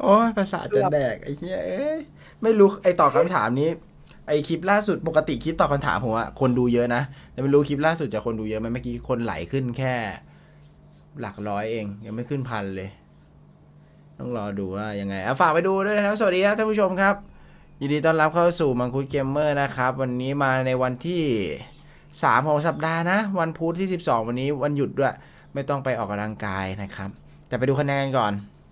ยภาษาจะแดกไอ้เหี้ยเอ้ยไม่รู้ไอ้ตอบคำถามนี้ไอ้คลิปล่าสุดปกติคลิปตอบคำถามผมอะคนดูเยอะนะแต่ไม่รู้คลิปล่าสุดจะคนดูเยอะไหมเมื่อกี้คนไหลขึ้นแค่หลักร้อยเองยังไม่ขึ้นพันเลยต้องรอดูว่ายังไงฝากไปดูด้วยนะครับสวัสดีครับท่านผู้ชมครับยินดีต้อนรับเข้าสู่มังคุดเกมเมอร์นะครับวันนี้มาในวันที่3ของสัปดาห์นะวันพุธที่12วันนี้วันหยุดด้วยไม่ต้องไปออกกำลังกายนะครับแต่ไปดูคะแนนก่อน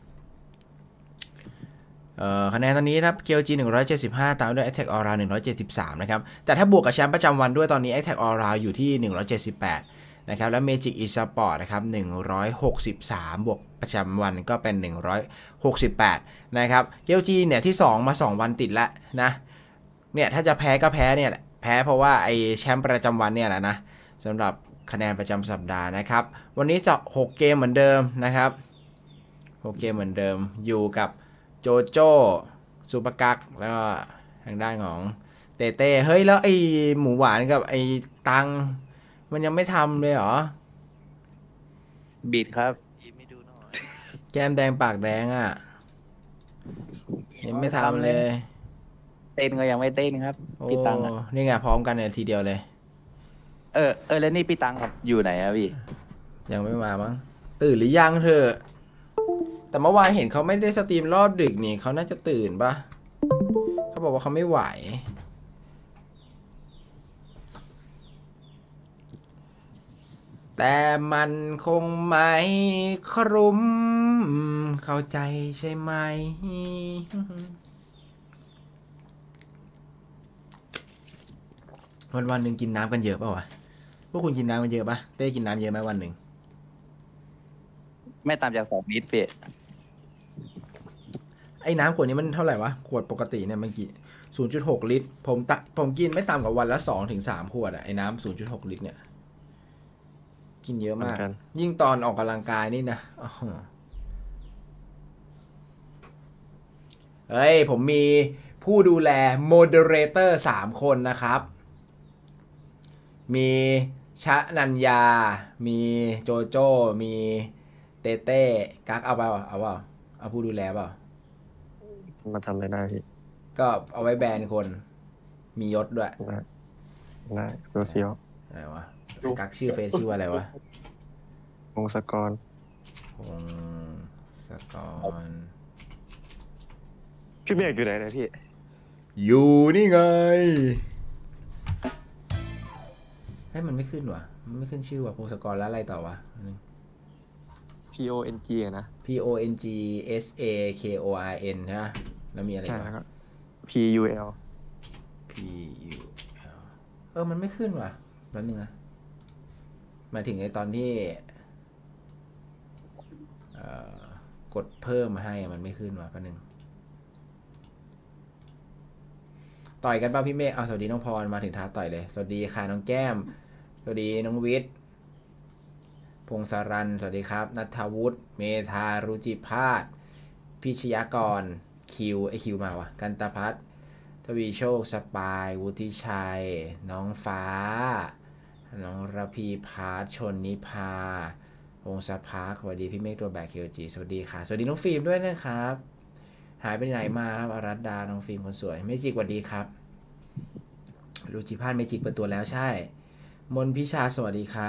คะแนนตอนนี้ครับเกียวจี175ตามด้วย Attack All Round 173นะครับแต่ถ้าบวกกับแชมป์ประจำวันด้วยตอนนี้ Attack All Round อยู่ที่178นะครับแล้ว Magic Esport นะครับ163บวกประจำวันก็เป็น168นะครับเกียวจีเนี่ยที่2มา2วันติดแล้วนะเนี่ยถ้าจะแพ้ก็แพ้เนี่ยแหละแพ้เพราะว่าไอแชมป์ประจำวันเนี่ยแหละนะสำหรับคะแนนประจำสัปดาห์นะครับวันนี้จะ6เกมเหมือนเดิมนะครับ6เกมเหมือนเดิมอยู่กับโจโจ้ซูเปอร์กักแล้วก็ทางด้านของเต้เต้เฮ้ยแล้วไอหมูหวานกับไอตังมันยังไม่ทำเลยเหรอบิดครับแก้มแดงปากแดงอ่ะยังไม่ทำเลยเต้นก็ยังไม่เต้นครับโอ้พี่ตังอ่ะนี่ไงพร้อมกันเนี่ยทีเดียวเลยแล้วนี่พี่ตังครับอยู่ไหนอะพี่ยังไม่มามั้งตื่นหรือยังเธอแต่เมื่อวานเห็นเขาไม่ได้สตรีมรอบดึกนี่เขาน่าจะตื่นปะเขาบอกว่าเขาไม่ไหวแต่มันคงไม่ครุมเข้าใจใช่ไหมวันหนึ่งกินน้ำกันเยอะป่าวะพวกคุณกินน้ำกันเยอะปะเต้กินน้ำเยอะไหมวันหนึ่งไม่ต่ำจาก2 ลิตรพี่ไอ้น้ำขวดนี้มันเท่าไหร่วะขวดปกติเนี่ยมันกี่0.6 ลิตรผมกินไม่ต่ำกว่าวันละ2 ถึง 3ขวดอะไอ้น้ำ0.6 ลิตรเนี่ยกินเยอะมากยิ่งตอนออกกำลังกายนี่นะเฮ้ยผมมีผู้ดูแลโมเดเลเตอร์3คนนะครับมีชะนัญญามีโจโจ้มีเต้เต้กักเอาเปล่าเอาผู้ดูแลเปล่ามาทำอะไรได้พี่ก็เอาไว้แบนคนมียศด้วยได้โรเซียวอะไรวะกักชื่อเฟซชื่ออะไรวะวงศกรพงศกรพี่เมฆอยู่ไหนนะพี่อยู่นี่ไงให้มันไม่ขึ้นวะมันไม่ขึ้นชื่อวะพงศกรแล้วอะไรต่อวะ PONG อะนะ PONGSAKORN ใช่ไหมแล้วมีอะไรใช่วะครับ PUL PUL มันไม่ขึ้นว่ะแป๊บนึงนะหมายถึงไอ้ตอนที่กดเพิ่มมาให้มันไม่ขึ้นว่ะแป๊บนึงต่อยกันป่ะพี่เมฆสวัสดีน้องพรมาถึงท้าต่อยเลยสวัสดีค่ะน้องแก้มสวัสดีน้องวิทย์พงศรันสวัสดีครับณัฐวุฒิเมธารุจิพาสพิชยากรคิวมาวะกันตพัฒน์ทวีโชคสปายวุฒิชัยน้องฟ้าน้องระพีพาร์ชนนิพาวงศพักสวัสดีพี่เมฆตัวแบกเคียวจีสวัสดีค่ะสวัสดีน้องฟิล์มด้วยนะครับหายไปไหนมาครับอารัตดาน้องฟิล์มคนสวยเมจิกสวัสดีครับรุจิพาสเมจิกเปิดตัวแล้วใช่มนพิชาสวัสดีค่ะ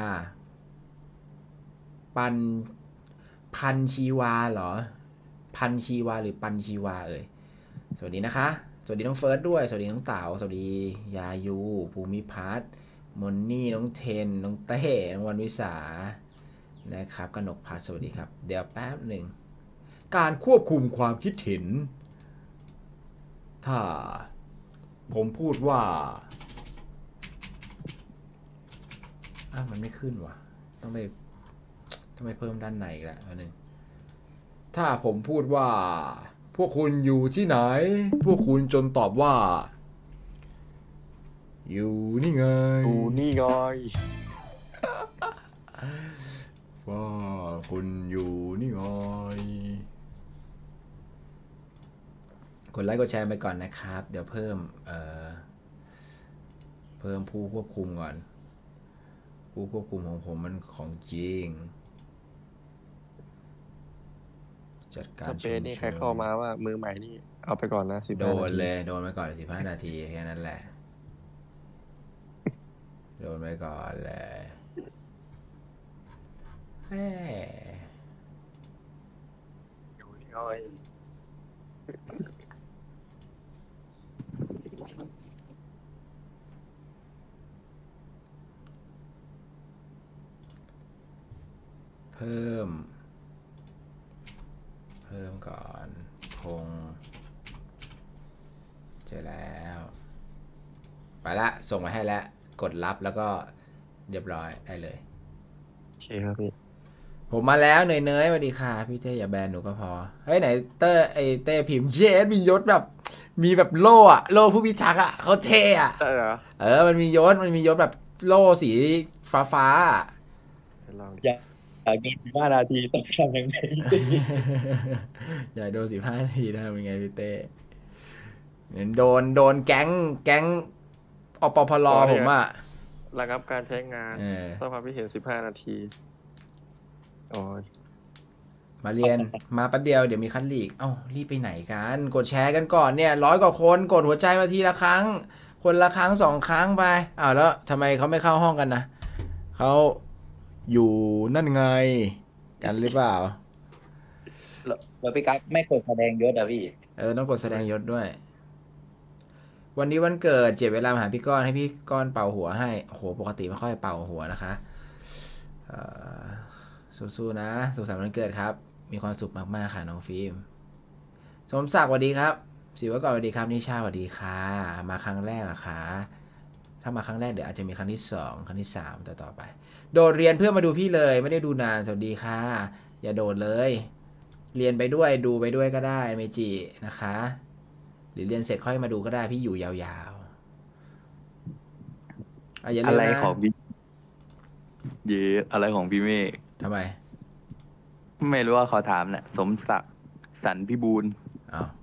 พันชีวาเหรอพันชีวาหรือปันชีวาสวัสดีนะคะสวัสดีน้องเฟิร์สด้วยสวัสดีน้องเต๋าสวัสดียายูภูมิพัฒน์มนนี่น้องเทนน้องเต้น้องวันวิสานะครับกนกพัฒน์สวัสดีครับเดี๋ยวแป๊บหนึ่งการควบคุมความคิดเห็นถ้าผมพูดว่ามันไม่ขึ้นว่ะต้องไปเพิ่มด้านในอีกแล้วอันนึงถ้าผมพูดว่าพวกคุณอยู่ที่ไหนพวกคุณจนตอบว่าอยู่นี่ไงอยู่นี่ไงว่าคุณอยู่นี่ไงกดไลค์กดแชร์ไปก่อนนะครับเดี๋ยวเพิ่มผู้ควบคุมก่อนผู้ควบคุมของผมมันของจริงจัดการสเปซนี่ใครเข้ามาว่ามือใหม่นี่เอาไปก่อนนะโด 15 นาทีนเลยโดนไปก่อน15 นาทีแค่นั้นแหละโดนไปก่อนเลยแหมอยู่นี่เอาไอ้เพิ่มก่อนพงเจอแล้วไปละส่งมาให้แล้วกดรับแล้วก็เรียบร้อยได้เลยโอเคครับพี่ผมมาแล้วเนยสวัสดีค่ะพี่เต้อย่าแบนหนูก็พอเฮ้ยไหนเต้พิมพ์เยสมียศแบบมีแบบโล่อะโล่ผู้พิทักษ์อะเขาเท่อะได้เหรอมันมียศแบบโล่สีฟ้าอะเดี๋ยวลองดิอยากโดน15 นาทีต้องทำยังไงอย่าโดน15 นาทีนะเป็นไงพี่เต้โดนแก๊งอปพลผมอะระงับการใช้งานเออสร้างความคิดเห็น15 นาทีอ๋อมาเรียนมาแป๊บเดียวเดี๋ยวมีคัดลีกเอ้ารีบไปไหนกันกดแชร์กันก่อนเนี่ย100 กว่าคนกดหัวใจมาทีละครั้ง คนละครั้ง2 ครั้งไปอ้าวแล้วทำไมเขาไม่เข้าห้องกันนะเขาอยู่นั่นไงกันหรือเปล่าแล้วพี่กั๊กไม่กดแสดงยศอ่ะพี่ต้องกดแสดงยศด้วย วันนี้วันเกิดเจ็บเวลามาหาพี่ก้อนให้พี่ก้อนเป่าหัวให้โอ้โหปกติไม่ค่อยเป่าหัวนะคะสู้ๆนะสุขสันต์วันเกิดครับมีความสุขมากๆค่ะน้องฟิล์มสมศักดิ์สวัสดีครับศิวกรสวัสดีครับนิชาสวัสดีค่ะมาครั้งแรกเหรอคะถ้ามาครั้งแรกเดี๋ยวอาจจะมีครั้งที่2ครั้งที่3ต่อไปโดดเรียนเพื่อมาดูพี่เลยไม่ได้ดูนานสวัสดีค่ะอย่าโดดเลยเรียนไปด้วยดูไปด้วยก็ได้เมจินะคะหรือเรียนเสร็จค่อยมาดูก็ได้พี่อยู่ยาวๆอย่าลือะมไรนะของพี่เยอะไรของพี่เมฆทำไมไม่รู้ว่าเขาถามเนี่ยสมศักดิ์สันพิบูลอ้าว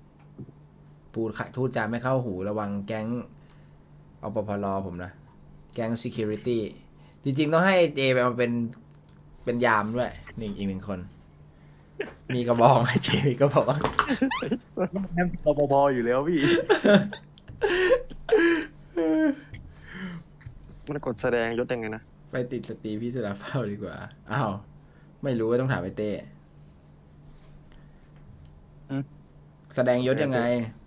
พูดจาไม่เข้าหูระวังแก๊งอปพลผมนะแก๊ง security จริงๆต้องให้เจไปมาเป็นยามด้วยอีก 1 คน มีกระบองให้เจมีกระบองนั่นรปภอยู่แล้วพี่มันกดแสดงยศยังไงนะไปติดสตรีพี่สลับเป้าดีกว่าอ้าวไม่รู้ว่าต้องถามไอเต้อืมแสดงยศยังไง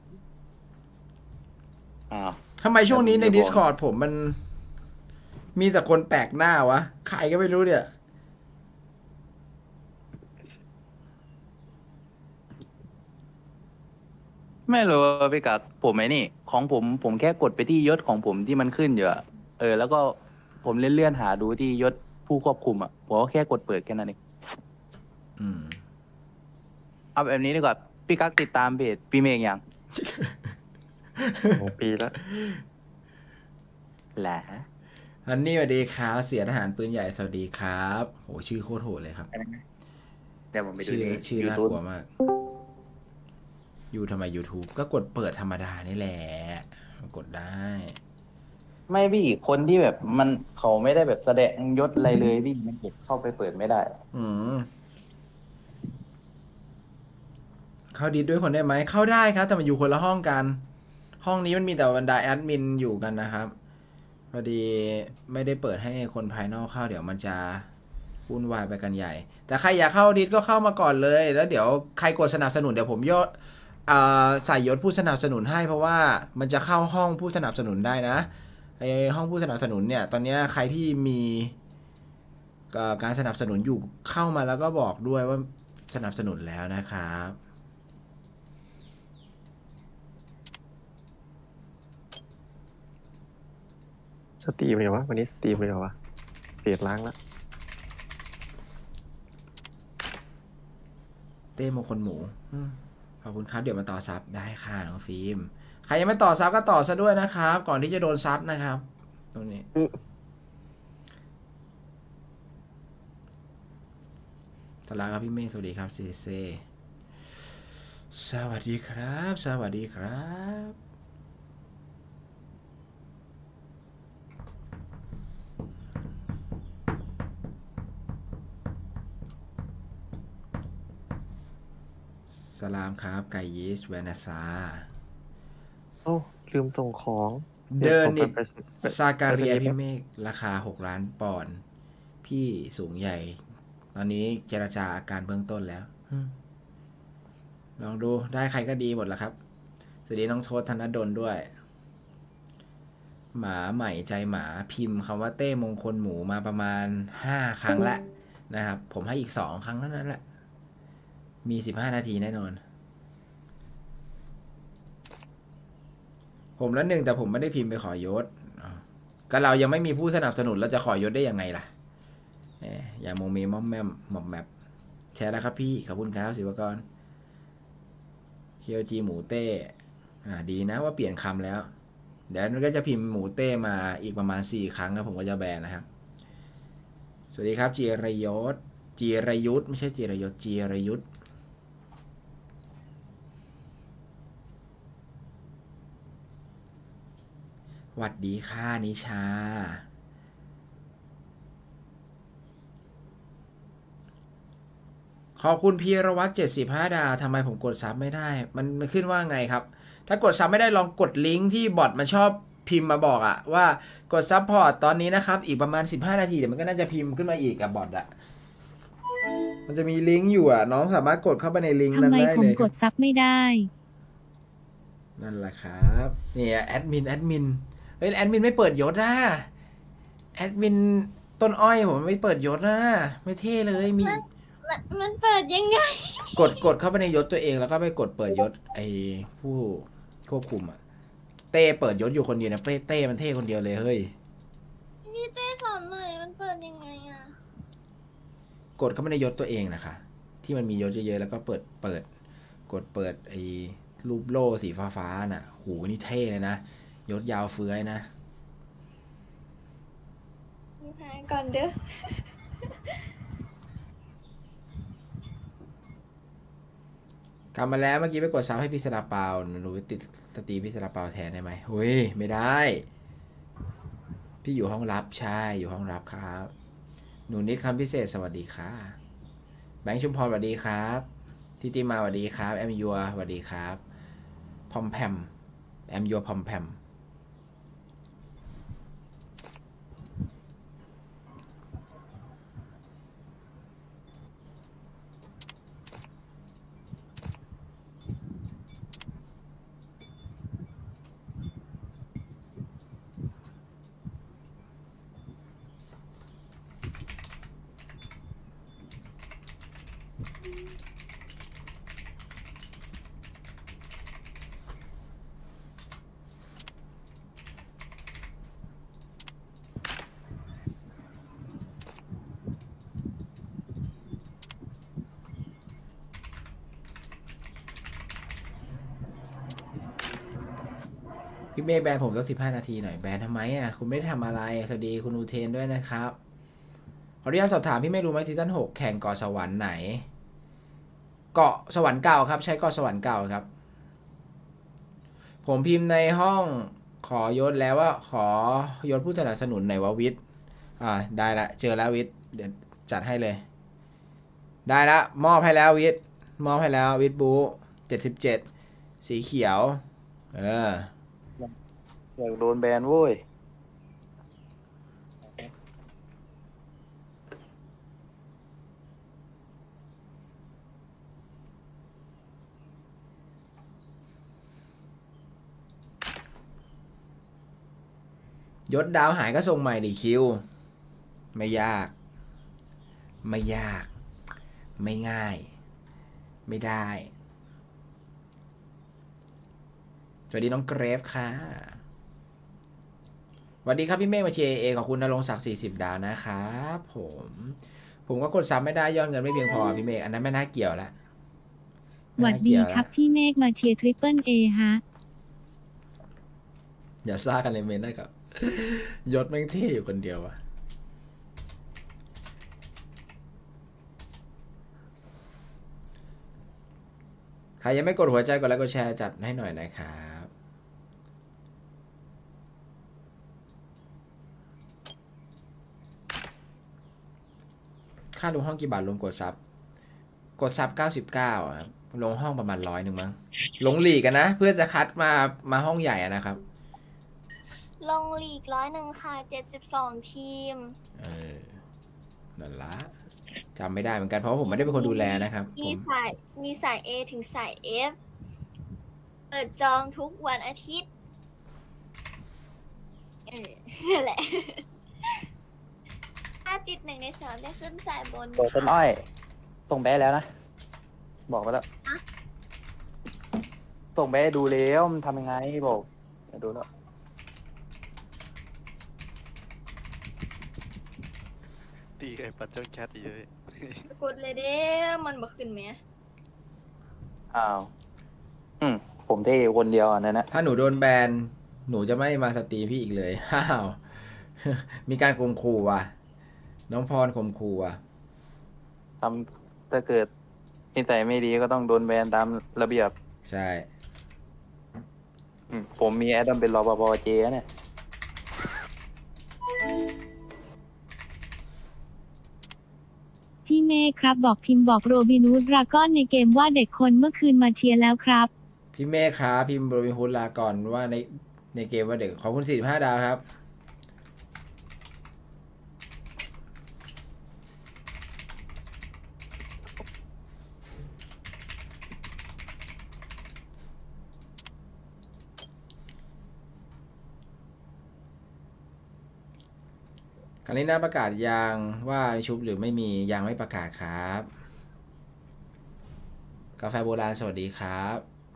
อ้าวทำไมช่วงนี้ใน Discord ผมมันมีแต่คนแปลกหน้าวะใครก็ไม่รู้เนี่ยไม่รู้ว่าพี่กั๊กผมไอ้นี่ของผมแค่กดไปที่ยศของผมที่มันขึ้นอยู่อะแล้วก็ผมเลื่อนหาดูที่ยศผู้ควบคุมอะผมก็แค่กดเปิดแค่นั้นเองอืมเอาแบบนี้ดีกว่าพี่กั๊กติดตามเพจพี่เมฆยัง 2 ปีแล้วแหละฮันนี่สวัสดีครับเสียทหารปืนใหญ่สวัสดีครับโหชื่อโคตรโหดเลยครับเดี๋ยวผมไปดูชื่อในน่า YouTube กลัวมากยูทำไม YouTube ก็กดเปิดธรรมดานี่แหละกดได้ไม่พี่คนที่แบบมันเขาไม่ได้แบบแสดงยศอะไรเลยพี่มันกดเข้าไปเปิดไม่ได้อืมเข้าดีด้วยคนได้ไหมเข้าได้ครับแต่มันอยู่คนละห้องกัน ห้องนี้มันมีแต่บรรดาแอดมินอยู่กันนะครับพอดีไม่ได้เปิดให้คนภายนอกเข้าเดี๋ยวมันจะวุ่นวายไปกันใหญ่ แต่ใครอยากเข้าดิสก็เข้ามาก่อนเลยแล้วเดี๋ยวใครกดสนับสนุนเดี๋ยวผมใส่ยศผู้สนับสนุนให้เพราะว่ามันจะเข้าห้องผู้สนับสนุนได้นะไอห้องผู้สนับสนุนเนี่ยตอนนี้ใครที่มีการสนับสนุนอยู่เข้ามาแล้วก็บอกด้วยว่าสนับสนุนแล้วนะครับสตรีมเลยวะวันนี้สตรีมเลยเหรอวะเพจล้างละเต้มงคลหมูขอบคุณครับเดี๋ยวมาต่อซับได้ค่ะน้องฟิล์มใครยังไม่ต่อซับก็ต่อซะด้วยนะครับ ก่อนที่จะโดนซัดนะครับ ตรงนี้ตลาครับพี่เมฆสวัสดีครับซีเซสวัสดีครับ สวัสดีครับสลามครับไก่ยีสเวนาซาโอ้ลืมส่งของเดินนิดไปซาการียไปพี่เมฆราคา6 ล้านปอนด์พี่สูงใหญ่ ตอนนี้เจรจาอาการเบื้องต้นแล้วลองดูได้ใครก็ดีหมดละครับ สวัสดีน้องโทษธนดลด้วย หมาใหม่ใจหมาพิมพ์คำว่าเต้มงคลหมูมาประมาณ5 ครั้งแล้วนะครับ ผมให้อีก2 ครั้งเท่านั้นแหละ มี15 นาทีแน่นอน ผมละ1แต่ผมไม่ได้พิมพ์ไปขอยศก็เรายังไม่มีผู้สนับสนุนเราจะขอยศได้ยังไงล่ะอย่ามงมีมอมแมมหมอมแมปแชร์แล้วครับพี่ขอบคุณครับศิวกรเคียวจีหมูเต้ดีนะว่าเปลี่ยนคำแล้วเดี๋ยวมันก็จะพิมพ์หมูเต้มาอีกประมาณ4 ครั้งแล้วผมก็จะแบนนะครับสวัสดีครับจีรยศไม่ใช่จีรยศจีรยุทธหวัดดีค่ะนิชาขอบคุณพีรวัตร75 ดาวทำไมผมกดซับไม่ได้มันขึ้นว่าไงครับถ้ากดซับไม่ได้ลองกดลิงก์ที่บอทมันชอบพิมพ์มาบอกอะว่ากดซับพอร์ตตอนนี้นะครับอีกประมาณ15 นาทีเดี๋ยวมันก็น่าจะพิมพ์ขึ้นมาอีกกับบอทอะมันจะมีลิงก์อยู่อะน้องสามารถกดเข้าไปในลิงก์นั้นได้เลยทำไมผมกดซับไม่ได้นั่นแหละครับเนี่ยแอดมินเฮ้ยแอดมินไม่เปิดยศนะแอดมินต้นอ้อยผมไม่เปิดยศนะไม่เท่เลยมันเปิดยังไงกดเข้าไปในยศตัวเองแล้วก็ไปกดเปิดยศไอ้ผู้ควบคุมอะเต้เปิดยศอยู่คนเดียวนะเต้มันเท่คนเดียวเลยเฮ้ยพี่เต้สอนหน่อยมันเปิดยังไงอะกดเข้าไปในยศตัวเองนะคะที่มันมียศเยอะๆแล้วก็กดเปิดไอ้รูปโล่สีฟ้าๆน่ะหูนี่เท่เลยนะยศยาวเฟื้อยนะหาก่อนเด้อกลับมาแล้วเมื่อกี้ไปกดซับให้พี่สลาเปาหนูติดสตรีพี่สลาเปาแทนได้ไหมเฮ้ยไม่ได้พี่อยู่ห้องรับใช่อยู่ห้องรับครับหนูนิดคำพิเศษสวัสดีค่ะแบงค์ชุมพรสวัสดีครับทิติมาสวัสดีครับแอมยัวสวัสดีครับพอมแพมแอมยัวพอมแพมพี่เมฆแบนผมสัก15 นาทีหน่อยแบนทำไมอ่ะคุณไม่ได้ทำอะไรสวัสดีคุณอูเทนด้วยนะครับขออนุญาตสอบถามพี่เมฆรู้ไหมซีซั่น6แข่งเกาะสวรรค์ไหนเกาะสวรรค์เก่าครับใช้เกาะสวรรค์เก่าครับผมพิมพ์ในห้องขอยศแล้วว่าขอยศผู้สนับสนุนไหนวะวิทย์ได้ละเจอแล้ววิทย์เดี๋ยวจัดให้เลยได้ละมอบให้แล้ววิทย์วิทย์บู77สีเขียวอยากโดนแบนโว้ยยศดาวหายก็ส่งใหม่ดิคิวไม่ยากไม่ง่ายไม่ได้สวัสดีน้องเกรฟค่ะสวัสดีครับพี่เมฆมาเชียร์เอขอบคุณนรงค์ศักดิ์40 ดาวนะครับผมก็กดซับไม่ได้ยอดเงินไม่เพียงพอพี่เมฆอันนั้นไม่น่าเกี่ยวละสวัสดีครับพี่เมฆมาเชียร์ทริปเปิลเอฮะอย่าซ่ากันในเมนได้กับยศแม่งเท่อยู่คนเดียววะใครยังไม่กดหัวใจกดไลค์กดแชร์จัดให้หน่อยนะครับค่าดูห้องกี่บาทรวมกดซับ99ครับลงห้องประมาณ100มั้งลงหลีกกันนะเพื่อจะคัดมาห้องใหญ่นะครับลงลีก100ค่ะ72 ทีมนั่นละจำไม่ได้เหมือนกันเพราะผมไม่ได้เป็นคนดูแลนะครับมีสาย A ถึงสาย F เปิดจองทุกวันอาทิตย์นั่นแหละถ้าติด1 ใน 3ได้ขึ้นสายบนตัวต้นอ้อยส่งแบะแล้วนะบอกไปแล้วส่งแบะดูแล้วมันทำยังไงบอกดูแล้วตีไอ้ปัดเจ้าแคทเยอะกดเลยเด้มันบ่ขึ้นไหมอ้าวผมเท่คนเดียวอ่ะนั่นนะถ้าหนูโดนแบนหนูจะไม่มาสตรีมพี่อีกเลยฮ่าวมีการข่มขู่ว่ะน้องพรข่มขู่ว่ะถ้าเกิดนิสัยไม่ดีก็ต้องโดนแบนตามระเบียบใช่ผมมีแอดดอมเป็นรปภเจเนี่ยพี่เมฆครับบอกพิมพ์บอกโรบินฮูดดราก้อนในเกมว่าเด็กคนเมื่อคืนมาเชียร์แล้วครับพี่เมฆครับพิมพ์โรบินฮูดลาก่อนว่าในเกมว่าเด็กขอบคุณ45 ดาวครับครั้งนี้น่าประกาศยังว่าชุบหรือไม่มียังไม่ประกาศครับกาแฟโบราณสวัสดีครับ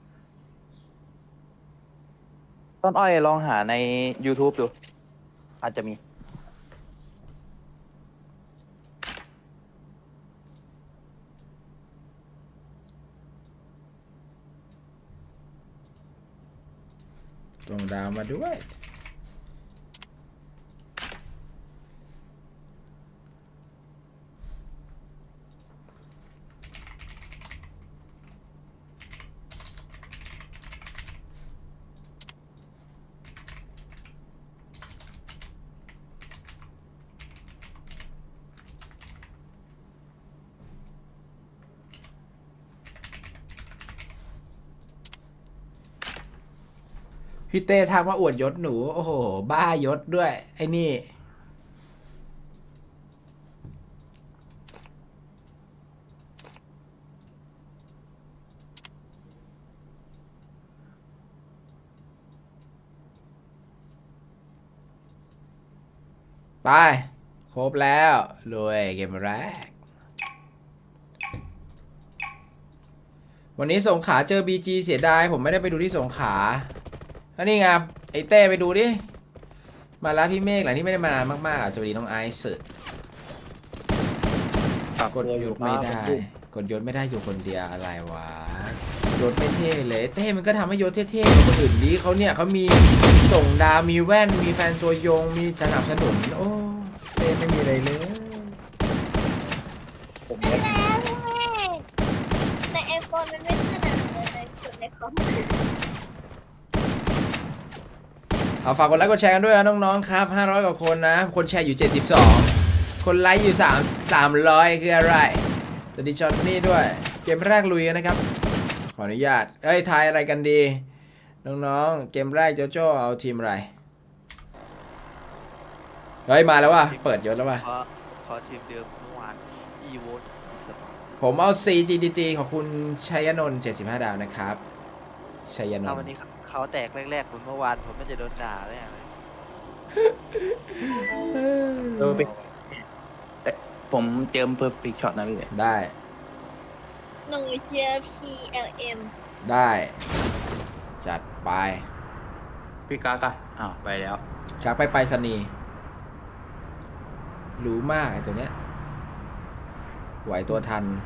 ต้นอ้อยลองหาใน YouTube ดูอาจจะมีส่งดาวมาด้วยพี่เต้ทักว่าอวดยศหนูโอ้โหบ้ายศด้วยไอ้นี่ไปครบแล้วรวยเกมแรกวันนี้สงขลาเจอ BG เสียดายผมไม่ได้ไปดูที่สงขลาอันนี้ไงไอ้เต้ไปดูดิมาแล้วพี่เมฆหลังที่ไม่ได้มานานมากๆสวัสดีน้องไอซ์กดยศไม่ได้กดยศไม่ได้อยู่คนเดียวอะไรวะยศไม่เท่เลยเต้มันก็ทำให้ยศเท่ๆกับคนอื่นดีเขาเนี่ยเขามีส่งดาวมีแว่นมีแฟนตัวยงมีสนับสนุนโอ้เต้ไม่มีอะไรเลยผมแล้วพี่เมฆในไอโฟนมันไม่ขนาดเลยในคอมเอาฝากกดไลค์กดแชร์กันด้วยนะน้องๆครับ500 กว่าคนนะคนแชร์อยู่72คนไลค์อยู่300คืออะไรสวัสดีจอนนี่ด้วยเกมแรกลุยกันนะครับขออนุญาตทายอะไรกันดีน้องๆเกมแรกโจโจ้เอาทีมอะไรเฮ้ยมาแล้วว่ะเปิดยศแล้วว่ะขอทีมเดิมเมื่อวาน e-vote ผมเอา CGDG ขอบคุณชัยนนท์75 ดาวนะครับชัยนนท์วันนี้เขาแตกแรกๆเมื่อวานผมน่าจะโดนด่าแน่เลยผมเจิม perfect shot นะพี่ได้หนูเชียร์ PLM ได้จัดไปพี่กากะไปแล้วชักไปสนีรู้มากไอ้ตัวเนี้ยไหวตัวทัน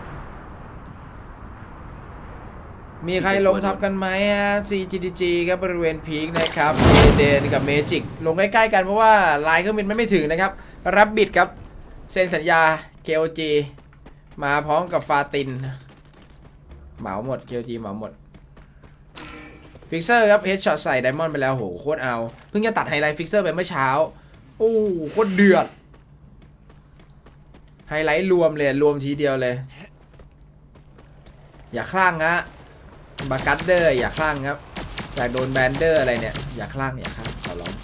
มีใครลงทับกันไหมฮะ CGDG ครับบริเวณพีคนะครับเดนกับเมจิกลงใกล้ๆกันเพราะว่าลายเครื่องบินมันไม่ถึงนะครับรับบิดครับเซ็นสัญญา KOG มาพร้อมกับฟาตินเหมาหมด KOG เหมาหมดฟิกเซอร์ครับเฮดช็อตใส่ไดมอนด์ไปแล้วโหโคตรเอาเพิ่งจะตัดไฮไลท์ฟิกเซอร์ไปเมื่อเช้าโอ้โคตรเดือดไฮไลท์รวมเลยรวมทีเดียวเลยอย่าคลั่งฮะบากัสเดอร์อย่าคลั่งครับอยากโดนแบนเดอร์อะไรเนี่ยอย่าคลั่งขอร้อง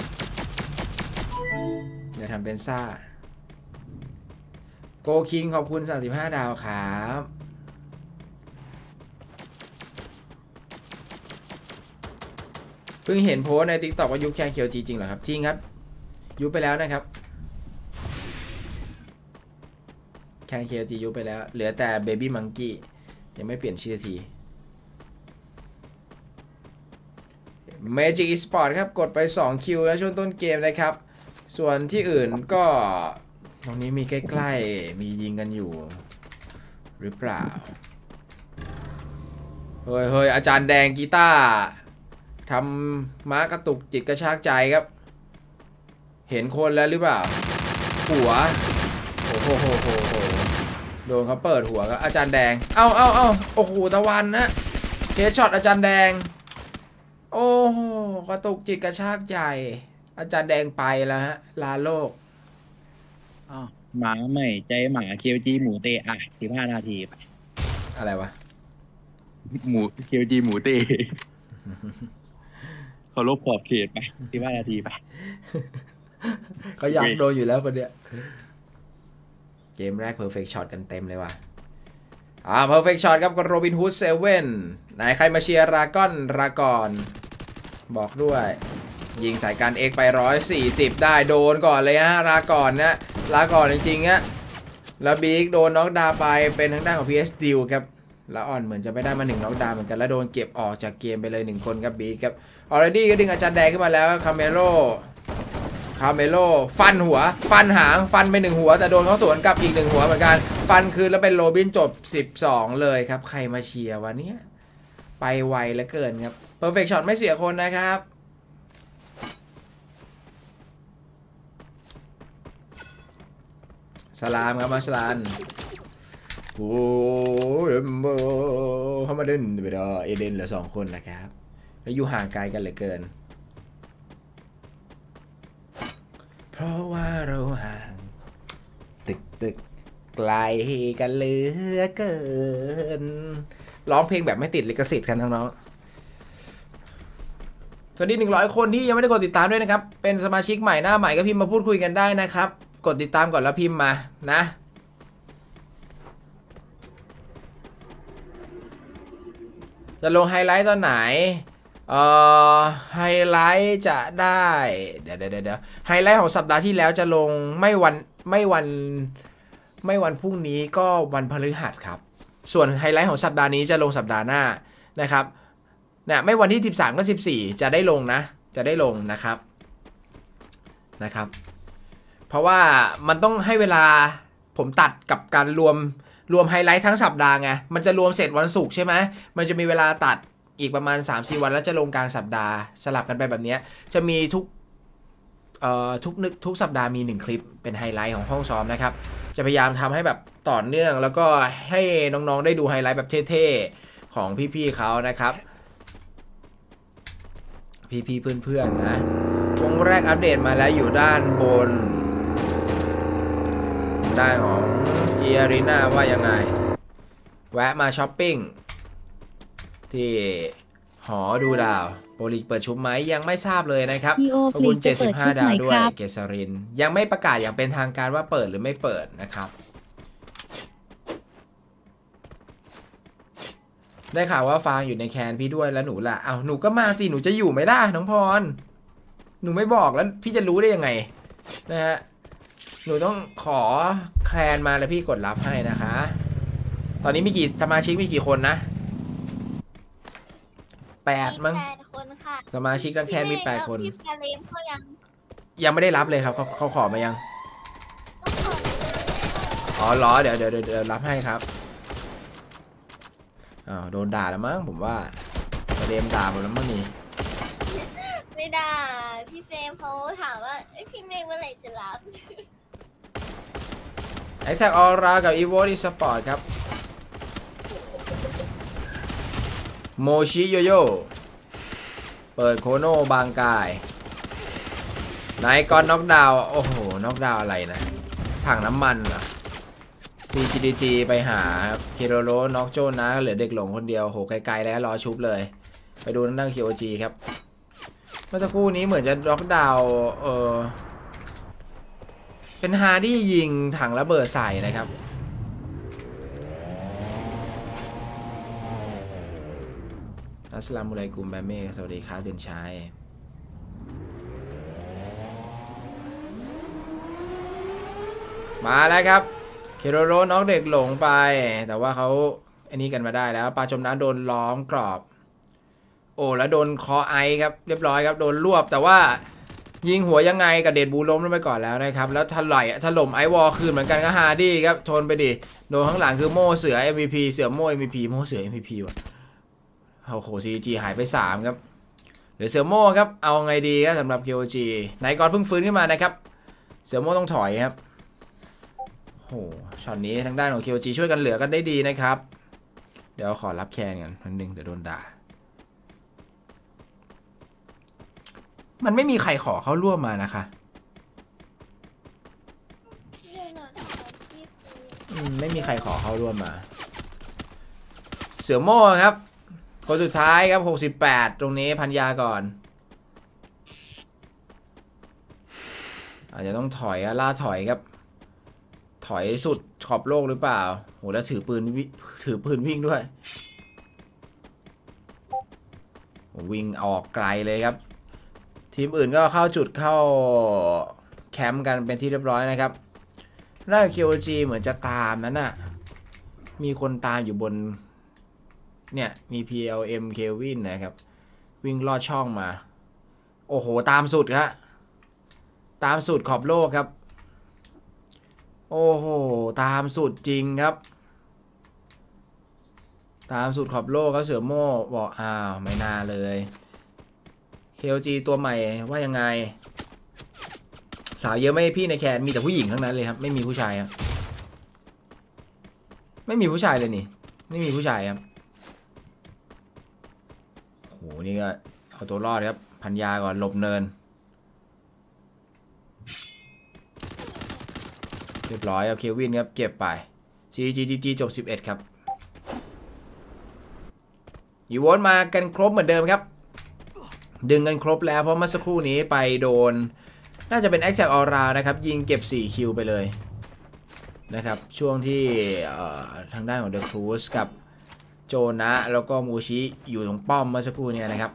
อย่าทำเป็นซ่าโกคิงขอบคุณ35ดาวครับเพิ่งเห็นโพสใน TikTok ว่ายุบแคนเคียวจีจริงเหรอครับจริงครับยุบไปแล้วนะครับแคนเคียวจียุบไปแล้วเหลือแต่เบบี้มังกี้ยังไม่เปลี่ยนชื่อที Magic Esport ครับกดไป2คิวแล้วช่วงต้นเกมนะครับส่วนที่อื่นก็ตรงนี้มีใกล้ๆมียิงกันอยู่หรือเปล่าเฮ้ยอาจารย์แดงกีตาร์ทำม้ากระตุกจิตกระชากใจครับเห็นคนแล้วหรือเปล่าหัวโอ้โหโดนเขาเปิดหัวครับอาจารย์แดงเอาโอ้โหตะวันนะเฮดช็อตอาจารย์แดงโอ้โหกระตุกจิตกระชากใจอาจารย์แดงไปแล้วฮะลาโลกหมาใหม่ใจหมาเคียวจีหมูเตะ15 นาทีไปอะไรวะหมูเคียวจีหมูเตะเขาลบขอบเขตไป15 นาทีไปเขาอยากโดนอยู่แล้วคนเนี้ยเกมแรก perfect shot กันเต็มเลยว่ะperfect shot ครับกับโรบินฮูด7ไหนใครมาเชียร์รากอนบอกด้วยยิงใส่การเอ็กไป140ได้โดนก่อนเลยฮะลาก่อนจริงๆฮะแล้วบิ๊กโดนน็อกดาวไปเป็นทางด้านของ PS Steel ครับแล้วอ่อนเหมือนจะไม่ได้มา1น็อกดาวเหมือนกันแล้วโดนเก็บออกจากเกมไปเลย1คนครับบิ๊กครับออร์เรดี้ก็ดึงอาจารย์แดงขึ้นมาแล้วคาเมโลฟันหัวฟันหางฟันไป1หัวแต่โดนเขาสวนกลับอีก1หัวเหมือนกันฟันคืนแล้วเป็นโรบินจบ12เลยครับใครมาเชียร์วะเนี่ยไปไวเหลือเกินครับ perfect shot ไม่เสียคนนะครับสลามครับมาสลานโอ้ยเขามาเดินไปดอเอเดนเหลือ2คนนะครับแล้วอยู่ห่างไกลกันเหลือเกินเพราะว่าเราห่างตึกไกลกันเหลือเกินร้องเพลงแบบไม่ติดลิขสิทธิ์กันน้องๆสวัสดี100คนที่ยังไม่ได้กดติดตามด้วยนะครับเป็นสมาชิกใหม่หน้าใหม่ก็พิมพ์มาพูดคุยกันได้นะครับกดติดตามก่อนแล้วพิมพ์มานะจะลงไฮไลท์ตอนไหนไฮไลท์จะได้เดี๋ยวไฮไลท์ของสัปดาห์ที่แล้วจะลงไม่วันพรุ่งนี้ก็วันพฤหัสครับส่วนไฮไลท์ของสัปดาห์นี้จะลงสัปดาห์หน้านะครับเนี่ยไม่วันที่13ก็14จะได้ลงนะครับเพราะว่ามันต้องให้เวลาผมตัดกับการรวมไฮไลท์ทั้งสัปดาห์ไงมันจะรวมเสร็จวันศุกร์ใช่ไหมมันจะมีเวลาตัดอีกประมาณ 3-4 วันแล้วจะลงกลางสัปดาห์สลับกันไปแบบนี้จะมีทุกสัปดาห์มี1คลิปเป็นไฮไลท์ของห้องซ้อมนะครับจะพยายามทำให้แบบต่อเนื่องแล้วก็ให้น้องๆได้ดูไฮไลท์แบบเท่ๆของพี่ๆเขานะครับพี่ๆเพื่อนๆนะวงแรกอัปเดตมาแล้วอยู่ด้านบนด้านของเอียรีนาว่ายังไงแวะมาช้อปปิ้งที่หอดูดาวโปรลีกเปิดชุมไหมยังไม่ทราบเลยนะครับขอบคุณ75ดาวด้วยเกษรินยังไม่ประกาศอย่างเป็นทางการว่าเปิดหรือไม่เปิดนะครับได้ข่าวว่าฟางอยู่ในแคนพี่ด้วยแล้วหนูล่ะเอาหนูก็มาสิหนูจะอยู่ไหมล่ะน้องพรหนูไม่บอกแล้วพี่จะรู้ได้ยังไงนะฮะหนูต้องขอแคนมาแล้วพี่กดรับให้นะคะตอนนี้มีกี่สมาชิกมีกี่คนนะ8มั้ง 8 คนค่ะสมาชิกทั้งแคนมี8 คนพี่ฟาเลมเขายังไม่ได้รับเลยครับเขาขอมายังอ๋อเหรอเดี๋ยวรับให้ครับโดนด่าแล้วมั้งผมว่าฟาเลมด่าหมดแล้วมั้งนี่ไม่ด่าพี่เฟรมเขาถามว่าพี่เมฆเมื่อไหร่จะรับไอแท็กออร่ากับอีโวอีสปอร์ตครับโมชิโยโย่เปิดโคโน่บางกายไหนก่อนน็อกดาวน์โอ้โหน็อกดาวน์อะไรนะถังน้ำมันเหรอ DG ไปหาเคโรโรน็อกโจนะเหลือเด็กหลงคนเดียวโหไกลๆแล้วรอชุบเลยไปดูนั่ง KOG ครับเมื่อสักครู่นี้เหมือนจะล็อกดาวน์เป็นฮาร์ดี้ยิงถังระเบิดใส่นะครับอัสลามุอะลัยกุมแบเม่สวัสดีครับเดินชัยมาแล้วครับเคโรโรน็อกเด็กหลงไปแต่ว่าเขาอันนี้กันมาได้แล้วปลาจมน้ำโดนล้อมกรอบโอ้แล้วโดนคอไอครับเรียบร้อยครับโดนรวบแต่ว่ายิงหัวยังไงกับเดดบูล้มลงไปก่อนแล้วนะครับแล้วถล่มไอวอลคืนเหมือนกันก็ฮาร์ดี้ครับทนไปดิโดนข้างหลังคือโม่เสือ MVP เสือโม่ MVP โม่เสือ MVP ว่ะโอ้โห CG หายไป3ครับเหลือเสือโม่ครับเอาไงดีครับสำหรับ KOG ไหนก่อนเพิ่งฟื้นขึ้นมานะครับเสือโม่ต้องถอยครับโอ้ช็อตนี้ทางด้านของ KOG ช่วยกันเหลือกันได้ดีนะครับเดี๋ยวขอรับแคนกันนิดนึงเดี๋ยวโดนด่ามันไม่มีใครขอเข้าร่วมมานะคะไม่มีใครขอเข้าร่วมมาเสือโม่ครับคนสุดท้ายครับ68ตรงนี้พันยาก่อนอาจจะต้องถอยล่าถอยครับถอยสุดขอบโลกหรือเปล่าโหแล้วถือปืนวิ่งด้วยวิ่งออกไกลเลยครับทีมอื่นก็เข้าจุดเข้าแคมป์กันเป็นที่เรียบร้อยนะครับน่า KOG เหมือนจะตามนั้นน่ะมีคนตามอยู่บนเนี่ยมี PLM เควินนะครับวิ่งลอดช่องมาโอ้โหตามสุดครับตามสุดขอบโลกครับโอ้โหตามสุดจริงครับตามสุดขอบโลกก็เสือโม่บอกอ้าวไม่น่าเลย KOG ตัวใหม่ว่ายังไงสาวเยอะไหมพี่ในแคนมีแต่ผู้หญิงทั้งนั้นเลยครับไม่มีผู้ชายครับไม่มีผู้ชายเลยนี่ไม่มีผู้ชายครับโหนี่ก็เอาตัวรอดครับพันยาก่อนหลบเนินเรียบร้อยครับเควินครับเก็บไป GG จบ11ครับอีโวลมากันครบเหมือนเดิมครับดึงกันครบแล้วเพราะเมื่อสักครู่นี้ไปโดนน่าจะเป็น Attack All Round นะครับยิงเก็บ4คิวไปเลยนะครับช่วงที่ทางด้านของ The Cruz กับโจนะแล้วก็มูชิอยู่ตรงป้อมเมื่อสักครู่นี้นะครับ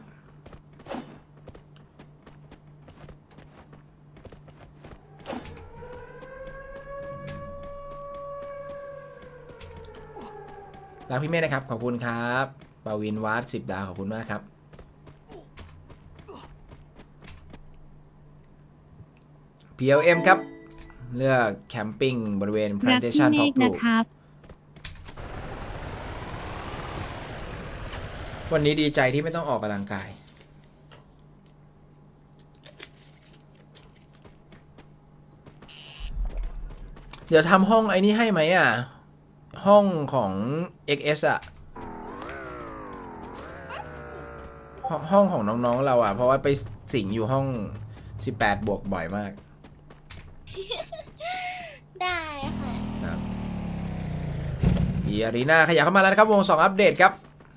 รักพี่เมฆนะครับขอบคุณครับปาวินวัด10 ดาวขอบคุณมากครับPLM ครับเลือกแคมปิ้งบริเวณ Plantation เพาะปลูกวันนี้ดีใจที่ไม่ต้องออกกำลังกายเดี๋ยวทำห้องไอ้นี้ให้ไหมอ่ะห้องของ XS อ่ะห้องของน้องๆเราอ่ะเพราะว่าไปสิงอยู่ห้อง18 บวกบ่อยมากได้ค่ะครับอารีนาขยับเข้ามาแล้วนะครับวง2อัปเดตครับ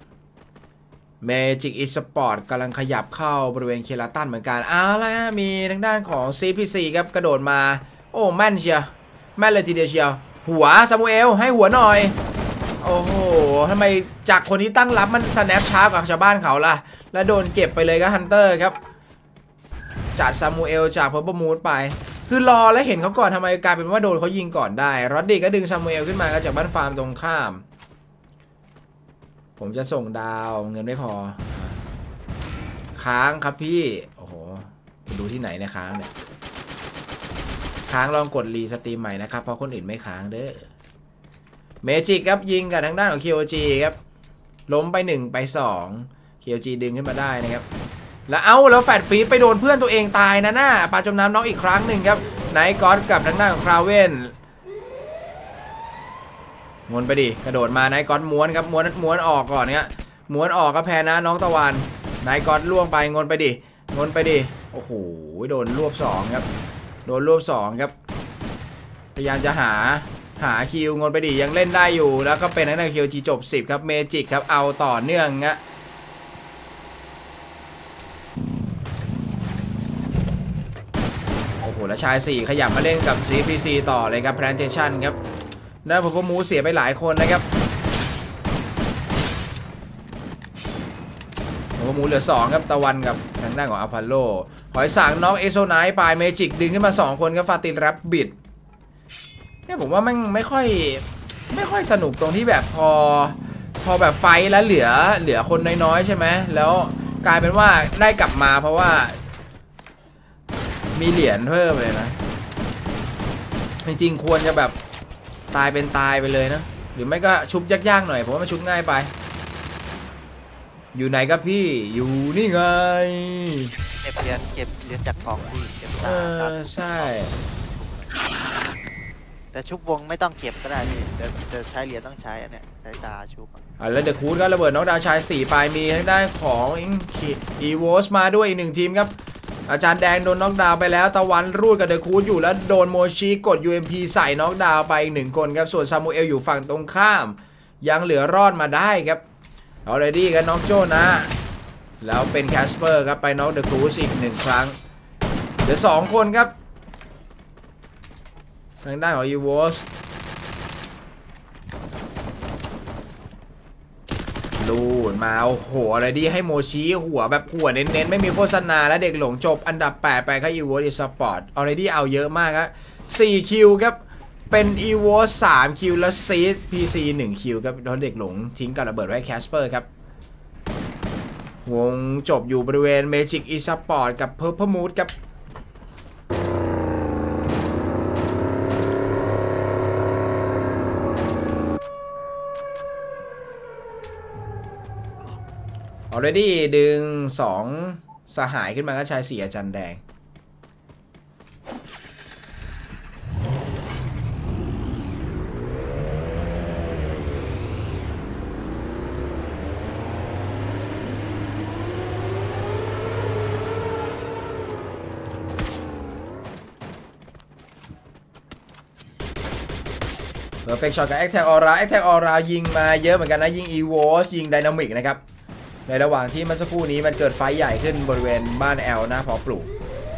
Magic Esport กำลังขยับเข้าบริเวณเคลาตันเหมือนกันแล้วมีทางด้านของ CPC ครับกระโดดมาโอ้แม่นเชียวแม่นเลยทีเดียวเชียวหัวซามูเอลให้หัวหน่อยโอ้โหทำไมจากคนที่ตั้งรับมันสแนปช้ากว่าชาวบ้านเขาล่ะแล้วโดนเก็บไปเลยก็ฮันเตอร์ครับจัดซามูเอลจากเพอร์เบิลมูดไปคือรอแล้วเห็นเขาก่อนทำไมกลายเป็นว่าโดนเขายิงก่อนได้รอดดี้ก็ดึงซามูเอลขึ้นมาจากบ้านฟาร์มตรงข้ามผมจะส่งดาวเงินไม่พอค้างครับพี่โอ้โหดูที่ไหนเนี่ยค้างเนี่ยค้างลองกดรีสตรีมใหม่นะครับเพราะคนอื่นไม่ค้างเด้อเมจิกครับยิงกับทางด้านของ KOG ครับล้มไป1ไป2 KOG ดึงขึ้นมาได้นะครับแล้วแฟดฟีดไปโดนเพื่อนตัวเองตายนะน่าปลาจมน้ำน็อกอีกครั้งหนึ่งครับไนท์ก็อดกับทางด้านของคราเวนม้วนไปดิกระโดดมาไนท์ก็อดม้วนครับม้วนออกก่อนเนี่ยม้วนออกก็แพ้นะน้องตะวันไนท์ก็อดล่วงไปงนไปดิโอ้โหโดนรวบ2ครับโดนรวบ2ครับพยายามจะหาหาคิวงนไปดิยังเล่นได้อยู่แล้วก็เป็นนักคิวจีจบ10ครับเมจิกครับเอาต่อเนื่องงะโอ้โหแล้วชาย4ขยับมาเล่นกับ CPC ต่อเลยครับ Plantation ครับได้ผมก็มูเสียไปหลายคนนะครับผมก็มูเหลือ2ครับตะวันกับทางด้านของอพอลโลหอยสังน็อกเอโซไนท์ปลายเมจิกดึงขึ้นมา2คนครับฟาตินรับบิดเนี่ยผมว่ามันไม่ค่อยสนุกตรงที่แบบพอแบบไฟแล้วเหลือคนน้อยๆใช่ไหมแล้วกลายเป็นว่าได้กลับมาเพราะว่ามีเหรียญเพิ่มเลยนะจริงๆควรจะแบบตายเป็นตายไปเลยนะหรือไม่ก็ชุบยากๆหน่อยผมว่ามันชุบง่ายไปอยู่ไหนครับพี่อยู่นี่ไงเก็บเหรียญจากกล่องที่เก็บตาใช่แต่ชุบวงไม่ต้องเก็บก็ได้พี่จะใช้เหรียญต้องใช้อันเนี้ยใช้ตาชุบแล้วเดอะคูดก็ระเบิดน็อกดาวชาย4ปลายมีทางด้านของอีโวสมาด้วยอีก1ทีมครับอาจารย์แดงโดนน็อกดาวไปแล้วตะวันรูดกับเดอะคูดอยู่แล้วโดนโมชิกด UMP ใส่น็อกดาวไปอีก1คนครับส่วนซามูเอลอยู่ฝั่งตรงข้ามยังเหลือรอดมาได้ครับเอาเลยดีกันน็อกโจนะแล้วเป็นแคสเปอร์ครับไปน็อกเดอะคูดอีก1ครั้งเหลือ2คนครับทางด้านของอีโวสลูดมาโอ้โหอะไรดีให้โมชิหัวแบบหัวเน้นๆไม่มีโฆษณาและเด็กหลงจบอันดับ8ไปครับอีโวสอีสปอร์ตออเรดี้เอาเยอะมากครับ4คิวครับเป็นอีโวส3คิวและซีด PC 1คิวครับแล้วเด็กหลงทิ้งกับระเบิดไว้แคสเปอร์ครับวงจบอยู่บริเวณเมจิกอีสปอร์ตกับเพอร์เพมูดครับalready ดึง2สหายขึ้นมาก็ชาย4อาจารย์แดงเพอร์เฟคช็อตกับแอคแท็กออรายิงมาเยอะเหมือนกันนะยิงอีโวสยิงไดนามิกนะครับในระหว่างที่เมื่อสักครู่นี้มันเกิดไฟใหญ่ขึ้นบริเวณบ้านแอลหน้าพอปลูก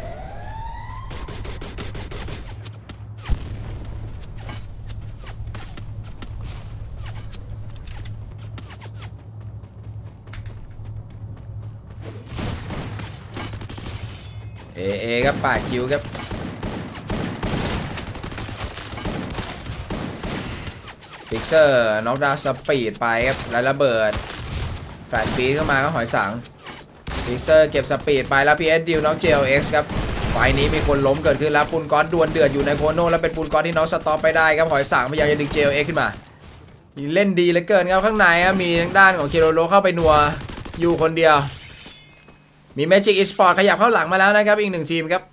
เอครับ8คิวครับฟิกเซอร์น็อกดาวน์สปีดไปครับแล้วระเบิดแฟลชฟีดเข้ามาก็หอยสังฟิกเซอร์เก็บสปีดไปแล้ว PS ดิวน็อก JLX ครับไฟนี้มีคนล้มเกิดขึ้นแล้วปูนก้อนดวลเดือดอยู่ในโคโน่แล้วเป็นปูนก้อนที่น็อกสต็อปไปได้ครับหอยสังพยายามจะดึง JLX ขึ้นมาเล่นดีเหลือเกินครับข้างในมีทางด้านของเคโรโรเข้าไปนัวอยู่คนเดียวมี Magic Esport ขยับเข้าหลังมาแล้วนะครับอีก1ทีมครับ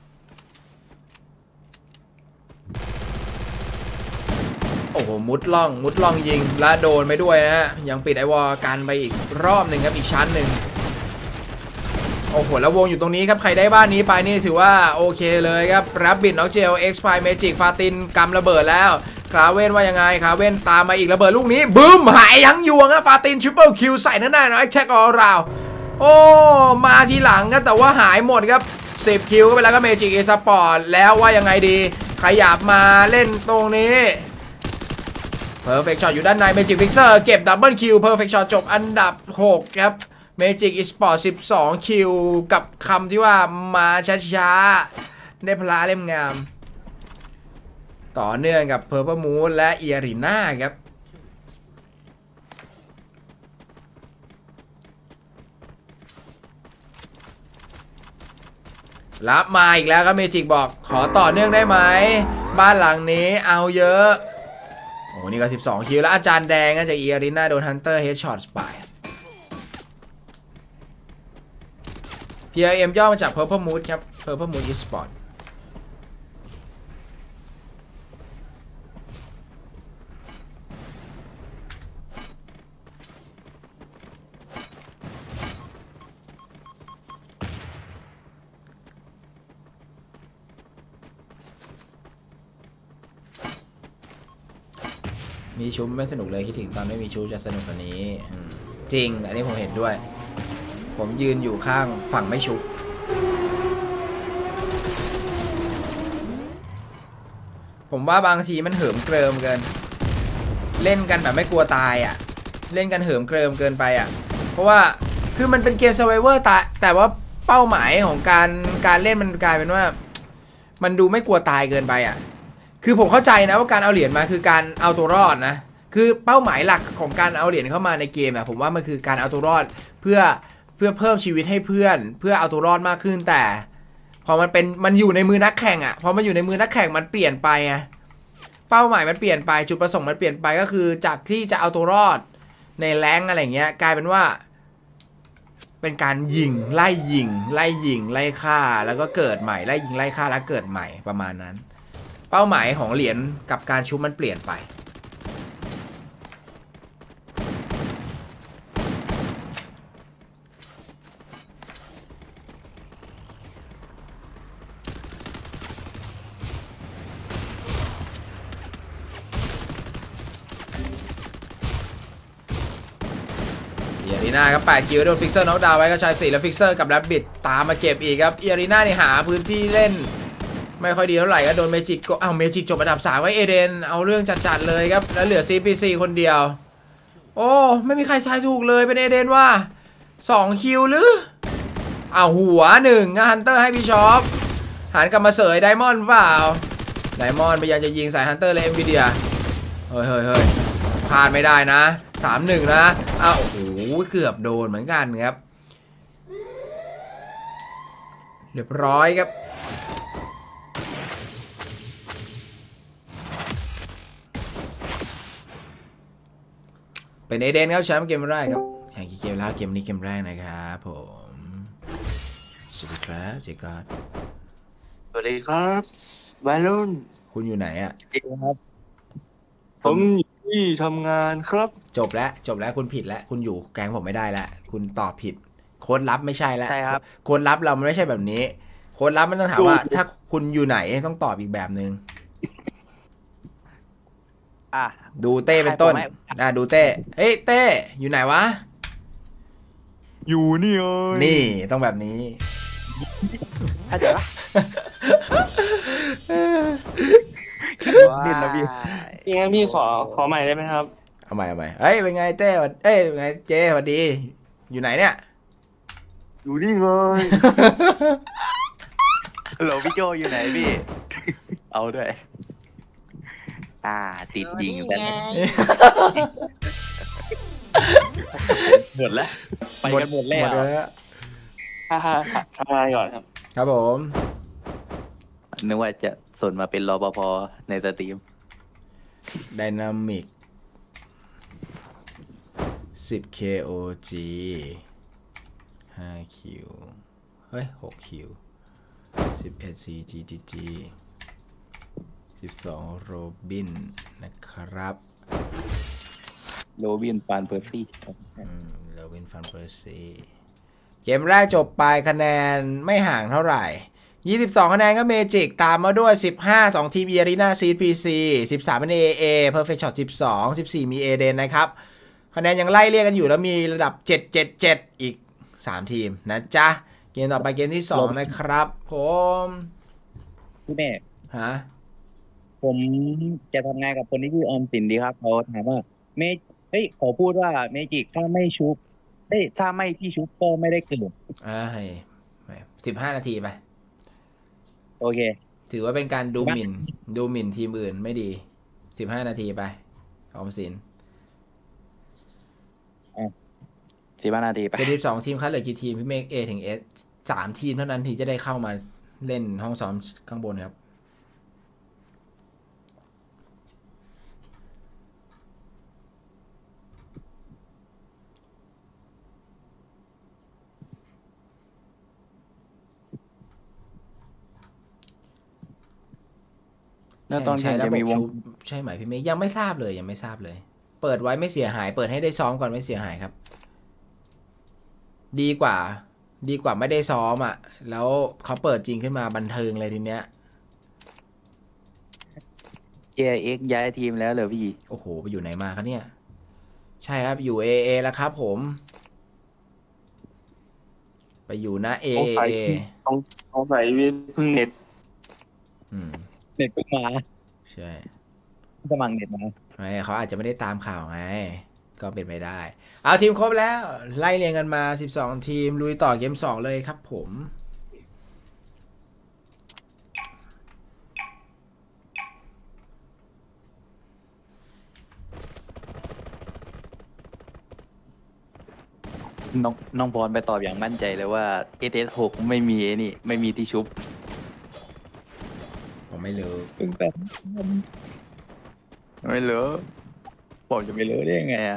โอ้โหมุดล่องยิงและโดนไปด้วยนะฮะยังปิดไอวอลกันไปอีกรอบหนึ่งครับอีกชั้นหนึ่งโอ้โหแล้ววงอยู่ตรงนี้ครับใครได้บ้านนี้ไปนี่ถือว่าโอเคเลยครับรับบิดน็อกเจลเอ็กซ์ไพเมจิกฟาตินกำระเบิดแล้วคาเว่นว่ายังไงคาเว่นตามมาอีกระเบิดลูกนี้บึ้มหายทั้งยวงครับฟาตินทริปเปิลคิวใส่นั่นได้นะแอคแท็กออราวโอ้มาทีหลังครับแต่ว่าหายหมดครับ10คิวก็ไปแล้วก็เมจิกเอสปอร์ตแล้วว่ายังไงดีขยับมาเล่นตรงนี้Perfect Shot อยู่ด้านใน Magic Fixer เก็บดับเบิลคิว Perfect Shot จบอันดับ6ครับ Magic Esport 12คิวกับคำที่ว่ามาช้าๆได้พละเล่มงามต่อเนื่องกับ Purple Moon และ Irina ครับรับมาอีกแล้วครับเมจิกบอกขอต่อเนื่องได้ไหมบ้านหลังนี้เอาเยอะโอ้นี่ก็12คิวแล้วอาจารย์แดงก็จากอีอารีนาโดนฮันเตอร์เฮดช็อตไป PRM ย่อมาจาก Purple Mood ครับ Purple Mood Esport มีชุบไม่สนุกเลยคิดถึงตอนไม่มีชุบจะสนุกกว่านี้จริงอันนี้ผมเห็นด้วยผมยืนอยู่ข้างฝั่งไม่ชุบผมว่าบางทีมันเหิมเกริมเกินเล่นกันแบบไม่กลัวตายอ่ะเล่นกันเหิมเกริมเกินไปอ่ะเพราะว่าคือมันเป็นเกม Survivor แต่ว่าเป้าหมายของการเล่นมันกลายเป็นว่ามันดูไม่กลัวตายเกินไปอ่ะคือผมเข้าใจนะว่าการเอาเหรียญมาคือการเอาตัวรอดนะคือเป้าหมายหลักของการเอาเหรียญเข้ามาในเกมอ่ะผมว่ามันคือการเอาตัวรอดเพื่อเพิ่มชีวิตให้เพื่อนเพื่อเอาตัวรอดมากขึ้นแต่พอมันอยู่ในมือนักแข่งอ่ะพอมันอยู่ในมือนักแข่งมันเปลี่ยนไปไงเป้าหมายมันเปลี่ยนไปจุดประสงค์มันเปลี่ยนไปก็คือจากที่จะเอาตัวรอดในแรงอะไรเงี้ยกลายเป็นว่าเป็นการยิงไล่ยิงไล่ฆ่าแล้วก็เกิดใหม่ไล่ยิงไล่ฆ่าแล้วเกิดใหม่ประมาณนั้นเป้าหมายของเหรียญกับการชุบมันเปลี่ยนไปเอียรีน่าครับ8คิวโดนฟิกเซอร์น็อกดาวน์ไว้ก็ชาย4แล้วฟิกเซอร์กับแรบบิทตามมาเก็บอีกครับเอียรีน่านี่หาพื้นที่เล่นไม่ค่อยดีเท่าไหร่ก็โดนเมจิกก็เมจิกจบอันดับ3ไว้เอเดนเอาเรื่องจัดๆเลยครับแล้วเหลือ CPC คนเดียวโอ้ไม่มีใครทายถูกเลยเป็นเอเดนว่า2คิวหรือหัว1ฮันเตอร์ให้พี่ชอปหันกลับมาเสยไดมอนด์เปล่าไดมอนด์พยายามจะยิงใส่ฮันเตอร์และเอ็มวีเดียเฮ้ยพลาดไม่ได้นะ3-1นะโอ้โหเกือบโดนเหมือนกันครับเรียบร้อยครับเป็นเอเดนครับแชมป์เกมแรกครับแข่งกี่เกมแล้วเกมนี้เกมแรกนะครับผมสวัสดีครับเจคอร์ดสวัสดีครับวัยรุ่นคุณอยู่ไหนอ่ะจริงครับผมอยู่ที่ทำงานครับจบแล้วคุณผิดแล้วคุณอยู่แก๊งผมไม่ได้แล้วคุณตอบผิดโค้ดลับไม่ใช่แล้วใช่ครับโค้ดลับเรามันไม่ใช่แบบนี้โค้ดลับมันต้องถามว่าถ้าคุณอยู่ไหนต้องตอบอีกแบบนึงดูเต้เป็นต้นดูเต้เฮ้ยเต้อยู่ไหนวะอยู่นี่เอ้ยนี่ต้องแบบนี้ถ้าเดี๋ยวดิ้นนะพี่งั้นพี่ขอใหม่ได้ไหมครับเอาใหม่เฮ้ยเป็นไงเต้เป็นไงเจสวัสดีอยู่ไหนเนี่ยอยู่นี่ไงฮัลโหลพี่โจอยู่ไหนพี่ เอาด้วยติดยิงอยู่แป๊บนึงหมดแล้วไปกันหมดแล้วทำงานก่อนครับครับผมนึกว่าจะสนมาเป็นรปภในสตรีม Dynamic 10 KOG 5 คิวเฮ้ย6คิว11 CGGG 12โรบินนะครับโรบินฟานเปอร์ซี่โรบินฟันเปอร์ซี่เกมแรกจบไปคะแนนไม่ห่างเท่าไหร่22คะแนนก็เมจิกตามมาด้วย15 2ทีมเอรีนาซีพีซี13เป็น AA Perfect Shot 12 14มีเอเดนนะครับคะแนนยังไล่เรียกกันอยู่แล้วมีระดับ777อีก3ทีมนะจ๊ะเกมต่อไปเกมที่2นะครับผมพี่เมฆฮะผมจะทำงานกับคนที่ชื่อออมสินดีครับเขาถามว่าขอพูดว่าเมจิกถ้าไม่ชุบถ้าไม่ที่ชุบก็ไม่ได้เกิด 15 นาทีไปโอเคถือว่าเป็นการดูหมิ่นทีมอื่นไม่ดี15 นาทีไปออมสิน 15 นาทีไป 72 ทีมคัดเหลือกี่ทีมพี่เมฆ A ถึง S 3 ทีมเท่านั้นที่จะได้เข้ามาเล่นห้องซ้อมข้างบนครับแล้วตอนแข่งจะมีวงใช่ไหมพี่เมย์ยังไม่ทราบเลยเปิดไว้ไม่เสียหายเปิดให้ได้ซ้อมก่อนไม่เสียหายครับดีกว่าไม่ได้ซ้อมอ่ะแล้วเขาเปิดจริงขึ้นมาบันเทิงเลยทีเนี้ย JX ย้ายทีมแล้วเหรอพี่โอ้โหไปอยู่ไหนมาครับเนี่ย ใช่ครับอยู่ AA แล้วครับผม ไปอยู่นะสงสัย AA สงสัยเพึ่งเน็ตอืมเน็ตเพิ่งมาใช่สมัครเน็ตมาไม่เขาอาจจะไม่ได้ตามข่าวไง ก็เป็นไปได้ เอาทีมครบแล้ว ไล่เรียงกันมา12ทีมลุยต่อเกม2เลยครับผมน้องพรไปตอบอย่างมั่นใจเลยว่า SS6 ไม่มีไอ้นี่ไม่มีที่ชุบผมไม่รู้เพิ่งแต่ไม่รู้ผมจะไม่รู้ได้ยังไงอะ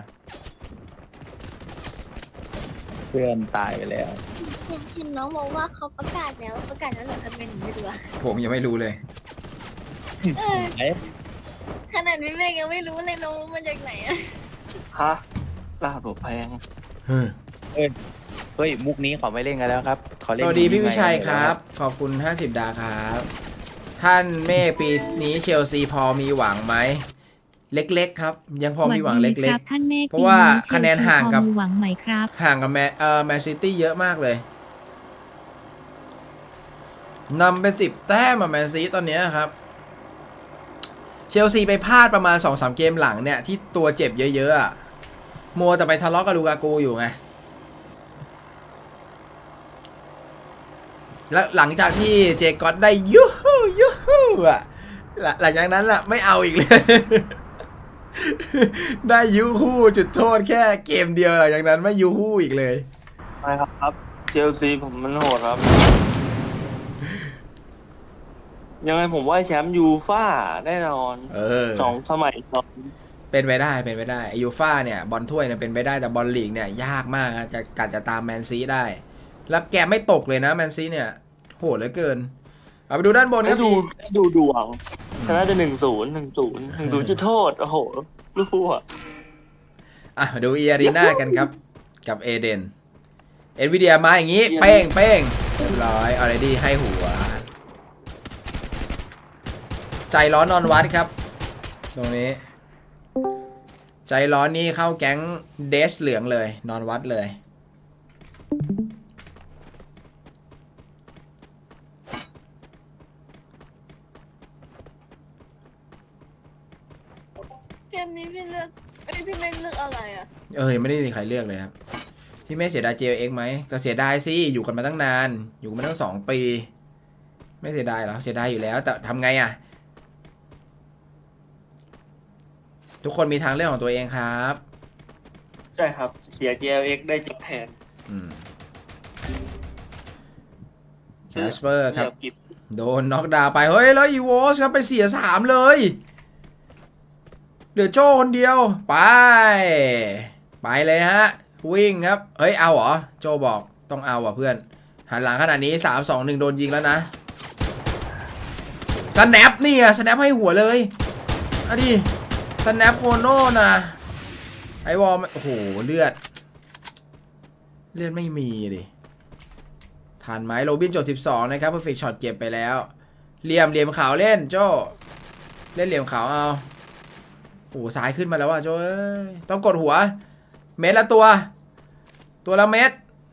เพื่อนตายไปแล้วเห็นน้องบอกว่าเขาประกาศแล้วเหรอทำไมหนูไม่รู้อะผมยังไม่รู้เลยเออไหนขนาดพี่เมฆยังไม่รู้เลยน้องมาจากไหนอะฮะลาบหลบแพงเฮ้ยเฮ้ยมุกนี้เขาไม่เล่นกันแล้วครับเขาสเล่นวัสดีพี่ยังไงวิชัยกันคแล้รับวขอบคุณ50 ดาวครับ ท่านเมฆปีนี้เชลซีพอมีหวังไหม เล็กๆครับ ยังพอมีหวังเล็กครับท่านเมฆเพราะว่าคะแนนห่างกับพอมีหวังไหมครับๆ ห่างกับแมนซิตี้เยอะมากเลยนำเป็น10 แต้มแมนซีตอนนี้ครับ เชลซีไปพลาดประมาณ 2-3 เกมหลังเนี่ยที่ตัวเจ็บเยอะๆอะมัวแต่ไปทะเลาะกับลูกากูอยู่ไง แล้วหลังจากที่เจก็อตได้ยูฮูอ่ะหลังจากนั้นล่ะไม่เอาอีกเลย ได้ยูฮูจุดโทษแค่เกมเดียวหลังจากนั้นไม่ยูฮูอีกเลยใช่ครับ เชลซีผมมันโหดครับ ยังไงผมว่าแชมป์ยูฟ่าแน่นอน 2 สมัยซ้อนเป็นไปได้ยูฟ่าเนี่ยบอลถ้วยเนี่ยเป็นไปได้แต่บอลลีกเนี่ยยากมากนะจะตามแมนซีได้ แล้วแกไม่ตกเลยนะแมนซีเนี่ยโหดเหลือเกินเอาไปดูด้านบนครับดูดวงชนะจะ1-0 จุดโทษ โอ้โหลูกอ่ะอ่ะมาดูเออารีนากันครับกับเอเดนเอ็นวีเดียมาอย่างนี้เป้งเรียบร้อยออเรดี้ให้หัวใจร้อนนอนวัดครับ ตรงนี้ใจร้อนนี่เข้าแก๊งเดสเหลืองเลยนอนวัดเลยเกมนี้พี่เลือกพี่เมฆเลือกอะไรอะไม่ได้มีใครเลือกเลยครับพี่เมฆเสียดาย JLX ไหมก็เสียดายสิอยู่กันมาตั้งนานอยู่กันมาตั้ง2 ปีไม่เสียดายหรอเสียดายอยู่แล้วแต่ทำไงอ่ะทุกคนมีทางเลือกของตัวเองครับใช่ครับเสีย JLX ได้จับแทนแคสเปอร์ครับโดนน็อกดาวน์ไปเฮ้ยแล้วอีโวสครับไปเสีย3เลยเหลือโจ้คนเดียวไปเลยฮะวิ่งครับเฮ้ยเอาเหรอโจบอกต้องเอาอ่ะเพื่อนหันหลังขนาดนี้3-2-1โดนยิงแล้วนะสแนปนี่อะสแนปให้หัวเลยอะดิสแนปโคโน่นะไอวอลโอ้โหเลือดไม่มีดิทันไหมโรบินจบ12นะครับเพอร์เฟคช็อตเก็บไปแล้วเหลี่ยมขาวเล่นโจเล่นเหลี่ยมขาวเอาโอ้สายขึ้นมาแล้วว่ะโจต้องกดหัวเม็ดละตัวละเม็ด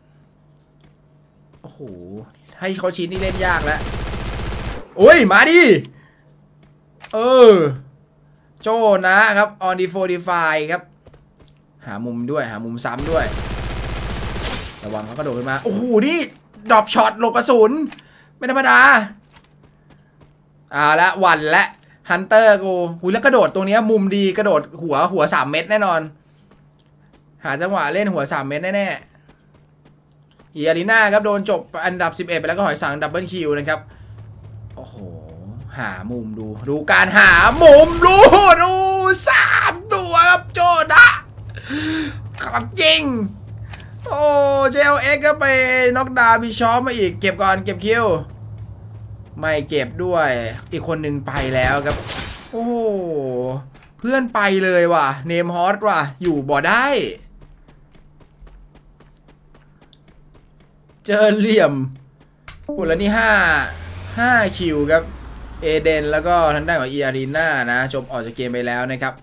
โอ้โหให้เขาชี้นี่เล่นยากแล้วโอ้ยมาดิโจนะครับ on the 45ครับหามุมด้วยหามุมซ้ำด้วยระวังเขากระโดดขึ้นมาโอ้โหนี่ดรอปช็อตหลบกระสุนไม่ธรรมดาละหวั่นและฮันเตอร์กูหุยแล้วกระโดดตรงนี้มุมดีกระโดดหัว3 เม็ดแน่นอนหาจังหวะเล่นหัว3 เม็ดแน่ๆอีอารีนาครับโดนจบอันดับ11ไปแล้วก็หอยสังดับเบิลคิวนะครับโอ้โหหามุมดูการหามุมดู3 ตัวครับโจดะขับจริงโอ้JLXก็ไปน็อกดาวน์บิชอปมาอีกเก็บก่อนเก็บคิวไม่เก็บด้วยอีกคนหนึ่งไปแล้วครับโอ้เพื่อนไปเลยว่ะเนมฮอสว่ะอยู่บ่ได้เจอเหลี่ยมโอ้แล้วนี่5 คิวครับเอเดนแล้วก็ทางด้านของอีอารีนานะจบออกจากเกมไปแล้วนะครับ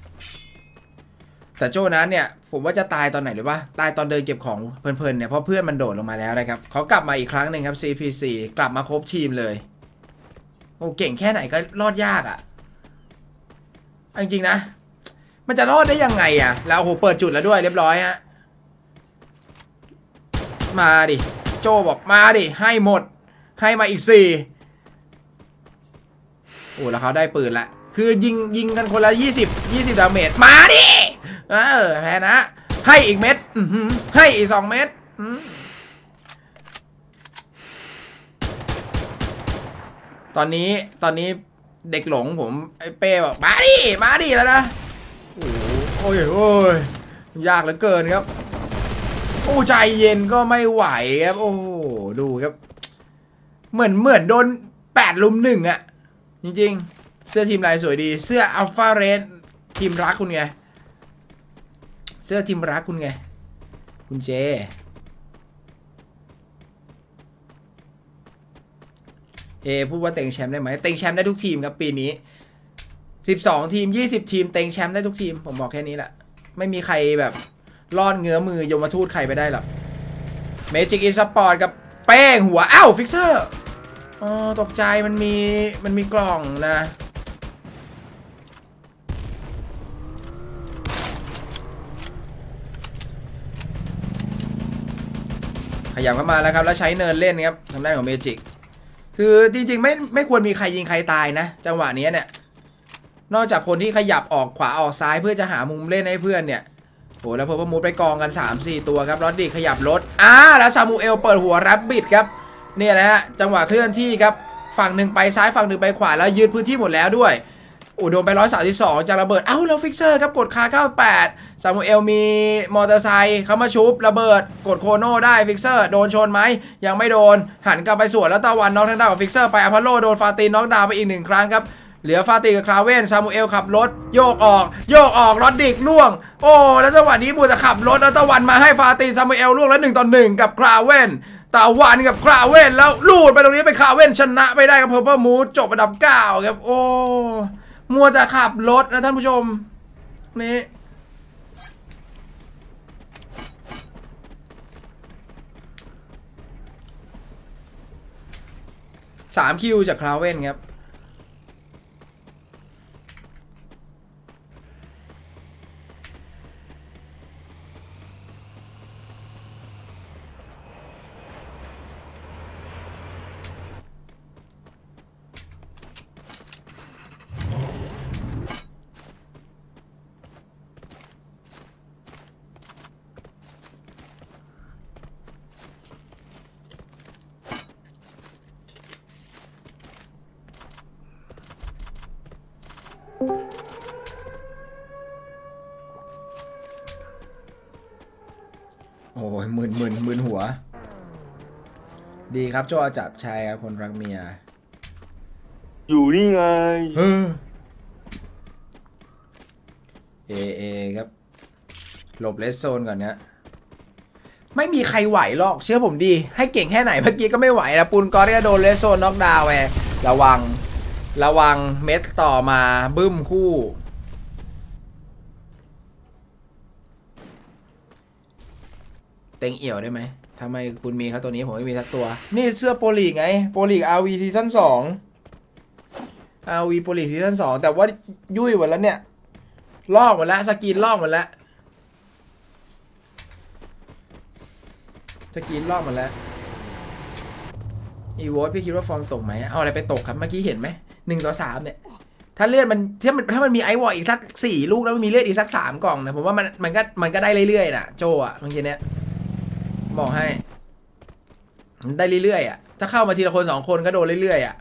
แต่โจนั้นเนี่ยผมว่าจะตายตอนไหนหรือว่าตายตอนเดินเก็บของเพลินๆเนี่ยเพราะเพื่อนมันโดดลงมาแล้วนะครับเขากลับมาอีกครั้งหนึ่งครับ CP4 กลับมาครบทีมเลยโอ้เก่งแค่ไหนก็รอดยากอ่ะจริงๆนะมันจะรอดได้ยังไงอ่ะแล้วโอ้โหเปิดจุดแล้วด้วยเรียบร้อยฮะมาดิโจบอกมาดิให้หมดให้มาอีก4โอ้แล้วเขาได้ปืนละคือยิงกันคนละ20ดาเมจมาดิแพ้นะให้อีกเม็ดให้อีก2เม็ดตอนนี้เด็กหลงผมไอ้เป้บอกมาดิแล้วนะโอ้ยยากเหลือเกินครับโอ้ใจเย็นก็ไม่ไหวครับโอ้ดูครับเหมือนโดน8 ลุม 1อ่ะจริงๆเสื้อทีมลายสวยดีเสื้ออัลฟาเรสทีมรักคุณไงเสื้อทีมรักคุณไงคุณเจพูดว่าเต็งแชมป์ได้ไหมเต็งแชมป์ได้ทุกทีมครับปีนี้12 ทีม20 ทีมเต็งแชมป์ได้ทุกทีมผมบอกแค่นี้แหละไม่มีใครแบบรอดเงื้อมือยมทูตใครไปได้หรอกเมจิกอีสปอร์ตกับเป้งหัวอ้าวฟิกเซอร์ตกใจมันมีกล่องนะขยับเข้ามาแล้วครับแล้วใช้เนินเล่นครับทางด้านของเมจิกคือจริงๆไม่ควรมีใครยิงใครตายนะจังหวะนี้เนี่ยนอกจากคนที่ขยับออกขวาออกซ้ายเพื่อจะหามุมเล่นให้เพื่อนเนี่ยโหแล้วพอมูดไปกองกัน 3-4 ตัวครับรอดดิขยับรถแล้วซามูเอลเปิดหัวแรบบิทครับเนี่ยนะฮะจังหวะเคลื่อนที่ครับฝั่งหนึ่งไปซ้ายฝั่งหนึ่งไปขวาแล้วยืดพื้นที่หมดแล้วด้วยโดนไป132จากระเบิดแล้วฟิกเซอร์ครับกดคา98ซามูเอลมีมอเตอร์ไซค์เขามาชุบระเบิดกดโคโน่ได้ฟิกเซอร์โดนชนไหมยังไม่โดนหันกลับไปสวนแล้วตะวันน็อกทางด้านของฟิกเซอร์ไปอพอลโลโดนฟาตินน็อกดาวน์ไปอีก1 ครั้งครับเหลือฟาติกับคราเวนซามูเอลขับรถโยกออกรอดดิกล่วงแล้วจังหวะนี้บูจะขับรถแล้วตะวันมาให้ฟาตินซามูเอลล่วงแล้ว1-1กับคราเวนตะวันกับคราเวนแล้วลูดไปตรงนี้ไปคราเวนชนะไปได้กับเพอร์เพิลมูดจบอันดับ9ครับมัวแต่ขับรถนะท่านผู้ชมนี่3 คิวจากคราเวนครับมึนหัวดีครับโจจับชายครับคนรักเมียอยู่นี่ไงครับหลบเลสโซนก่อนนะไม่มีใครไหวหรอกเชื่อผมดีให้เก่งแค่ไหนเมื่อกี้ก็ไม่ไหวนะปูนกอริโดนเลสโซนน็อกดาวน์แวร์ระวังเม็ดต่อมาบึ้มคู่เต็งเอี่ยวได้ไหมทำไมคุณมีครับตัวนี้ผมไม่มีสักตัวนี่เสื้อโปรลีกไงโปรลีก RV ซีซั่น2 RV โปรลีกซีซั่น2แต่ว่ายุ่ยหมดแล้วเนี่ยลอกหมดแล้วสกินลอกหมดแล้วอีโวตพี่คิดว่าฟอร์มตกไหมเอาอะไรไปตกครับเมื่อกี้เห็นไหม1-3เนี่ยถ้าเลือดถ้ามันมีไอวอลอีกสัก4 ลูกแล้วมันมีเลือดอีกสัก3 กล่องนะผมว่ามันก็ได้เรื่อยๆนะโจอ่ะเมื่อกี้เนี้ยบอกให้ได้เรื่อยๆถ้าเข้ามาทีละคน2 คนก็โดนเรื่อยๆ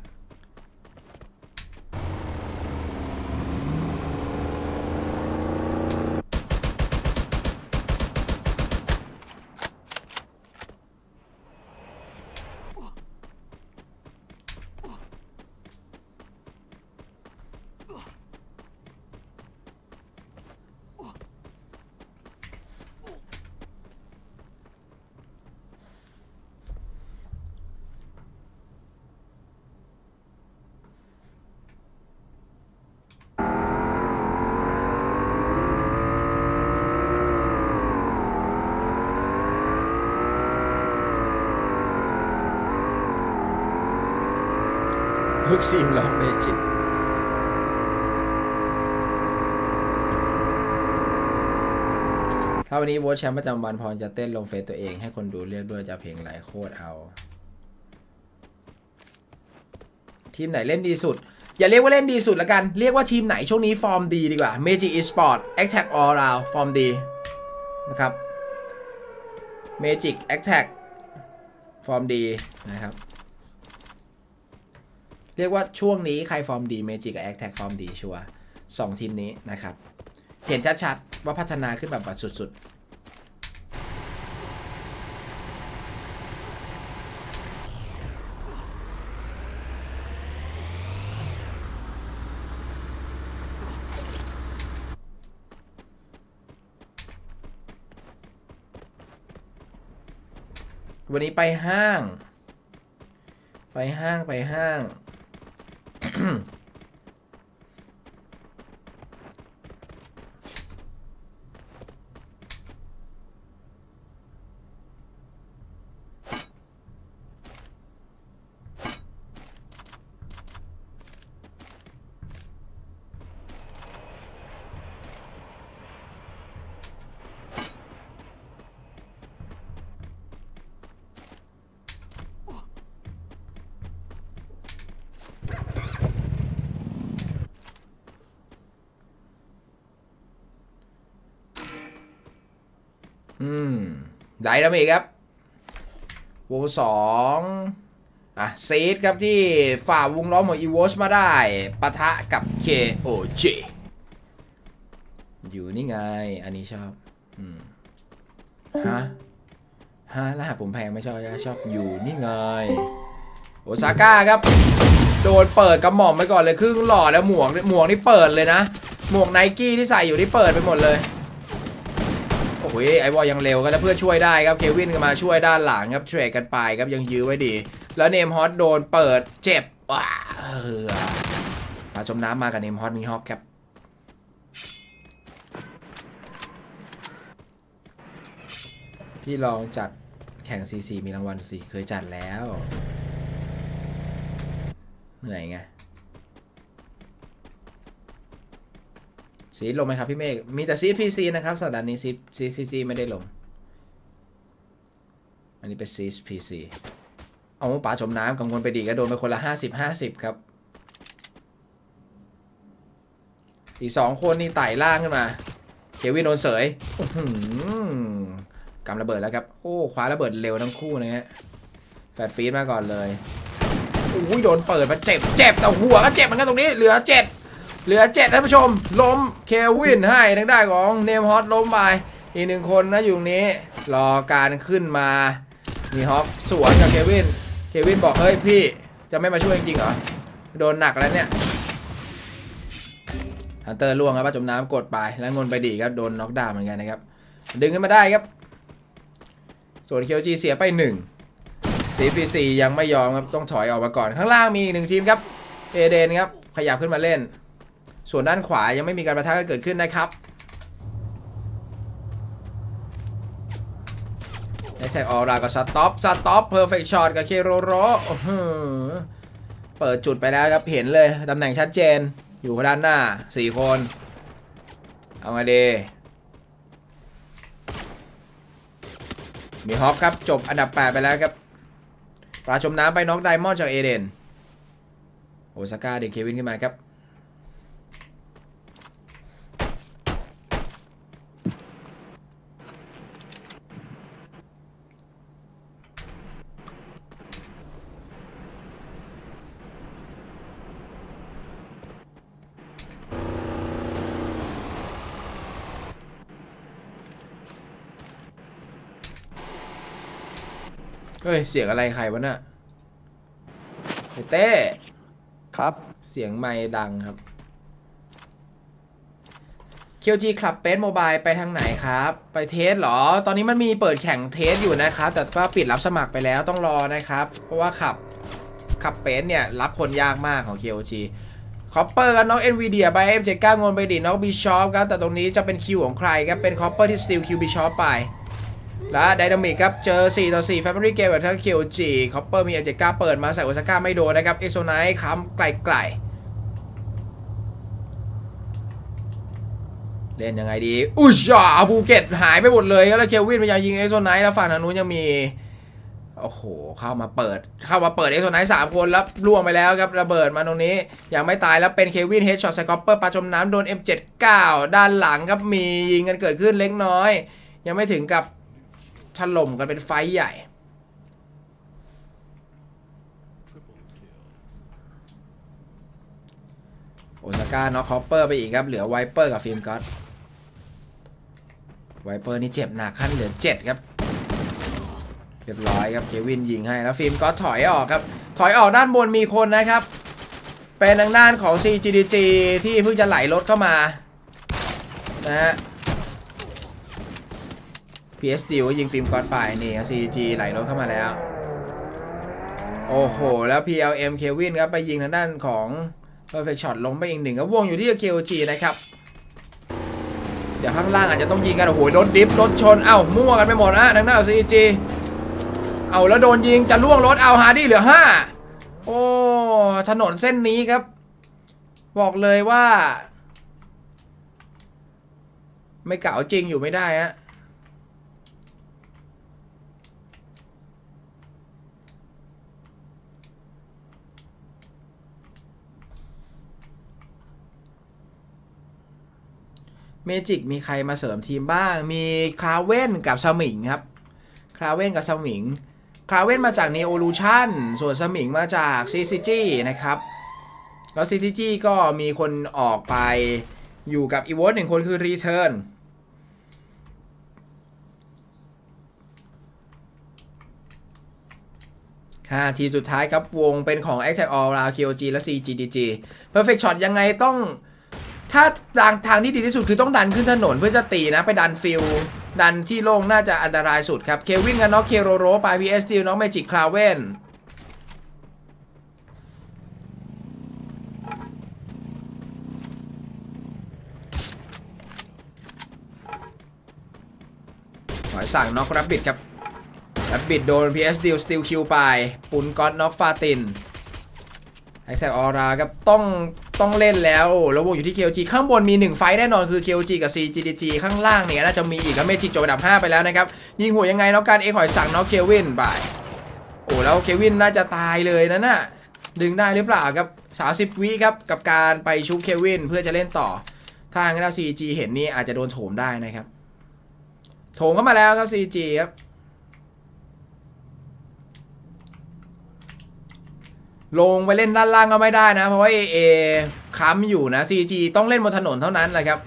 ลูกทีมเราเมจิกถ้าวันนี้โวตแชมป์ประจำวันพรจะเต้นลงเฟซตัวเองให้คนดูเรียกด้วยจะเพลงไหลโคตรเอาทีมไหนเล่นดีสุดอย่าเรียกว่าเล่นดีสุดละกันเรียกว่าทีมไหนช่วงนี้ฟอร์มดีดีกว่า Magic Esport Attack All Round ฟอร์มดีนะครับ Magic Attack ฟอร์มดีนะครับเรียกว่าช่วงนี้ใครฟอร์มดี Magic กับ Attack ฟอร์มดีชัวร์2ทีมนี้นะครับเห็นชัดๆว่าพัฒนาขึ้นแบบสุดๆวันนี้ไปห้างได้แล้วอีกครับวง2ซีดครับที่ฝ่าวงล้อมของอีวอชมาได้ปะทะกับ KOG อยู่นี่ไงอันนี้ชอบฮะรหัสผมแพงไม่ชอบอยู่นี่ไงโอซาก้าครับโดนเปิดกระหม่อมไปก่อนเลยครึ่งหล่อแล้วหมวกนี่เปิดเลยนะหมวกไนกี้ที่ใส่อยู่นี่เปิดไปหมดเลยโอ้ยไอวอลยังเร็วกันแล้วเพื่อช่วยได้ครับเควินก็มาช่วยด้านหลังครับเทรดกันไปครับยังยื้อไว้ดีแล้วเนมฮอตโดนเปิดเจ็บว้าปลาจมน้ำมากับเนมฮอตมีฮอกครับพี่ลองจัดแข่ง CC มีรางวัลสิเคยจัดแล้วเหนื่อยไงซีดลงไหมครับพี่เมฆมีแต่ซีด PC นะครับสัปดาห์นี้ซีด CC ไม่ได้ลงอันนี้เป็นซีด PC เอาป่าจมน้ำกังวลไปดีก็โดนไปคนละ50-50ครับอีก2คนนี่ไต่ล่างขึ้นมาเควินโดนเสยกำระเบิดแล้วครับโอ้คว้าระเบิดเร็วทั้งคู่นะฮะแฟดฟีดมาก่อนเลยอุ้ยโดนเปิดมาเจ็บแต่หัวก็เจ็บเหมือนกันตรงนี้เหลือ7ท่านผู้ชมล้มเควินให้ทางด้านของเนมฮอตล้มไปอีก1คนนะอยู่ตรงนี้รอการขึ้นมามีฮอปสวนกับเควินบอกเฮ้ยพี่จะไม่มาช่วยจริงเหรอโดนหนักแล้วเนี่ยฮันเตอร์ล่วงครับจมน้ำกดไปแล้วงนไปดีครับโดนน็อกดาวน์เหมือนกันนะครับดึงขึ้นมาได้ครับส่วน KOG เสียไป1 CPC ยังไม่ยอมครับต้องถอยออกมาก่อนข้างล่างมีอีก1ทีมครับเอเดนครับขยับขึ้นมาเล่นส่วนด้านขวายังไม่มีการปะทะกันเกิดขึ้นนะครับแท็กออรากับสต็อปเพอร์เฟคช็อตกับเคโรโรเปิดจุดไปแล้วครับเห็นเลยตำแหน่งชัดเจนอยู่ด้านหน้า4คนเอาไงดีมีฮอปครับจบอันดับ8ไปแล้วครับปลาชมน้ำไปน็อกไดมอนด์จากเอเดนโอซาก้าเด็กเควินขึ้นมาครับเฮ้ยเสียงอะไรใครวะน่ะเต้ครับเสียงไมค์ดังครับ QG Club Space Mobile ไปทางไหนครับไปเทสเหรอตอนนี้มันมีเปิดแข่งเทสอยู่นะครับแต่ว่าปิดรับสมัครไปแล้วต้องรอนะครับเพราะว่าขับเปสเนี่ยรับคนยากมากของ KOG คอปเปอร์กับน้อง Nvidia ไป M79 งนไปดิน้อง Bishop ครับแต่ตรงนี้จะเป็นคิวของใครครับเป็นคอปเปอร์ที่สตีลคิว Bishop ไปและไดนามิกครับเจอ4-4 Family Game กับทั้ง KOG คอปเปอร์มีเอเจก้าเปิดมาใส่โอซาก้าไม่โดนนะครับเอ็กโซไนท์ค้ำไกลๆเล่นยังไงดีอุ๊ยภูเก็ตหายไปหมดเลยแล้วเควินพยายามยิงเอ็กโซไนท์แล้วฝั่งทางนู้นยังมีโอ้โหเข้ามาเปิดเอ็กโซไนท์3 คนแล้วล่วงไปแล้วครับระเบิดมาตรงนี้ยังไม่ตายแล้วเป็นเควินเฮดช็อตใส่คอปเปอร์ปาจมน้ำโดน M79 ด้านหลังครับมียิงกันเกิดขึ้นเล็กน้อยยังไม่ถึงกับถล่มกันเป็นไฟใหญ่โอซาก้าน็อกคอปเปอร์ไปอีกครับเหลือไวเปอร์กับฟิล์มก็อตไวเปอร์นี่เจ็บหนักขั้นเหลือ7ครับเรียบร้อยครับเควินยิงให้แล้วฟิล์มก็อตถอยออกครับถอยออกด้านบนมีคนนะครับเป็นทางด้านของ CGDG ที่เพิ่งจะไหลรถเข้ามานะฮะPSD ก็ยิงฟิล์มก๊อตไปนี่ CG ไหลรถเข้ามาแล้วโอ้โหแล้ว PLM เควินครับไปยิงทางด้านของ Perfect Shot ล้มไปอีก1ก็วงอยู่ที่ KOG นะครับเดี๋ยวข้างล่างอาจจะต้องยิงกันโอ้โหรถดิฟรถชนเอ้ามั่วกันไปหมดนะทางด้าน CG เอาแล้วโดนยิงจะล่วงรถเอาฮาร์ดี้เหลือ5โอ้ถนนเส้นนี้ครับบอกเลยว่าไม่เก่าจริงอยู่ไม่ได้ฮะเมจิกมีใครมาเสริมทีมบ้างมีคลาเว่นกับสมิงครับคลาเว่นกับสมิงคลาเว่นมาจาก Neolution ส่วนสมิงมาจาก CCG นะครับแล้ว CCG ก็มีคนออกไปอยู่กับ Evolt 1 คนคือ Return ทีมสุดท้ายครับวงเป็นของ Attack All Round KOG และ CGDG Perfect Shot ยังไงต้องถ้าทางที่ดีที่สุดคือต้องดันขึ้นถนนเพื่อจะตีนะไปดันฟิลดันที่โล่งน่าจะอันตรายสุดครับเควินกับน็อกเคโรโรไป PSD น็อกเมจิกคลาเว่นหอยสั่งน็อกรับบิดครับรับบิดโดน PSD สติลคิวไปปุนก๊อตน็อกฟาตินไอแท็กออราครับต้องเล่นแล้ววงอยู่ที่ KOG ข้างบนมี1ไฟแน่นอนคือ KOG กับ CGDG ข้างล่างเนี่ยน่าจะมีอีกแล้วเมจิกจบอันดับ5ไปแล้วนะครับยิงหัวยังไงน็อกการหอยสั่งน็อกเควินไปโอ้แล้วเควินน่าจะตายเลยนะน่ะดึงได้หรือเปล่าครับ30 วิครับกับการไปชุบเควินเพื่อจะเล่นต่อถ้าทางด้าน CG เห็นนี่อาจจะโดนโถมได้นะครับโถมเข้ามาแล้วครับ CG ครับลงไปเล่นด้านล่างก็ไม่ได้นะเพราะว่า AA ค้ำอยู่นะ CG ต้องเล่นบนถนนเท่านั้นแหละครับ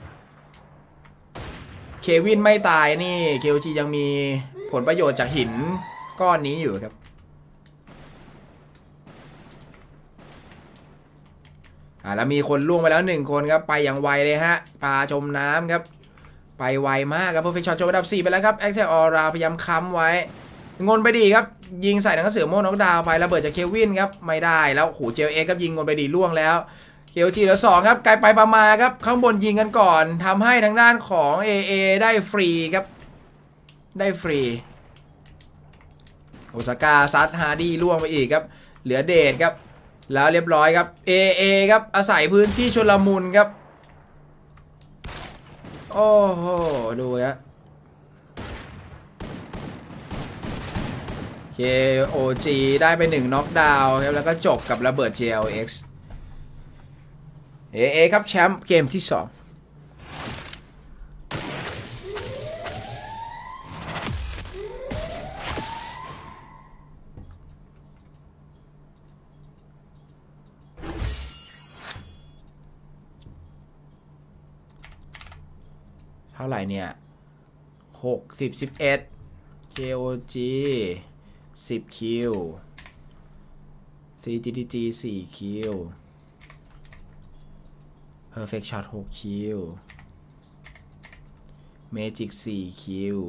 เควินไม่ตายนี่ KOG ยังมีผลประโยชน์จากหินก้อนนี้อยู่ครับแล้วมีคนล่วงไปแล้ว1คนครับไปอย่างไวเลยฮะปลาจมน้ำครับไปไวมากครับ Perfect Shot จบอันดับ4ไปแล้วครับ Attack All Round พยายามค้ำไว้งนไปดีครับยิงใส่หนังเสือโม่น็อกดาวน์ไประเบิดจากเควินครับไม่ได้แล้วโหเจลเอ็กครับยิงงนไปดีล่วงแล้วเคโอจีเหลือ2ครับไกลไปประมาครับข้างบนยิงกันก่อนทำให้ทางด้านของ AA ได้ฟรีครับได้ฟรีโอซาก้าซัดฮาร์ดี้ล่วงไปอีกครับเหลือเดชครับแล้วเรียบร้อยครับ AA ครับอาศัยพื้นที่ชลมุนครับโอ้โหดูครับKOG ได้ไป1น็อกดาวน์ครับแล้วก็จบกับระเบิด JLX AA ครับแชมป์เกมที่2เท่าไหร่เนี่ย60-11 KOG 10 คิว CGDG 4 คิว Perfect Shot 6 คิว Magic 4 คิว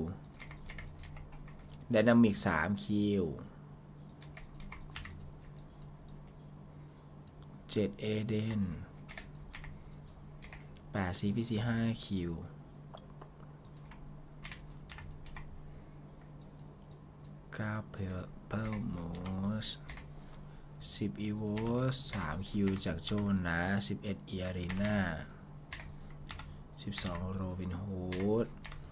Dynamic 3 คิว 7 Eden 8 CPC 5 คิว 9 Purple Moose 10 Evo 3 คิวจากโจนะ11 เอียรีนา12 โรบินฮูด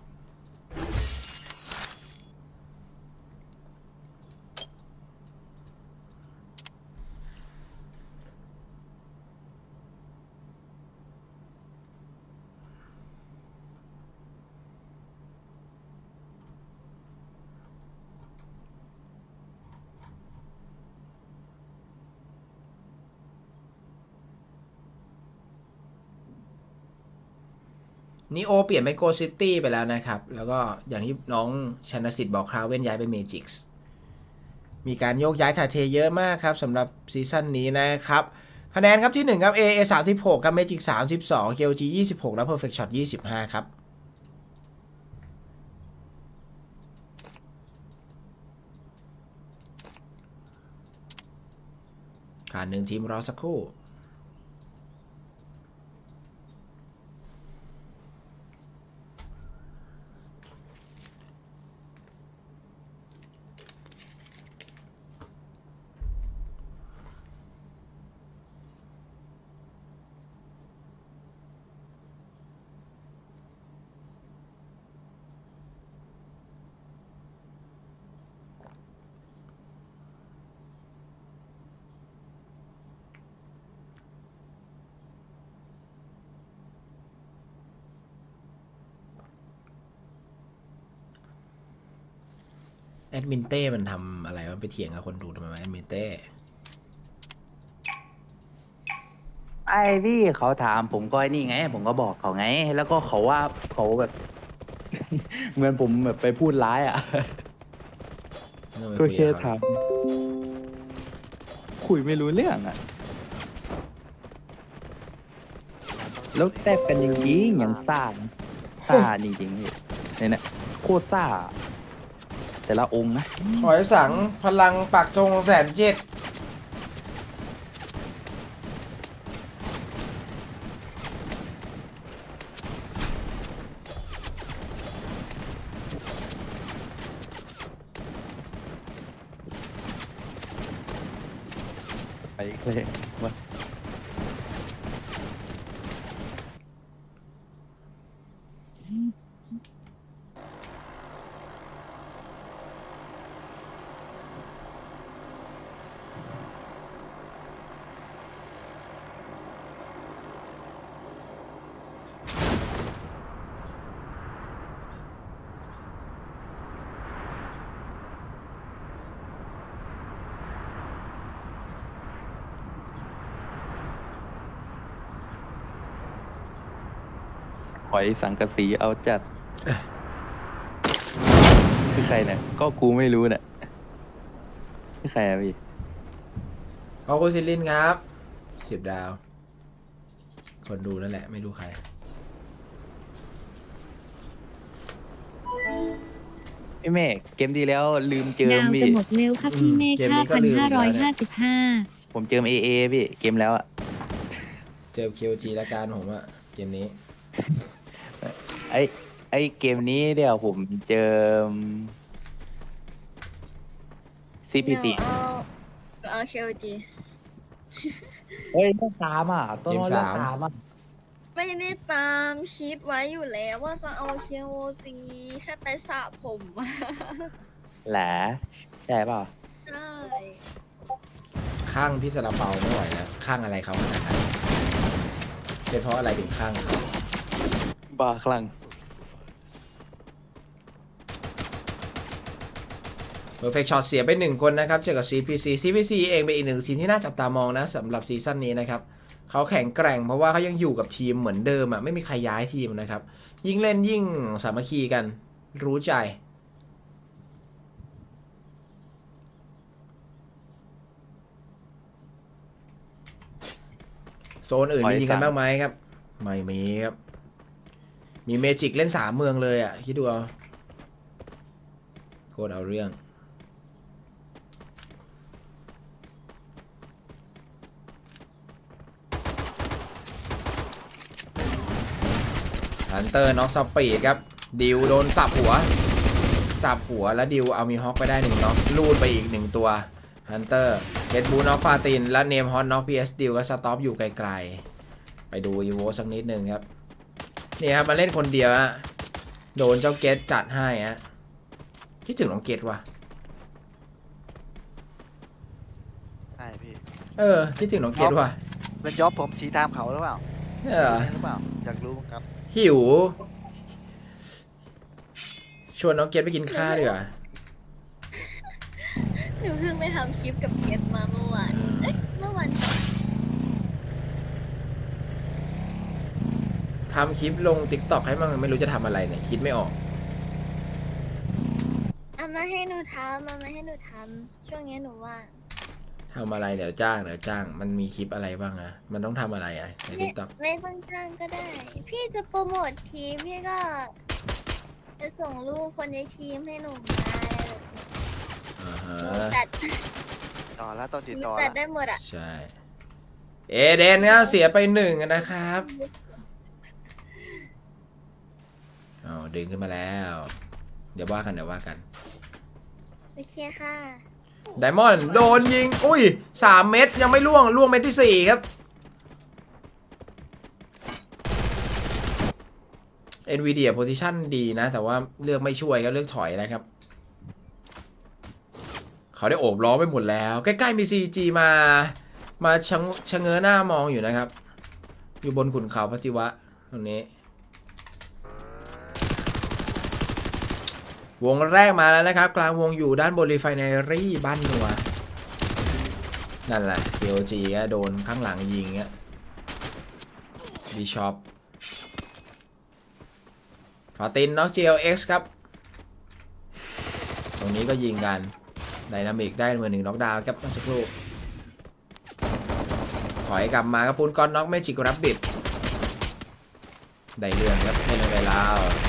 นีโอเปลี่ยนเป็นโกซิตี้ไปแล้วนะครับ แล้วก็อย่างที่น้องชนสิทธิ์บอกคราวเว้นย้ายไปเมจิกส์มีการโยกย้ายถ่ายเทเยอะมากครับสำหรับซีซั่นนี้นะครับคะแนนครับที่ 1 ครับ AA 36 ครับ Magic 32 KOG 26 แล้ว Perfect Shot 25 ครับขาด1ทีมรอสักครู่แอดมินเต้มันทำอะไรมันไปเถียงกับคนดูทำไมวะแอดมินเต้ไอ้พี่เขาถามผมก็นี่ไงผมก็บอกเขาไงแล้วก็เขาว่าเขาแบบ เหมือนผมแบบไปพูดร้ายอ่ะก็แค่ถามคุยไม่รู้เรื่องอ่ะแล้วแต่เป็นจริงๆอย่างซ่าจริงๆพี่เนี่ยโคตรซ่าแต่ละองค์นะหอยสังพลังปากจง107,000 ไปเลยว่าหอยสังกะสีเอาจัดคือใครเนี่ยก็กูไม่รู้เนี่ยคือใครอะพี่เอาโคซิลินครับ10 ดาวคนดูนั่นแหละไม่รู้ใครพี่เมฆเกมดีแล้วลืมเจิมดาวพี่จะหมดเร็วครับพี่เมฆ 5,555 ผมเจิม AA พี่เกมแล้วอะเจอ KOG ละกันผมอะเกมนี้ไอเกมนี้เดี๋ยวผมเจิม CPC เอา KOG เฮ้ยต้องตามอ่ะต้องเลือกตามอ่ะไม่ได้ตามคิดไว้อยู่แล้วว่าจะเอา KOG แค่ไปสระผมแหละใช่เปล่าใช่ข้างพี่สลับเปาไม่ไหวแล้วข้างอะไรเขาขนาดนั้นเป็นเพราะอะไรถึงข้างเขาบ้าคลั่ง Perfect Shot เสียไป1 คนนะครับเจอกับ CPC เองเป็นอีก1ทีมที่น่าจับตามองนะสำหรับซีซั่นนี้นะครับเขาแข็งแกร่งเพราะว่าเขายังอยู่กับทีมเหมือนเดิมอ่ะไม่มีใครย้ายทีมนะครับยิ่งเล่นยิ่งสามัคคีกันรู้ใจโซนอื่นมีกันบ้างไหมครับไม่มีครับมีเมจิกเล่น3 เมืองเลยอ่ะคิดดูเอาโคตรเอาเรื่องฮันเตอร์น็อกสปีดครับดิวโดนสับหัวสับหัวแล้วดิวเอามีฮอคไปได้1น็อกลูดไปอีก1ตัวฮันเตอร์เฮดบูน็อกฟาตินและเนมฮอตน็อกพีเอสดิวก็สต็อปอยู่ไกลๆไปดูอีโวสักนิดนึงครับนี่ครับมาเล่นคนเดียวฮะโดนเจ้าเกตจัดให้ฮะคิดถึงน้องเกตว่ะใช่พี่คิดถึงน้องเกตว่ะเป็นจ็อบผมสีตามเขาหรือเปล่าหรือเปล่าอยากรู้ครับหิวชวนน้องเกตไปกินข้าวดีกว่าหนูเพิ่งไปทำคลิปกับเกดมาเมื่อวานเมื่อวันทำคลิปลง TikTok ให้มั่งไม่รู้จะทำอะไรเนี่ยคิดไม่ออกเอามาให้หนูทำเอามาให้หนูทำช่วงนี้หนูว่างทำอะไรเดี๋ยวจ้างมันมีคลิปอะไรบ้างอะมันต้องทำอะไรอะใน TikTok ไม่ต้องจ้างก็ได้ พี่จะโปรโมททีมพี่ก็จะส่งรูปคนในทีมให้หนูมาหนูจัดต่อแล้วต้องติดหนูต่อจัแล้ดวได้หมดอ่ะใช่เอเดนก็เสียไป1นะครับดึงขึ้นมาแล้วเดี๋ยวว่ากันโอเคค่ะไดมอนด์โดนยิงอุ้ย3 เม็ดยังไม่ล่วงเม็ดที่4ครับ Nvidia position ดีนะแต่ว่าเลือกไม่ช่วยครับเลือกถอยนะครับเขาได้โอบล้อมไปหมดแล้วใกล้ๆมี CG มาชะเง้อหน้ามองอยู่นะครับอยู่บนขุนเขาพระศิวะตรงนี้วงแรกมาแล้วนะครับกลางวงอยู่ด้านบนรีไฟเนอรี่บ้านนัวนั่นแหละ KOG ก็โดนข้างหลังยิงอ่ะบิชอปฟาตินน็อก GLX ครับตรงนี้ก็ยิงกันไดนามิกได้มือ1น็อกดาวน์ครับเมื่อสักครู่ถอยกลับมาครับปูนก้อนน็อกเมจิกรับบิดได้เรื่องครับในเวลา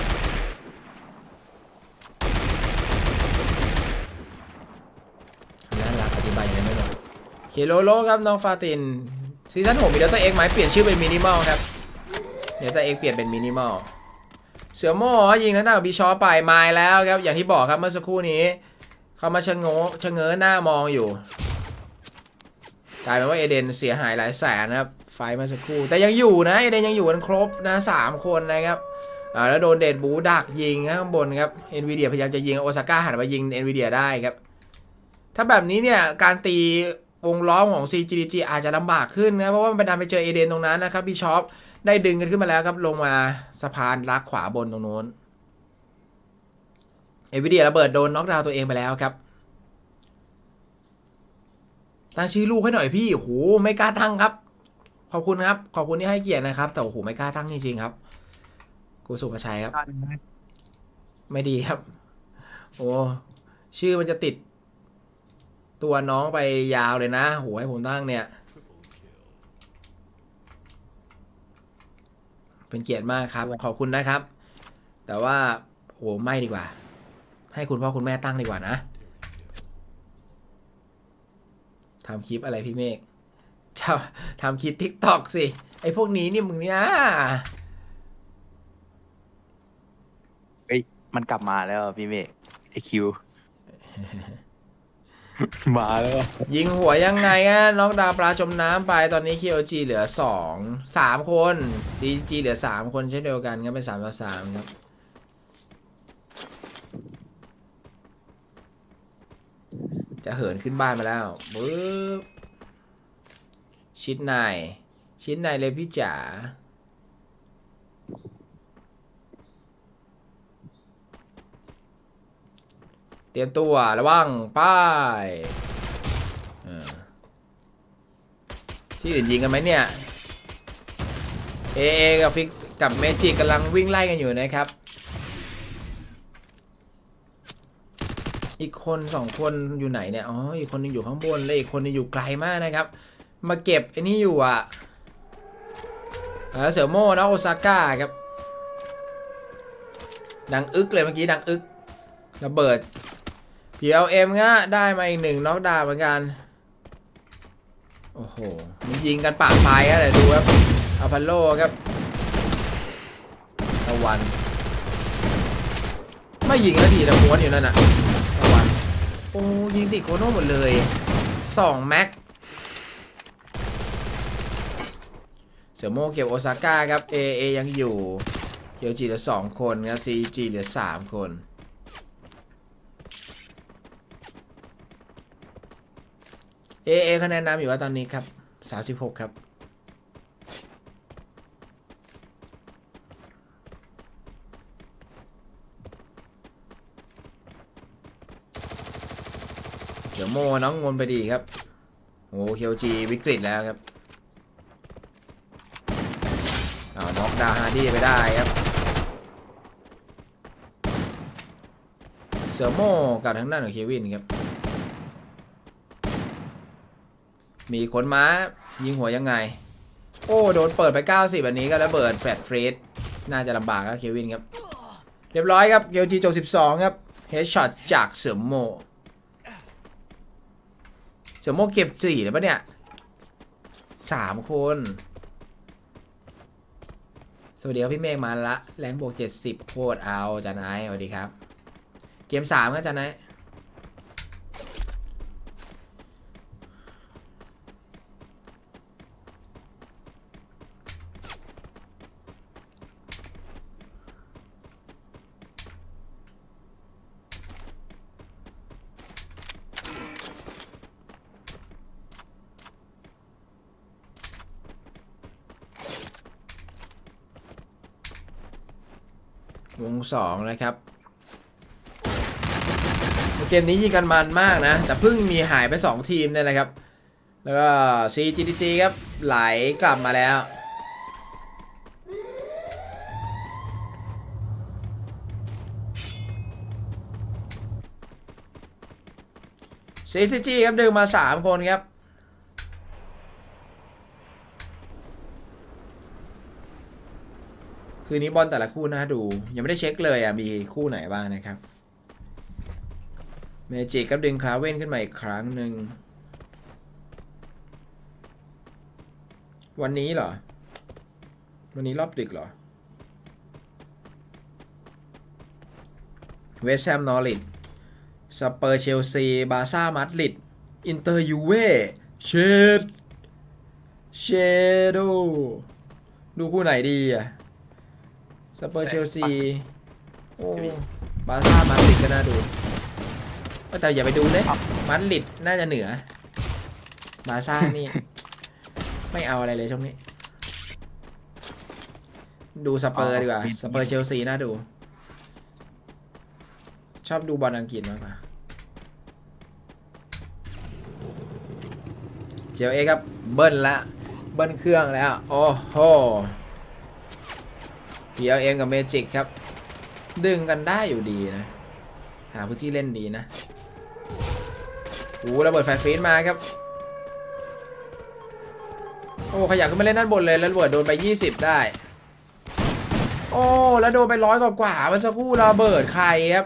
น่ารักอธิบายยังไงไม่หมดเคโลโลครับน้องฟาตินซีซั่น6มีเดลต้าเอ็กไหมเปลี่ยนชื่อเป็นมินิมอลครับเดลต้าเอ็กเปลี่ยนเป็นมินิมอลเสือโม่ยิงแล้วหน้าบีชอไปมาแล้วครับอย่างที่บอกครับเมื่อสักครู่นี้เขามาชะเง้อหน้ามองอยู่กลายเป็นว่าเอเดนเสียหายหลายแสนนะครับไฟมาสักครู่แต่ยังอยู่นะเอเดนยังอยู่กันครบนะ3 คนนะครับแล้วโดนเดดบูดักยิงข้างบนครับ Nvidia พยายามจะยิงโอซาก้าหันมายิง Nvidia ได้ครับถ้าแบบนี้เนี่ยการตีวงล้อมของ CGG อาจจะลำบากขึ้นนะเพราะว่ามันไปดันไปเจอเอเดนตรงนั้นนะครับบีชอปได้ดึงกันขึ้นมาแล้วครับลงมาสะพานลักขวาบนตรงโน้นNvidiaระเบิดโดนน็อกดาวน์ตัวเองไปแล้วครับตั้งชื่อลูกให้หน่อยพี่โอ้โหไม่กล้าตั้งครับขอบคุณครับขอบคุณที่ให้เกียรตินะครับแต่โอ้โหไม่กล้าตั้งจริงๆครับกูสุภชัยครับไม่ดีครับโอ้ชื่อมันจะติดตัวน้องไปยาวเลยนะโหให้ผมตั้งเนี่ยเป็นเกียรติมากครับขอบคุณนะครับแต่ว่าโอ้ไม่ดีกว่าให้คุณพ่อคุณแม่ตั้งดีกว่านะทำคลิปอะไรพี่เมฆทำคลิป TikTok สิไอพวกนี้นี่มึงเนี่ยเฮ้ยมันกลับมาแล้วพี่เมฆไอคิว มาแล้วยิงหัวยังไงอะน็อกดาวปลาจมน้ำไปตอนนี้ KOG เหลือ3 คน CG เหลือ3 คนเช่นเดียวกันครับเป็น3 ต่อ 3ครับจะเหินขึ้นบ้านมาแล้วปึ๊บชิดในเลยพี่จ๋าเตรียมตัวระวังป้ายที่อื่นยิงกันไหมเนี่ยเอกับฟิกกับเมจิกกำลังวิ่งไล่กันอยู่นะครับอีกคน2 คนอยู่ไหนเนี่ยอ๋ออีกคนนึงอยู่ข้างบนและอีกคนนึงอยู่ไกลมากนะครับมาเก็บไอ้นี่อยู่อ่ะแล้วเสือโม่นะโอซาก้าครับดังอึกเลยเมื่อกี้ดังอึกระเบิด PLM ก็ได้มาอีก1น็อกดาวน์เหมือนกันโอ้โหมันยิงกันปะปลายครับเดี๋ยวดูครับอพอลโลครับตะวันไม่ยิงแล้วทีละม้วนอยู่นั่นน่ะตะวันโอ้ยิงติดโคโน่หมดเลย2แม็กเสือโม่เก็บโอซาก้าครับเอยังอยู่เกียวจีเหลือ2คนครับ CG เหลือ3คนเอคะแนนนำอยู่ว่าตอนนี้ครับ36ครับเดี๋ยวโมน้องงนไปดีครับโอ้เคียวจีวิกฤตแล้วครับเอาน็อกดาวฮาร์ดี้ไปได้ครับเสือโม่กับทางด้านของเควินครับมีคนม้ายิงหัวยังไงโอ้โดนเปิดไป90อันนี้ก็ระเบิดแฟลชเฟรดน่าจะลำบากครับเควินครับเรียบร้อยครับเคียวจีจบ12ครับเฮดช็อตจากเสือโม่เสือโม่เก็บ4เลยปะเนี่ย3คนสวัสดีครับพี่เมฆมาละแรงบวก70โคตรเอาจานไอสวัสดีครับเกม3ครับจานไอวง2นะครับเกมนี้ยิงกันมันมากนะแต่เพิ่งมีหายไป2ทีมเนี่ยนะครับแล้วก็ CGG ครับไหลกลับมาแล้ว CGG ครับดึงมา3คนครับคืนนี้บอลแต่ละคู่น่าดูยังไม่ได้เช็คเลยมีคู่ไหนบ้างนะครับเมจิกครับดึงคลาเว่นขึ้นมาอีกครั้งหนึ่งวันนี้เหรอวันนี้รอบดึกเหรอเวสต์แฮมนอริทสเปอร์เชลซีบาร์ซ่ามาดริดอินเตอร์ยูเว่เชโดดูคู่ไหนดีอะสเปอร์เชลซีโอ้บาร์ซ่ามาดริดก็น่าดูแต่อย่าไปดูเลยมาดริดน่าจะเหนือบาร์ซ่านี่ ไม่เอาอะไรเลยช่วงนี้ดูสเปอร์ดีกว่าสเปอร์เชลซีน่าดูชอบดูบอลอังกฤษมากกว่าเจลเอครับเบิ้ลละเบิ้ลเครื่องแล้วโอ้โหPLM กับเมจิกครับดึงกันได้อยู่ดีนะหาพื้นที่เล่นดีนะโอ้ระเบิดแฟร์ฟีดมาครับโอ้ขยับขึ้นมาเล่นด้านบนเลยแล้วระเบิดโดนไป20ได้โอ้แล้วโดนไป100กว่าเมื่อสักครู่ระเบิดใครครับ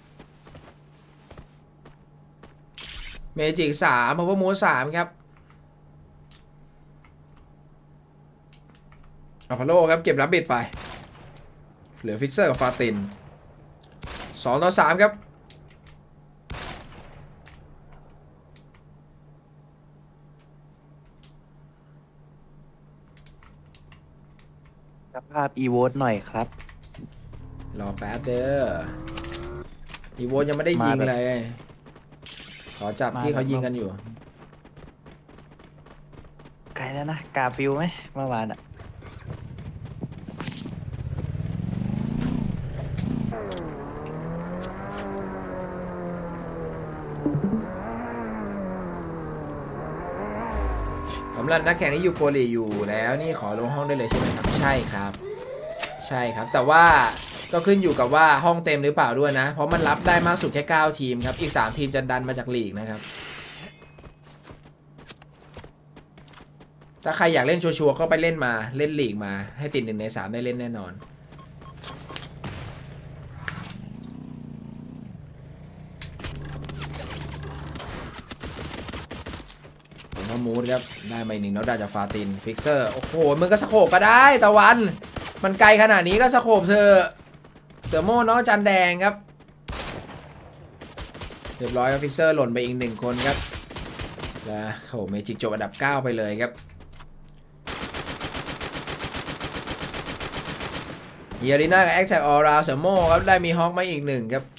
เมจิก3พาวเวอร์มูส3ครับอัพโลครับเก็บรับบิดไปเหลือฟิกเซอร์กับฟาติน2-3ครับภาพอีโวตหน่อยครับรอแป๊บเด้ออีโวยังไม่ได้ยิงเลยขอจับที่เขายิงกันอยู่ไกลแล้วนะกาฟิวไหมเมื่อวานอะสำหรับนักแข่งที่อยู่โปรลีกอยู่แล้วนี่ขอลงห้องได้เลยใช่ไหมครับใช่ครับใช่ครับแต่ว่าก็ขึ้นอยู่กับว่าห้องเต็มหรือเปล่าด้วยนะเพราะมันรับได้มากสุดแค่9ทีมครับอีก3ทีมจะดันมาจากลีกนะครับถ้าใครอยากเล่นชัวร์ๆก็ไปเล่นมาเล่นลีกมาให้ติด1 ใน 3ได้เล่นแน่นอนมูดครับได้มา1น็อตได้จากฟาตินฟิกเซอร์โอ้โหมึงก็สโคปก็ได้ตะวันมันไกลขนาดนี้ก็สโคปเธอเสือโม่น้องจันแดงครับเรียบร้อยครับฟิกเซอร์หล่นไปอีก1คนครับแล้วโอ้เมจิกจบอันดับ9ไปเลยครับเยริน่ากับแอคแท็กออราเซอร์โมครับได้มีฮอกมาอีก1ครับ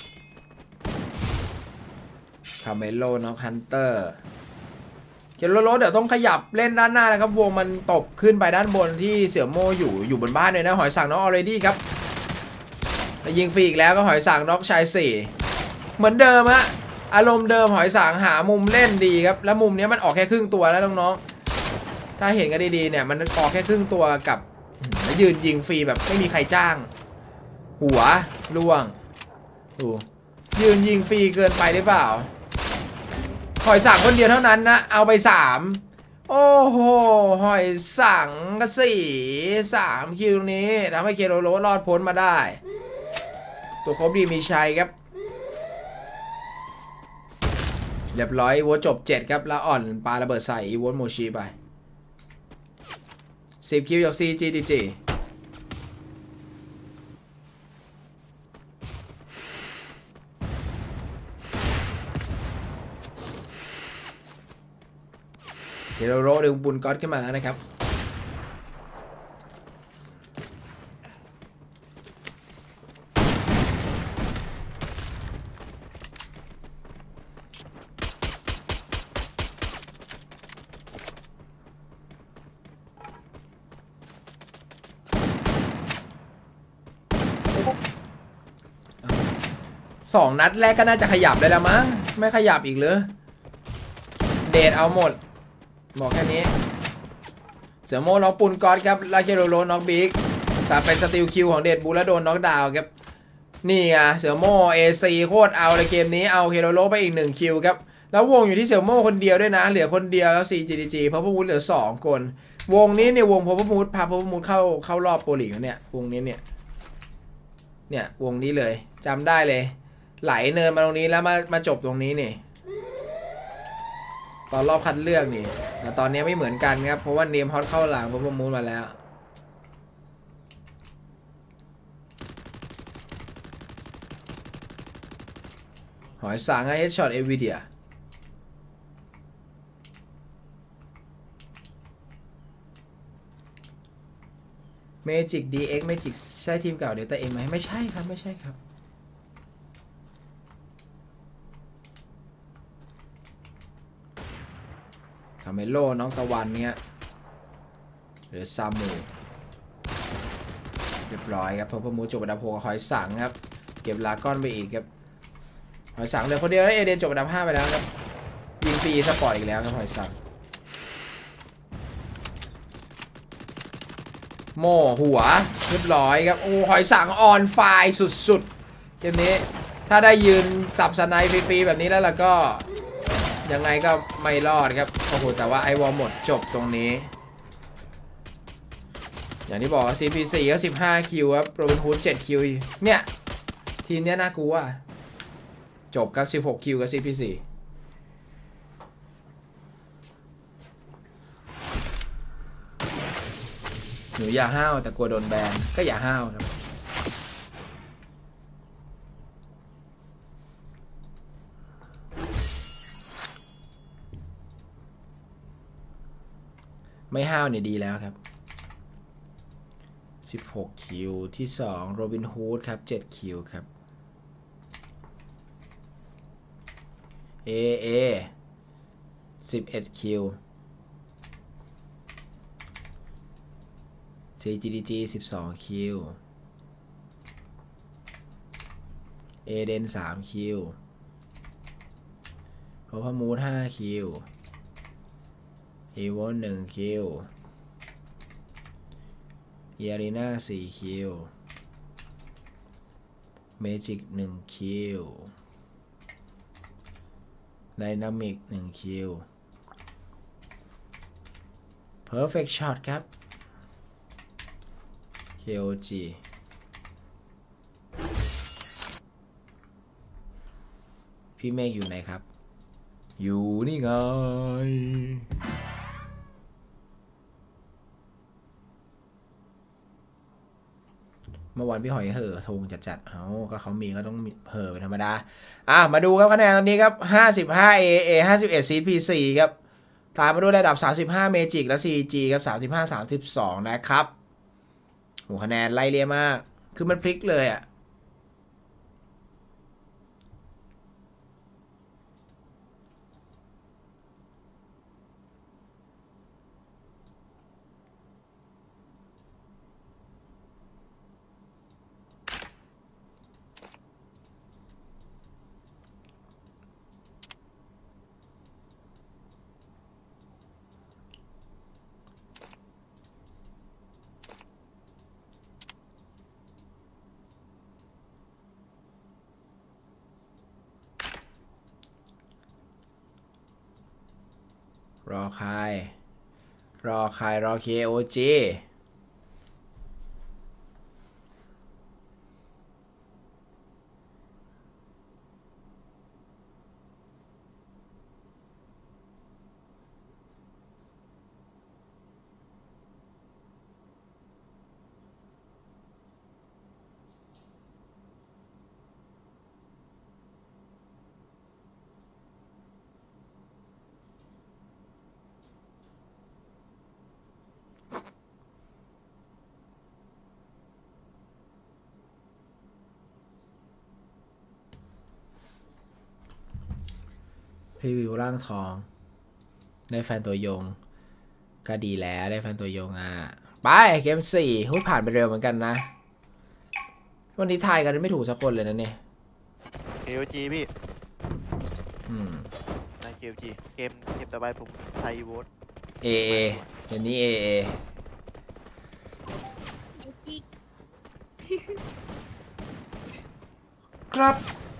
คาเมโลน็อกฮันเตอร์เจโรโรเดี๋ยวต้องขยับเล่นด้านหน้านะครับวงมันตบขึ้นไปด้านบนที่เสี่ยวโมอยู่บนบ้านเลยนะหอยสังน็อกออเรดี้ครับยิงฟรีอีกแล้วก็หอยสังน็อกชาย4เหมือนเดิมฮะอารมณ์เดิมหอยสังหามุมเล่นดีครับแล้วมุมนี้มันออกแค่ครึ่งตัวแล้วน้องๆถ้าเห็นกันดีๆเนี่ยมันออกแค่ครึ่งตัวกับยืนยิงฟรีแบบไม่มีใครจ้างหัวล่วงดูยืนยิงฟรีเกินไปหรือเปล่าหอยสังคนเดียวเท่านั้นนะเอาไป3โอ้โหหอยสังก็3คิวนี้ทำให้เคโรโรรอดพ้นมาได้ตัวครบดีมีชัยครับเรียบร้อยวัวจบ7ครับแล้วอ่อนปาระเบิดใส่อีวอนโมชิไป10คิวจาก CGTGเคโรโรดึงบุญก๊อตขึ้นมาแล้วนะครับ2 นัดแรกก็น่าจะขยับได้แล้วมั้งไม่ขยับอีกเลยเดทเอาหมดบอกแค่นี้เสือโม่น็อกปุนก๊อตครับลาเคโรโรน็อกบิ๊กแต่เป็นสติลคิวของเดดบูแล้วโดนน็อกดาวน์ครับนี่ไงเสือโม่เอซีโคตรเอาเลยเกมนี้เอาเคโรโรไปอีก1คิวครับแล้ววงอยู่ที่เสือโม่คนเดียวด้วยนะเหลือคนเดียวแล้ว CGG เพราะพวกมูดเหลือ2คนวงนี้เนี่ยวงพวกมูดพาพวกมูดเข้ารอบโปรลีกแล้วเนี่ยวงนี้เนี่ยวงนี้เลยจำได้เลยไหลเนินมาตรงนี้แล้วมาจบตรงนี้นี่ตอนรอบคัดเลือกนี่แต่ตอนนี้ไม่เหมือนกันครับเพราะว่าเนมฮอตเข้าหลังเพราะพวกมูนมาแล้วหอยสางให้เฮดช็อตเอวีเดียเมจิกดีเอ็กเมจิกใช่ทีมเก่าเดลต้าเอ็มไหมไม่ใช่ครับไม่ใช่ครับคาเมโลน้องตะวันเนี่ยหรือซามูเรียบร้อยครับพอมูจบอันดับ6หอยสังครับเก็บลาก้อนไปอีกครับหอยสังเหลือคนเดียวแล้วเอเดนจบอันดับ5ไปแล้วครับยิงฟรีสปอร์ตอีกแล้วครับหอยสังโม่หัวเรียบร้อยครับโอ้หอยสังออนไฟสุดๆเกมนี้ถ้าได้ยืนจับสไนฟรีๆแบบนี้แล้วล่ะก็ยังไงก็ไม่รอดครับโอ้โหแต่ว่าไอวอลหมดจบตรงนี้อย่างที่บอก CP4 ก็15คิวครับโรบินฮูด7คิวเนี่ยทีมเนี้ยน่ากลัวจบครับ16คิวกับ CP4 หนูอย่าห้าวแต่กลัวโดนแบนก็อย่าห้าวครับไม่ห้าวเนี่ยดีแล้วครับ16คิวที่2โรบินฮูดครับ7คิวครับเอ11คิว CGDG 12คิวเอเดน3คิวโอพามูด5คิวอีวอน1คิวเยารีน่า4คิวเมจิก1คิวไดนามิก1คิวเพอร์เฟคช็อตครับ KOG พี่เมฆอยู่ไหนครับอยู่นี่ไงเมื่อวานพี่หอยเห่อทงจัดเอาก็เขามีก็ต้องเห่อเป็นธรรมดามาดูครับคะแนนตอนนี้ครับ55 AA 51 CP4 ครับตามมาด้วยระดับ35 Magic และ CG ครับ35 32นะครับโหคะแนนไล่เลี่ยมากคือมันพลิกเลยอ่ะรอใครรอ KOGพรีวิวร่างทองได้แฟนตัวยงก็ดีแล้วได้แฟนตัวยงไปเกม4ผ่านไปเร็วเหมือนกันนะวันนี้ทายกันไม่ถูกสักคนเลยนะเนี่ย KOG พี่ใน KOG เกมต่อไปผมไทยโวต AA เดี๋ยวนี้ AA ครับ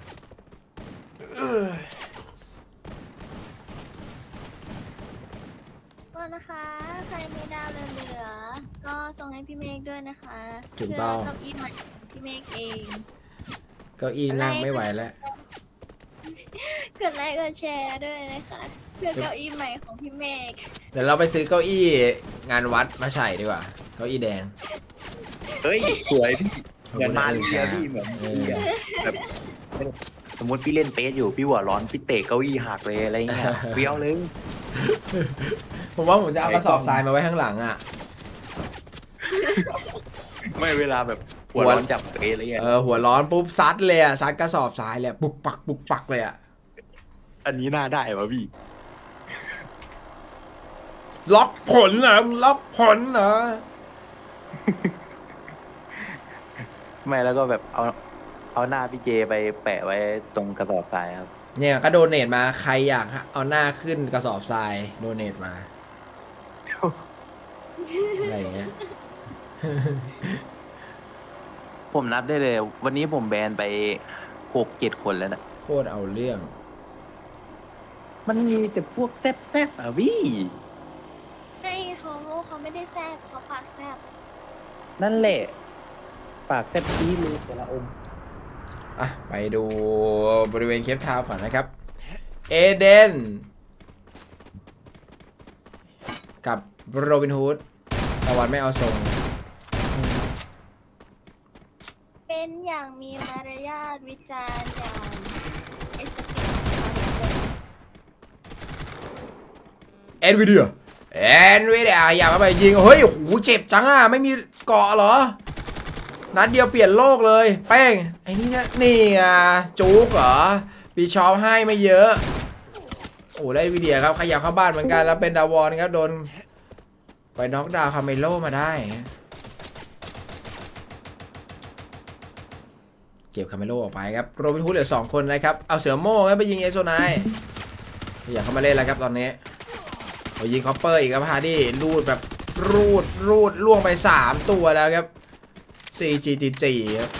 ก็นะคะใครมีดาวเหลือๆก็ส่งให้พี่เมฆด้วยนะคะถูกต้องเก้าอี้ใหม่พี่เมฆเองเก้าอี้นั่งไม่ไหวแล้วกดไลค์กดแชร์ด้วยนะคะเพื่อเก้าอี้ใหม่ของพี่เมฆเดี๋ยวเราไปซื้อเก้าอี้งานวัดมาใส่ดีกว่าเก้าอี้แดงเฮ้ยสวยพี่เหมือนมาเรียพี่เหมือนแบบสมมติพี่เล่นเปสอยู่พี่หัวร้อนพี่เตะเก้าอี้หักเลยอะไรเงี้ยเบี้ยวเลยผมว่าผมจะเอากระสอบทรายมาไว้ข้างหลังไม่เวลาแบบหัวร้อนจับเปสอะไรเงี้ยหัวร้อนปุ๊บซัดเลยซัดกระสอบทรายเลยปุกปักเลยอันนี้น่าได้ป่ะพี่ล็อกผลนะล็อกผลนะไม่แล้วก็แบบเอาหน้าพี่เจไปแปะไว้ตรงกระสอบทรายครับเนี่ยก็โดเนทมาใครอยากเอาหน้าขึ้นกระสอบทรายโดเนทมาอะไรอย่างเงี้ยผมนับได้เลยวันนี้ผมแบนไป6-7 คนแล้วนะโคตรเอาเรื่องมันมีแต่พวกแซ่บๆพี่ไม่เขาไม่ได้แซบเขาปากแซบนั่นแหละปากแซ่บปี้เลยแต่ละอมไปดูบริเวณเคปทาวน์ก่อนนะครับเอเดนกับโรบินฮูดตะวันไม่เอาทรงเป็นอย่างมีมารยาทวิจารณ์อย่างเอ็นวีเดียอย่ามาไปยิงเฮ้ยโหเจ็บจังไม่มีเกาะเหรอนัดเดียวเปลี่ยนโลกเลยแป้งไอ้นี่นี่จุกเหรอปีชอปให้ไม่เยอะโอ้ได้วีเดียครับขยับเข้าบ้านเหมือนกันแล้วเป็นดาวอนครับโดนไปน็อกดาวคาเมโลมาได้เก็บคาเมโลออกไปครับโรบินฮูดเหลือ2คนนะครับเอาเสือโม่ครับไปยิงเอโซไนอยากเข้ามาเล่นแล้วครับตอนนี้ยิงคอปเปอร์อีกครับฮาร์ดี้รูดแบบรูดล่วงไป3ตัวแล้วครับ4GTG ครับ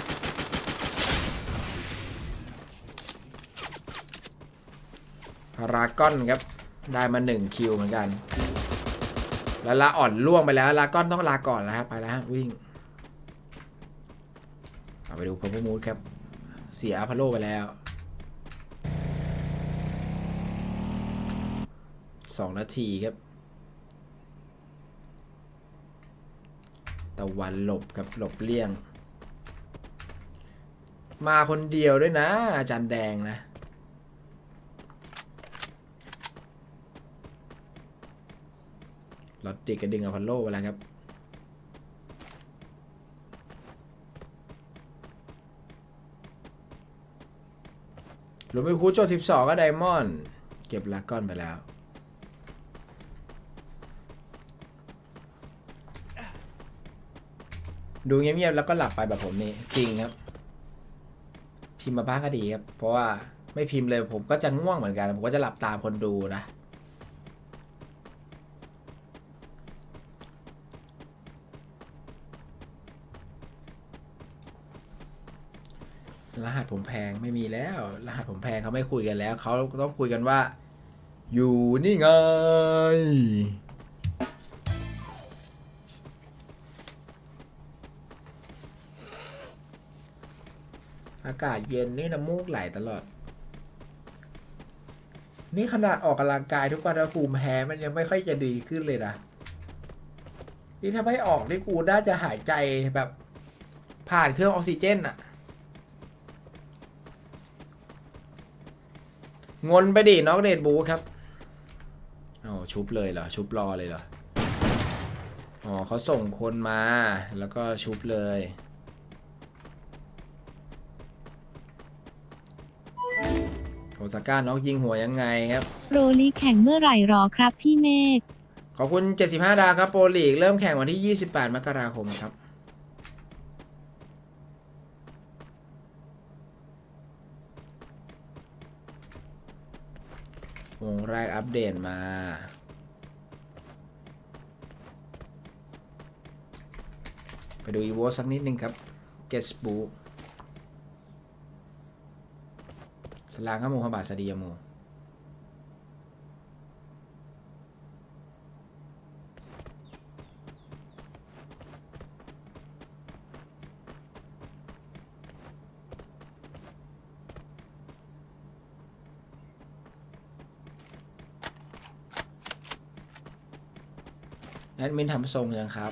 พารากอนครับได้มา1คิวเหมือนกันแล้วลาอ่อนล่วงไปแล้วลาก้อนต้องลาก่อนแล้วครับไปแล้ววิ่งไปดูพอมมูดครับเสียอาพาโลไปแล้ว2 นาทีครับตะวันหลบครับหลบเลี่ยงมาคนเดียวด้วยนะอาจารย์แดงนะลอตติกกระดึงอพอลโลไปแล้วครับหลุมไปคูโจ12ก็ไดมอนด์เก็บลากอนไปแล้วดูเงียบๆแล้วก็หลับไปแบบผมนี่จริงครับพิมพ์มาบ้างก็ดีครับเพราะว่าไม่พิมพ์เลยผมก็จะง่วงเหมือนกันผมก็จะหลับตามคนดูนะรหัสผมแพงไม่มีแล้วรหัสผมแพงเขาไม่คุยกันแล้วเขาต้องคุยกันว่าอยู่นี่ไงอากาศเย็นนี่น้ำมูกไหลตลอดนี่ขนาดออกกำลังกายทุกวันแล้วภูมิแพ้มันยังไม่ค่อยจะดีขึ้นเลยนะนี่ถ้าไม่ออกนี่กูน่าจะหายใจแบบผ่านเครื่องออกซิเจนอะงนไปดิน็อกเดดบูครับอ๋อชุบเลยเหรอชุบรอเลยเหรออ๋อเขาส่งคนมาแล้วก็ชุบเลยโอซาก้าน็อกยิงหัวยังไงครับโปรลีกแข่งเมื่อไหร่หรอครับพี่เมฆขอบคุณ75ดาวครับโปรลีกเริ่มแข่งวันที่28มกราคมครับวงแรกอัปเดตมาไปดูอีโวสักนิดนึงครับเกสบูสลางข้ามูฮาบาสดียามูแอดมินทำทรงยังครับ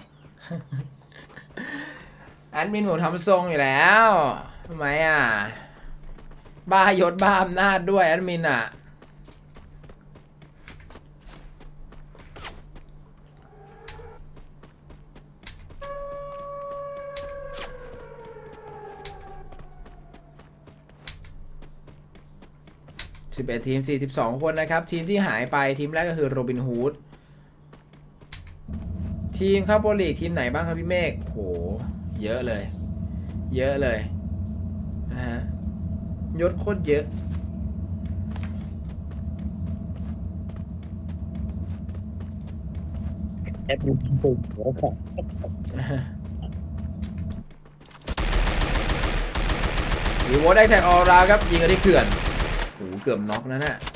แอดมินผมทำทรงอยู่แล้วทำไมอ่ะบ้ายศบ้าอำนาจด้วยแอดมินอ่ะ11 ทีม 42 คนนะครับทีมที่หายไปทีมแรกก็คือโรบินฮูดทีมเข้าโปรลีกทีมไหนบ้างครับพี่เมฆโหเยอะเลยเยอะเลยนะฮะยศโคตรเยอะแอดมินปุ่มแล้วก็รีโวได้แท็กออราครับยิงกันที่เขื่อนโหเกือบน็อกนั่นน่ะ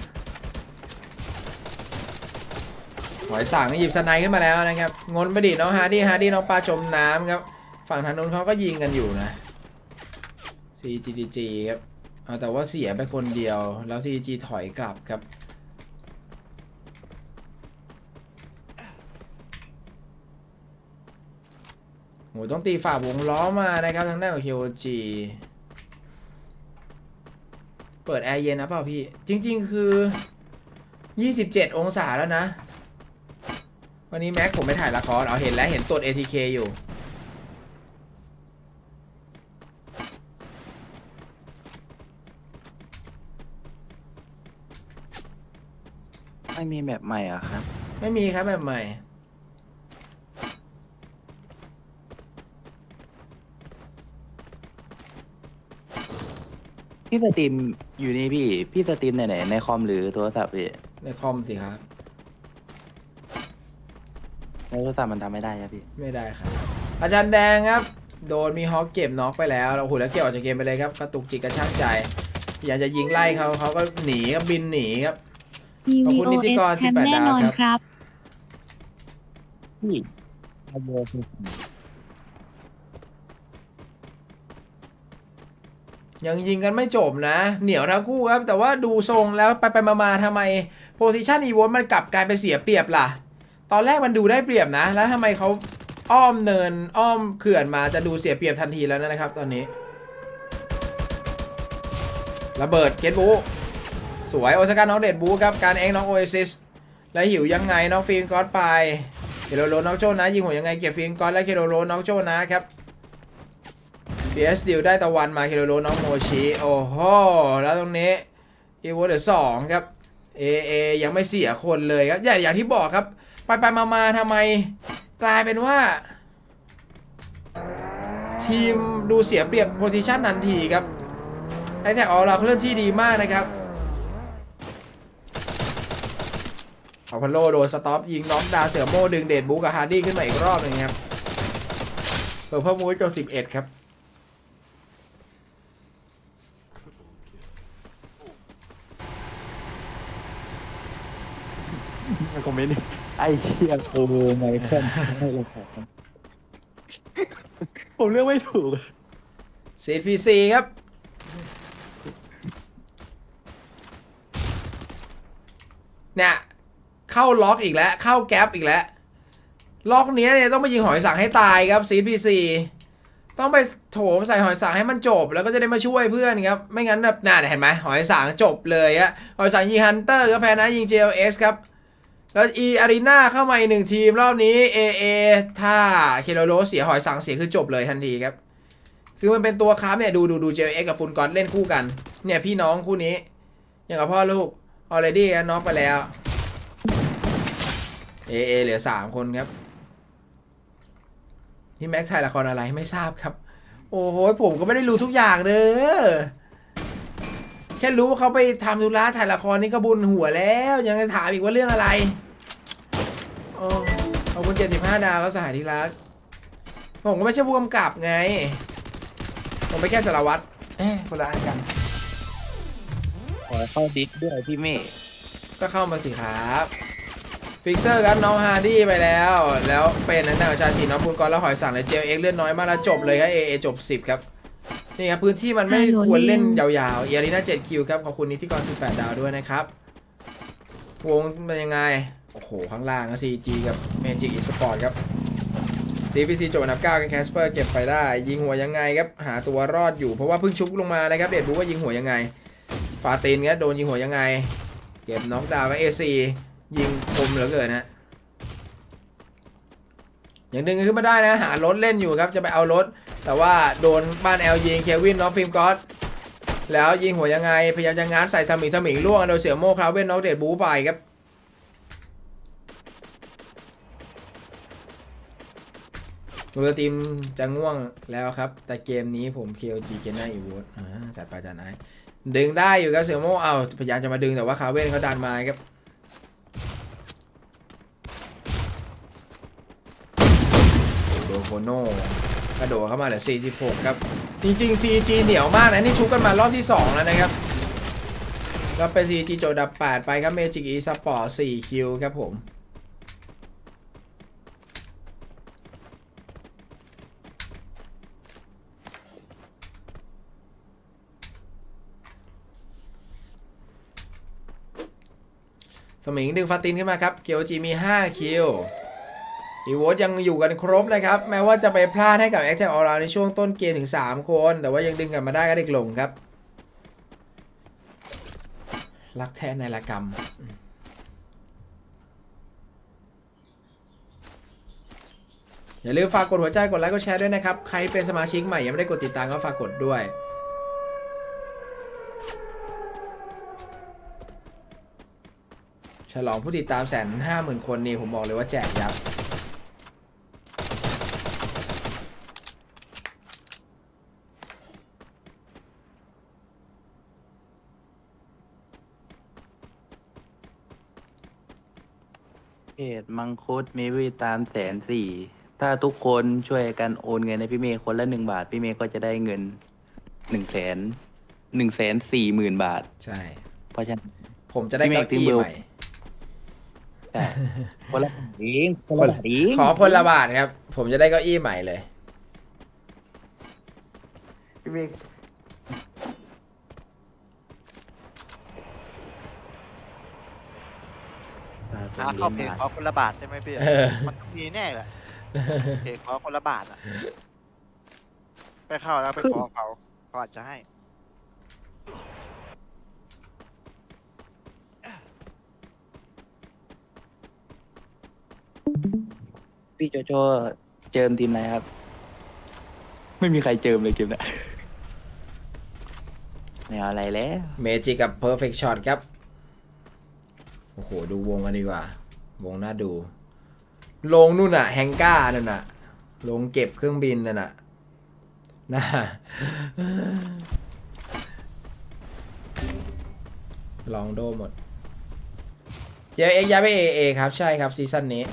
หอยสังหยิบสไนขึ้นมาแล้วนะครับงนไปดิน้องฮาร์ดี้น้องปลาจมน้ำครับฝั่งทางนู้นเขาก็ยิงกันอยู่นะ CGG ครับแต่ว่าเสียไปคนเดียวแล้ว CG ถอยกลับครับโหต้องตีฝ่าวงล้อมานะครับทางด้านของ KOG เปิดแอร์เย็นนะเปล่าพี่จริงๆคือ27องศาแล้วนะวันนี้แม็กผมไปถ่ายละครเห็นแล้วเห็นตรวจ ATK อยู่ไม่มีแบบใหม่อ่ะครับไม่มีครับแบบใหม่พี่สตรีมอยู่นี่พี่สตรีมไหนในคอมหรือโทรศัพท์พี่ในคอมสิครับในโทรศัพท์มันทำไม่ได้ครับพี่ไม่ได้ครับอาจารย์แดงครับโดนมีฮอกเก็บน็อกไปแล้วเราแล้วเกี่ยวออกจากเกมไปเลยครับกระตุกจิตกระชากใจอยากจะยิงไล่เขาก็หนีครับบินหนีครับขอบคุณนิติกร18 ดาวครับที่ยังยิงกันไม่จบนะเหนียวทั้งคู่ครับแต่ว่าดูทรงแล้วไปมาทำไมโพซิชันอีโวลมันกลับกลายเป็นเสียเปรียบล่ะตอนแรกมันดูได้เปรียบนะแล้วทำไมเขาอ้อมเนินอ้อมเขื่อนมาจะดูเสียเปรียบทันทีแล้วนะครับตอนนี้ระเบิดเกตบูสวยโอซาก้าน็อกเดดบูครับการเองน็อกโอเอซิสแล้วหิวยังไงน็อกฟินก๊อตไปเคโรโรน็อกโจนะยิงหัวยังไงเก็บฟินก๊อตและเคโรโรน็อกโจนะครับPS ดิวได้ตะวันมาเคโรโรน็อกโมชิโอ้โหแล้วตรงนี้อีโวเหลือ2ครับเอยังไม่เสียคนเลยครับอย่างที่บอกครับไปมาทำไมกลายเป็นว่าทีมดูเสียเปรียบโพซิชันทันทีครับไอแท็กออเราเคลื่อนที่ดีมากนะครับอพอลโลโดนสต็อปยิงน็อกดาวเสือโม่ดึงเดดบูกับฮาร์ดี้ขึ้นมาอีกรอบนึงครับเพิ่มมูฟจน11ครับคอมเมนต์ไอ้เชี่ยโอ้ไมเคิลให้เราขอผมเลือกไม่ถูก CPC ครับเนี่ยเข้าล็อกอีกแล้วเข้าแก๊ปอีกแล้วล็อกนี้เนี่ยต้องไปยิงหอยสังให้ตายครับ CPC ต้องไปโถมใส่หอยสังให้มันจบแล้วก็จะได้มาช่วยเพื่อนครับไม่งั้นแบบน่าเห็นไหมหอยสังจบเลยอะหอยสังยิงฮันเตอร์ก็แพ้นะยิง JLX ครับแล้วอารีนาเข้ามาอีก1ทีมรอบนี้ AA ถ้าเคโรโรเสียหอยสังเสียคือจบเลยทันทีครับคือมันเป็นตัวค้าเนี่ยดู JLX กับปุนกอตเล่นคู่กันเนี่ยพี่น้องคู่นี้อย่างกับพ่อลูก already น็อกไปแล้ว AA เหลือ3คนครับที่แม็กถ่ายละครอะไรไม่ทราบครับโอ้โหผมก็ไม่ได้รู้ทุกอย่างเด้อแค่รู้ว่าเขาไปทำธุระถ่ายละครนี่ก็บุญหัวแล้วยังจะถามอีกว่าเรื่องอะไรโอ้ขอบคุณ75 ดาวเขาสหายที่รักผมก็ไม่ใช่ผู้กำกับไงผมไปแค่สารวัตรคนละอันกันขอเข้าดิสด้วยพี่เมฆก็เข้ามาสิครับฟิกเซอร์ครับน้องฮาร์ดี้ไปแล้วเป็นนั้นนะชาชีน้องปุนกรแล้วหอยสังและเจลเอ็กเลื่อนน้อยมากแล้วจบเลยครับเอจบ10ครับนี่ครับพื้นที่มันไม่ควรเล่นยาวๆเออารีนา7คิวครับขอบคุณนิติกร18 ดาวด้วยนะครับวงเป็นยังไงโอ้โหข้างล่างก็ CG กับเมจิกอีสปอร์ตครับ CPC จบอันดับ9กันแคสเปอร์เก็บไปได้ยิงหัวยังไงครับหาตัวรอดอยู่เพราะว่าเพิ่งชุบลงมานะครับเดดบูว่ายิงหัวยังไงฟาตินครับโดนยิงหัวยังไงเก็บน็อกดาวน์กับ ACยิงคมเหลือเกินนะอย่างดึงขึ้นมาได้นะหารถเล่นอยู่ครับจะไปเอารถแต่ว่าโดนบ้านแอลยิงเควินน็อกฟิล์มก๊อตแล้วยิงหัวยังไงพยายามจะงัดใส่ทมิงล่วงโดยเสือโม่คราวเว่นน็อกเดดบูไปครับตัวทีมจะง่วงแล้วครับแต่เกมนี้ผม KLG เกนน่าอีวูดจัดไปจัดไหนดึงได้อยู่ครับเสือโม่เอาพยายามจะมาดึงแต่ว่าคราวเว่นเขาดันมาครับโดโคโน่กระโดดเข้ามาเหลือ46ครับจริงๆ CG เหนียวมากนะนี่ชุบกันมารอบที่2แล้วนะครับแล้วเป็น CG โจดับ8ไปครับเมจิกอีสปอร์ต4คิวครับผมสมิงดึงฟาตินขึ้นมาครับเกียวจีมี5คิวอีโวตยังอยู่กันครบนะครับแม้ว่าจะไปพลาดให้กับแอคแท็กออร่าในช่วงต้นเกมถึง3คนแต่ว่ายังดึงกลับมาได้ก็เด็กลงครับรักแท้ในละกรรมอย่าลืมฝากกดหัวใจกดไลค์กดแชร์ด้วยนะครับใครเป็นสมาชิกใหม่ยังไม่ได้กดติดตามก็ฝากกดด้วยฉลองผู้ติดตาม150,000 คนนี่ผมบอกเลยว่าแจกยับเพจมังคุดมีวิตาม140,000ถ้าทุกคนช่วยกันโอนเงินให้พี่เมย์คนละ1 บาทพี่เมย์ก็จะได้เงิน140,000 บาทใช่เพราะฉะนั้นผมจะได้เก้าอี้ใหม่คนละบาทเองคนละบาทเองขอคนละบาทครับผมจะได้เก้าอี้ใหม่เลยพี่เมย์เข้าเพจขอคนละบาทใช่ไหมพี่มันต้องมีแน่แหละเพจขอคนละบาทอ่ะไปเข้าแล้วไปขอเขาอาจจะให้พี่โจโจเจิมทีมไหนครับ ไม่มีใครเจิมเลยเกมเนี้ยไม่เอาอะไรแล้วเมจิกับ Perfect Shot ครับโอ้โหดูวงกันดีกว่าวงน่าดูลงนู่นน่ะแฮงก้านั่นน่ะลงเก็บเครื่องบินนั่นน่ะน่าลองโดหมดเจเอ็กย้ายไป AA ครับใช่ครับซีซั่นนี้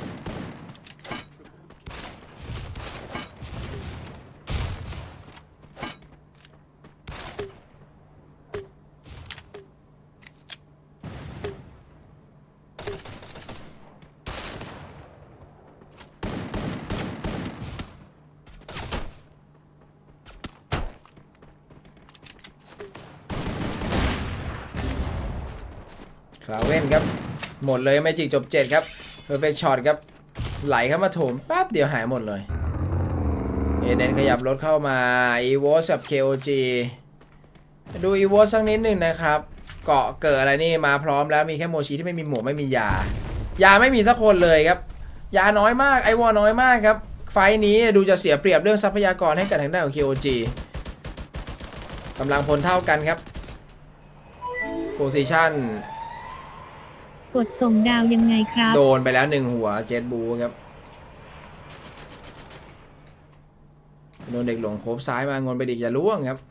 คลาเว่นครับหมดเลยเมจิกจบ7ครับเพอร์เฟคช็อตครับไหลเข้ามาโถมแป๊บเดียวหายหมดเลยเอเดนขยับรถเข้ามาอีโวสกับ KOG ดูอีโวสสักนิดหนึ่งนะครับเกาะเกิดอะไรนี่มาพร้อมแล้วมีแค่โมชิที่ไม่มีหมวกไม่มียาไม่มีสักคนเลยครับยาน้อยมากไอวอน้อยมากครับไฟนี้ดูจะเสียเปรียบเรื่องทรัพยากรให้กับทางด้านของ KOG กำลังพลเท่ากันครับโพซิชั่นกดส่งดาวยังไงครับโดนไปแล้ว1หัวเจตบูครับโดนเด็กหลงโคบซ้ายมางนไปดิกอย่าล่วงครับ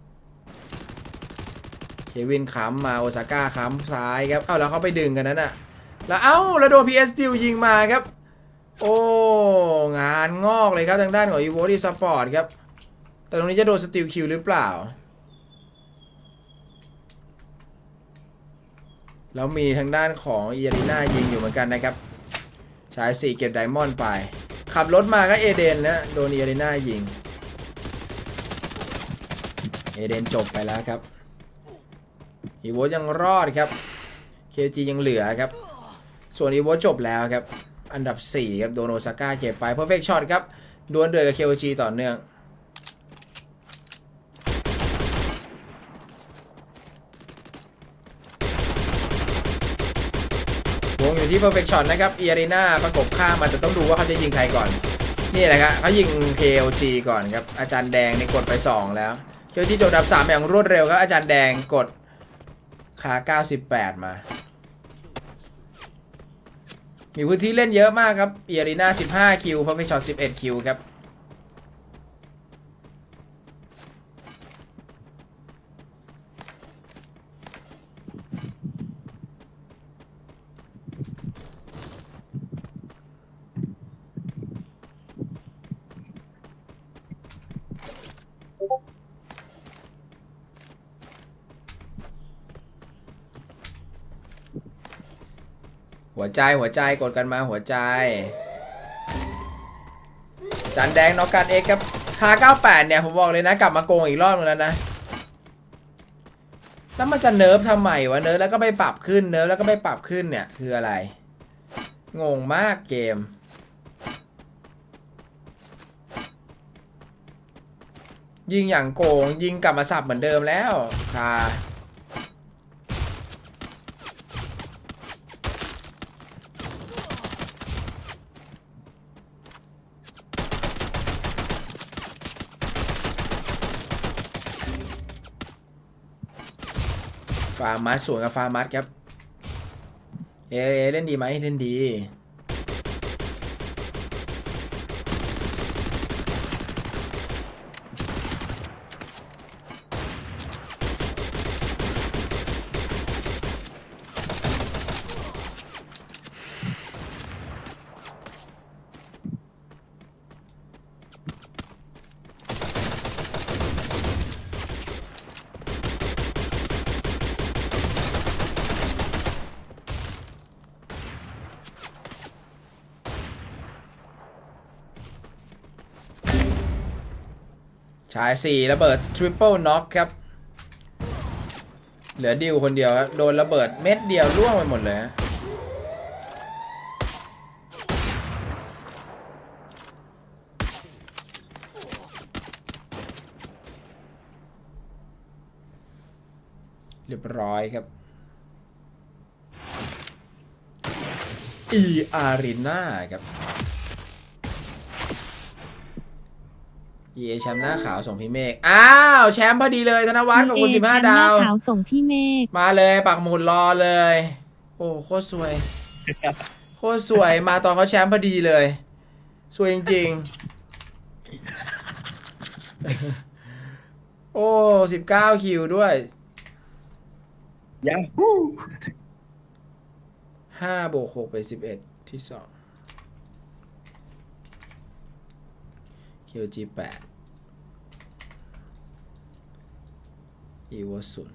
เควินค้ำมาโอซาก้าค้ำซ้ายครับแล้วเขาไปดึงกันนั้นอ่ะแล้วโดน PS ดิวยิงมาครับโอ้งานงอกเลยครับทางด้านของ Evo ที่ซัพพอร์ตครับแต่ตรงนี้จะโดนสติลคิวหรือเปล่าแล้วมีทางด้านของเอเรน่ายิงอยู่เหมือนกันนะครับชาย4เก็บไดมอนด์ไปขับรถมาก็เอเดนนะโดนเอเรน่ายิงเอเดนจบไปแล้วครับอีโวยังรอดครับเคจียังเหลือครับส่วนอีโวจบแล้วครับอันดับ4ครับโดนโอซาก้าเก็บไปเพอร์เฟคช็อตครับดวลเดือดกับเคจีต่อเนื่องวงอยู่ที่ Perfect Shot นะครับเอเรน่าประกบข้ามมาจะต้องดูว่าเขาจะยิงใครก่อนนี่แหละครับเขายิง KOG ก่อนครับอาจารย์แดงนี่กดไป2แล้วKOGจบอันดับ3อย่างรวดเร็วครับอาจารย์แดงกดคา98มามีพื้นที่เล่นเยอะมากครับเอเรน่า15คิว Perfect Shot 11คิวครับหัวใจกดกันมาหัวใจจานแดงน็อกการเอ็กครับ598เนี่ยผมบอกเลยนะกลับมาโกงอีกรอบนึงแล้วนะแล้วมันจะเนิร์ฟทำไมวะเนิร์ฟแล้วก็ไปปรับขึ้นเนิร์ฟแล้วก็ไปปรับขึ้นเนี่ยคืออะไรงงมากเกมยิงอย่างโกงยิงกลับมาสับเหมือนเดิมแล้วค่ะฟาร์มัสสวนกับฟาร์มัสครับเล่นดีไหมเล่นดีชาย4ระเบิดทริปเปิลน็อกครับเหลือดิวคนเดียวครับโดนระเบิดเม็ดเดียวล่วงไปหมดเลยเรียบร้อยครับอีอารีนาครับ EA แชมป์หน้าขาวส่งพี่เมฆอ้าวแชมป์พอดีเลยธนวัฒน์ขอบคุณ15 ดาวขาวส่งพี่เมฆมาเลยปักหมุดรอเลย โอ้โคตรสวย โคตรสวยมาตอนเขาแชมป์พอดีเลย สวยจริงๆ โอ้19 คิวด้วยยังฮู้ 5 บวก 6 ไป 11 ที่ 2 QG 8 EVO 0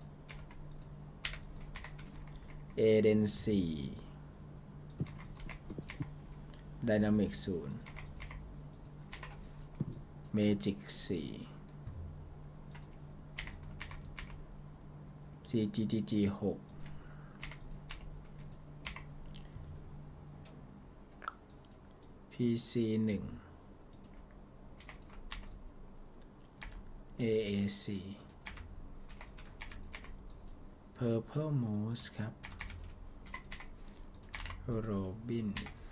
Eden 4 Dynamic 0 Magic 4 CGTG 6 PC 1 AAC Purple Mouse ครับ Robin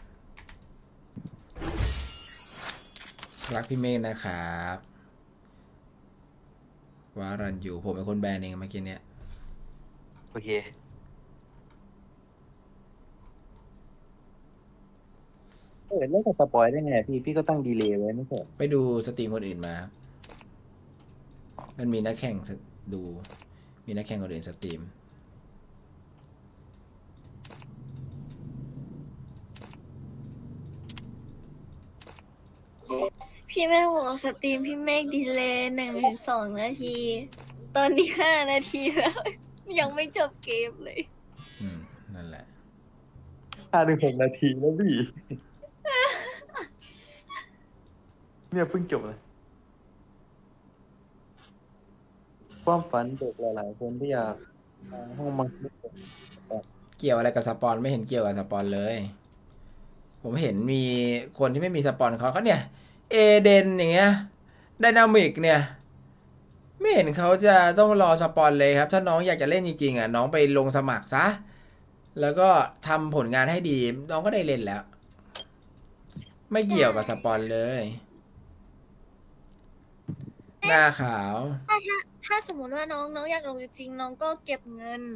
รักพี่เมฆนะครับวารันอยู่ผมเป็นคนแบนเองเมื่อกี้เนี้ยโอเคเล่นกับสปอยได้ไงพี่ก็ตั้งดีเลย์ไว้ไม่ใช่ไปดูสตรีมคนอื่นมา มันมีนักแข่งดูมีนักแข่งคนอื่นสตรีมพี่แม่บอกสตรีมพี่เมฆดีเลย์1 ถึง 2 นาที ตอนนี้5 นาทีแล้ว ยังไม่จบเกมเลยนั่นแหละ 5 ถึง 6 นาทีแล้วพี่เนี่ยเพิ่งจบเลยความฝันเด็กหลายๆคนที่อยากห้องมังเกี่ยวอะไรกับสปอนไม่เห็นเกี่ยวกับสปอนเลย ผมเห็นมีคนที่ไม่มีสปอนเขาเนี่ยเอเดนอย่างเงี้ยไดนามิกเนี่ยไม่เห็นเขาจะต้องรอสปอนเลยครับถ้าน้องอยากจะเล่นจริงๆน้องไปลงสมัครซะแล้วก็ทำผลงานให้ดีน้องก็ได้เล่นแล้ว ไม่เกี่ยวกับสปอนเลยหน้าขาวถ้าสมมติว่าน้องอยากลงจริงๆน้องก็เก็บเงิน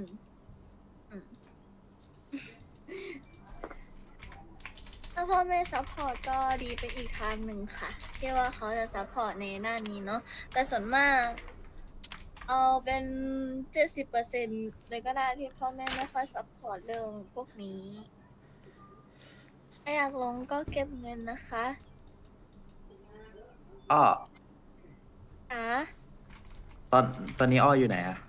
ถ้าพ่อแม่ซัพพอร์ตก็ดีไปอีกทางหนึ่งค่ะที่ว่าเขาจะซัพพอร์ตในหน้านี้เนาะแต่ส่วนมากเอาเป็น 70% เลยก็ได้ที่พ่อแม่ไม่ค่อยซัพพอร์ตเรื่องพวกนี้ถ้าอยากลงก็เก็บเงินนะคะอ้อตอนนี้อ้ออยู่ไหนอะ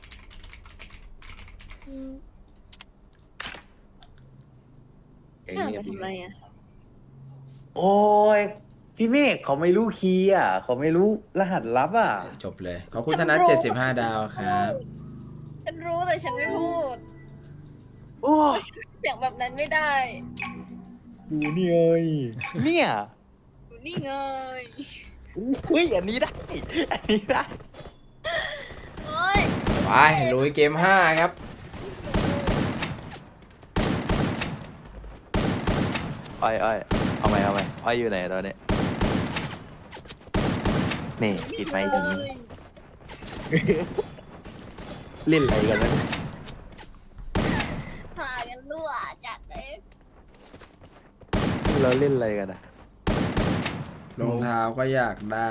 ถามมาทำไมอะโอ้ยพี่เมฆเขาไม่รู้คีย์อ่ะเขาไม่รู้รหัสลับอ่ะจบเลยขอบคุณธนัท75 ดาวครับฉันรู้แต่ฉันไม่พูดโอ้เสียงแบบนั้นไม่ได้ดูนี่เอ้ยเนี่ยอยู่นี่ไงอุ้ยอันนี้ได้อันนี้ได้โอ้ยไปลุยเกม5ครับอ้อยเอาไหมอ้อยอยู่ไหนตอนนี้นี่ปิดไมค์ตรงนี้เล่นอะไรกันวะเนี่ยพากันรั่วจัดเลยเราเล่นอะไรกันอะรองเท้าก็อยากได้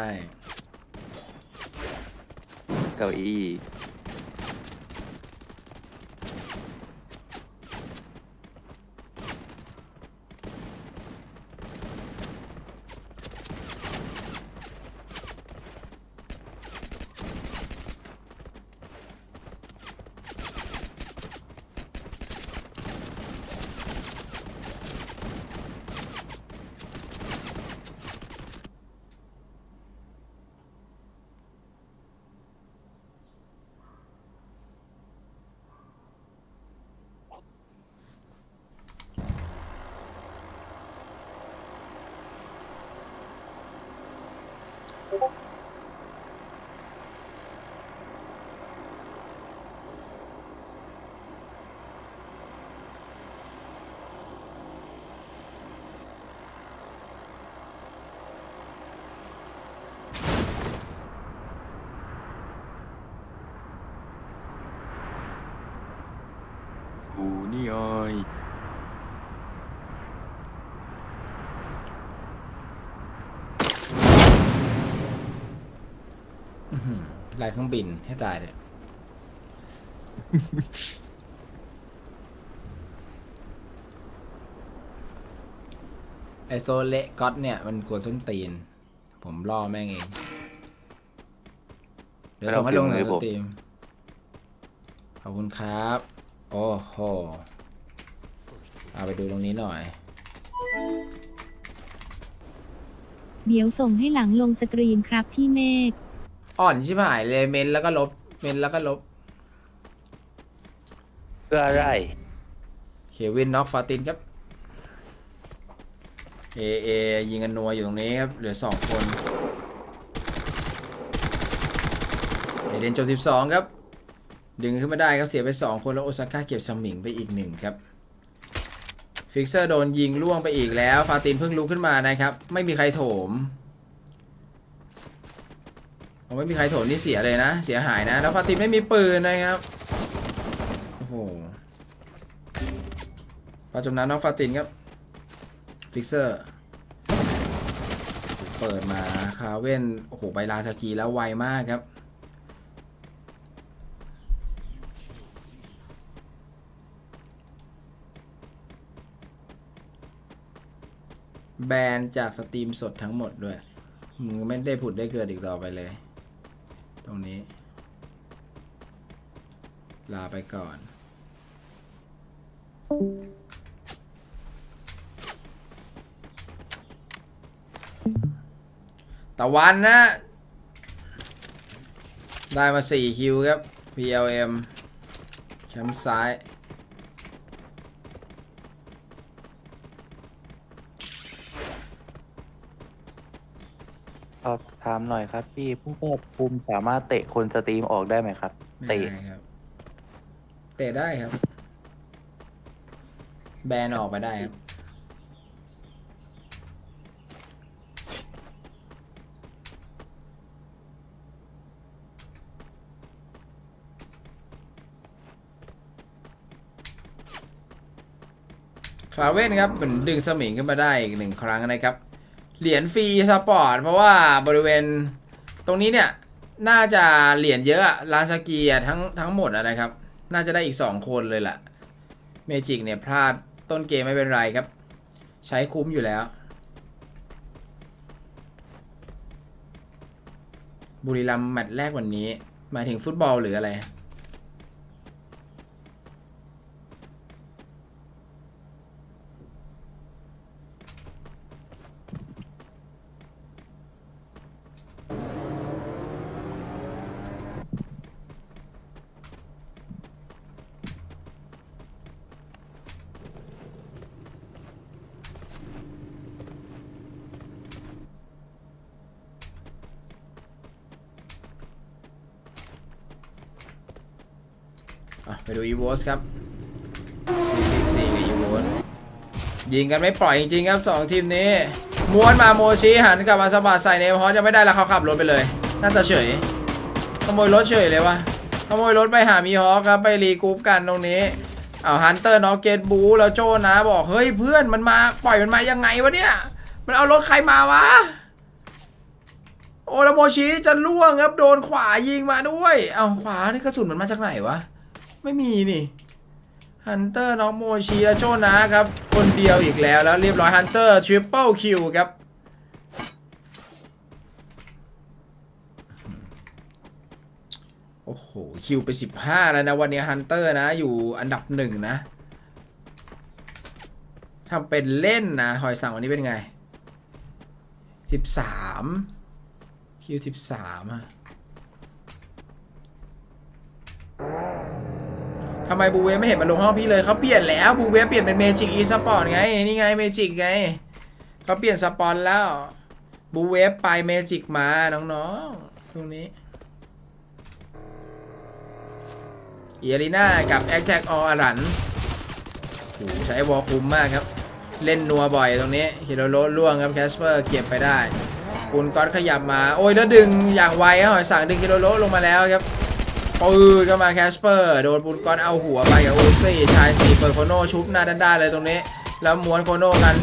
เก้าอี้นี่ไงไล่เครื่องบินให้ตายเลย ไอโซเลก็อตเนี่ยมันกวนส้นตีนผมล่อแม่งเองเดี๋ยวส่งให้ลงหน่อยสตรีมขอบคุณครับโอ้โหเอาไปดูตรงนี้หน่อยเดี๋ยวส่งให้หลังลงสตรีมครับพี่เมฆอ่อนชิบหายเลยเมนแล้วก็ลบเมนแล้วก็ลบเพื่ออะไรเควินน็อกฟาตินครับเอยิงกันนัวอยู่ตรงนี้ครับเหลือ2คนเอเดนจบ12ครับดึงขึ้นมาได้ครับเสียไป2คนแล้วโอซาก้าเก็บสมิงไปอีก1ครับฟิกเซอร์โดนยิงล่วงไปอีกแล้วฟาตินเพิ่งลุกขึ้นมานะครับไม่มีใครโถมไม่มีใครโถมนี่เสียเลยนะเสียหายนะแล้วฟาตินไม่มีปืนนะครับโอ้โหปาจมน้ำน้องฟาตินครับฟิกเซอร์เปิดมาคาเว่นโอ้โหใบลาทากีแล้วไวมากครับแบนจากสตรีมสดทั้งหมดด้วยมึงไม่ได้ผุดได้เกิดอีกต่อไปเลยตรงนี้ลาไปก่อนตะวันนะได้มา4คิวครับ PLM แชมป์ซ้ายสอบถามหน่อยครับพี่ผู้ควบคุมสามารถเตะคนสตรีมออกได้ไหมครับเตะครับเตะได้ครับแบนออกไปได้ครับคลาเว่นครับเหมือนดึงสมิงขึ้นมาได้อีก1ครั้งนะครับเหรียญฟรีสปอร์ตเพราะว่าบริเวณตรงนี้เนี่ยน่าจะเหรียญเยอะลาซากีทั้งหมดนะครับน่าจะได้อีก2คนเลยล่ะเมจิกเนี่ยพลาดต้นเกมไม่เป็นไรครับใช้คุ้มอยู่แล้วบุรีรัมย์แมตช์แรกวันนี้หมายถึงฟุตบอลหรืออะไรไปดูอีโวสครับ CTC กับอีโวสยิงกันไม่ปล่อยจริงๆครับ2ทีมนี้ม้วนมาโมชิหันกลับมาสะบัดใส่เนมฮอจะไม่ได้แล้วเขาขับรถไปเลยน่าจะเฉยขโมยรถเฉยเลยวะขโมยรถไปหามีฮอครับไปรีกรุ๊ปกันตรงนี้เอาฮันเตอร์น็อกเกตบูแล้วโจนะบอกเฮ้ยเพื่อนมันมาปล่อยมันมายังไงวะเนี่ยมันเอารถใครมาวะโอแล้วโมชิจะล่วงครับโดนขวายิงมาด้วยเอาขวานี่กระสุนมันมาจากไหนวะไม่มีนี่ฮันเตอร์น้องโมชิและโจนะครับคนเดียวอีกแล้วเรียบร้อยฮันเตอร์ทริปเปิลคิวครับโอ้โหคิวไป15แล้วนะวันนี้ฮันเตอร์นะอยู่อันดับ1นะทำเป็นเล่นนะหอยสั่งวันนี้เป็นไง13คิว13อะทำไมบูเวฟไม่เห็นมาลงห้องพี่เลยเขาเปลี่ยนแล้วบูเวฟเปลี่ยนเป็นเมจิกอีสปอร์ตไงนี่ไงเมจิกไงเขาเปลี่ยนสปอนแล้วบูเวฟไปเมจิกมาน้องๆตรงนี้เอรีน่ากับแอคแท็กออรันใช้วอลคุ้มมากครับเล่นนัวบ่อยตรงนี้คิโรโรล่วงครับแคสเปอร์เก็บไปได้คุณก๊อตขยับมาโอ้ยแล้วดึงอย่างไวหอยสั่งดึงคิโรโรลงมาแล้วครับปืนก็มาแคสเปอร์โดนบุญก้อนเอาหัวไปกับอูซี่ชาย4เปิดโคโน่ชุบหน้าด้านๆเลยตรงนี้แล้วม้วนโคโน่กัน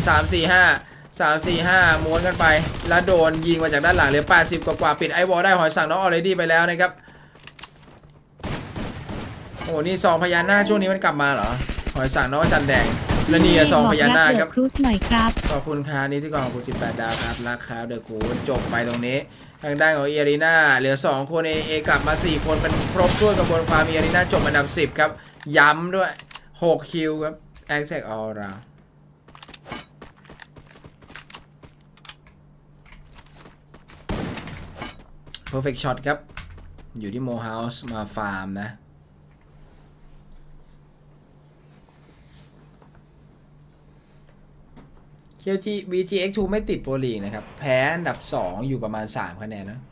3-4-5ม้วนกันไปแล้วโดนยิงมาจากด้านหลังเหลือ80กว่าปิดไอวอลได้หอยสังน้องออเรดี้ไปแล้วนะครับโอ้นี่ซองพญานาคช่วงนี้มันกลับมาเหรอหอยสังน้องจันแดงและนี่ซองพญานาคครับขอบคุณค่านี้ที่กองขอบคุณ18 ดาวครับรักครับเดอะคูจบไปตรงนี้ทางด้านของเอรีนาเหลือ2คนกลับมา4คนเป็นครบถ้วนกระบวนความเอรีนาจบอันดับ10ครับย้ำด้วย6คิวครับแอคแท็กออร่าperfect shot ครับอยู่ที่โมเฮาส์มาฟาร์มนะKG VGX2 ไม่ติดโปรลีกนะครับแพ้อันดับ2อยู่ประมาณ3คะแนนนะ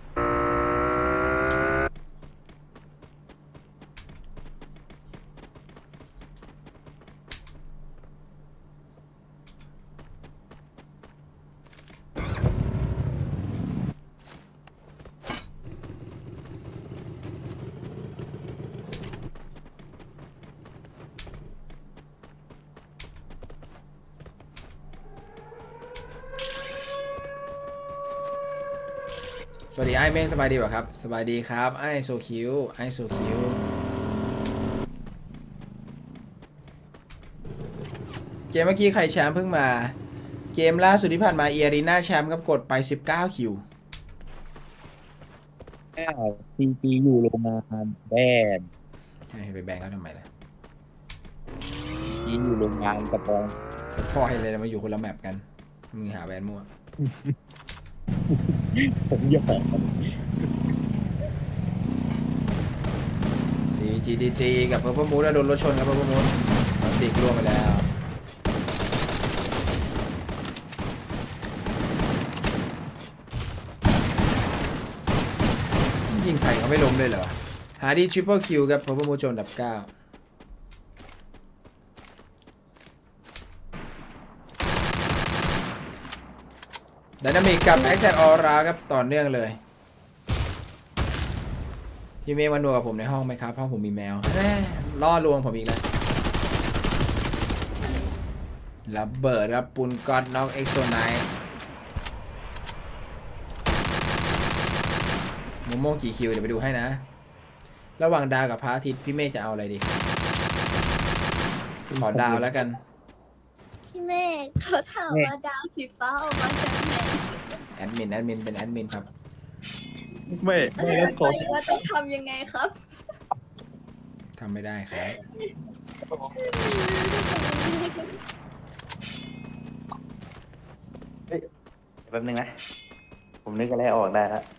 สวัสดีไอ้เม้งสบายดีป่ะครับสบายดีครับไอ้โซคิวไอ้โซคิวเกมเมื่อกี้ใครแชมป์เพิ่งมาเกมล่าสุดที่ผ่านมาเอรีนาแชมป์ครับกดไป19คิว CG อยู่โรงงานแบนให้ไปแบนเขาทำไมล่ะอยู่โรงงานกระปองพ่อให้เลยมาอยู่คนละแมปกันมึงหาแบนมั่วผมอยาก CGDG กับเพิ่มมูดโดนรถชนครับเพิ่มมูดติกล่วงไปแล้วยิงใครเขาไม่ล้มเลยเหรอหาดีทริปเปิลคิวครับเพิ่มมูดโจนดับ9ไดนามิกกับแอคแท็กออร่าครับต่อเนื่องเลยพี่เมย์มานัวกับผมในห้องไหมครับห้องผมมีแมวล่อลวงผมอีกแล้วระเบิดครับปุนก๊อตน็อกเอ็กโซไนท์โมโม่กี่คิวเดี๋ยวไปดูให้นะระหว่างดาวกับพระอาทิตย์พี่เมย์จะเอาอะไรดีขอดาวแล้วกันพี่เมฆเขาถามว่าดาวสีฟ้าออกมาจากไหนแอดมินเป็นแอดมินครับไม่ขอว่าต้องทำยังไงครับทำไม่ได้ครับแป๊บนึงนะผมนึกอะไรออกได้แล้ว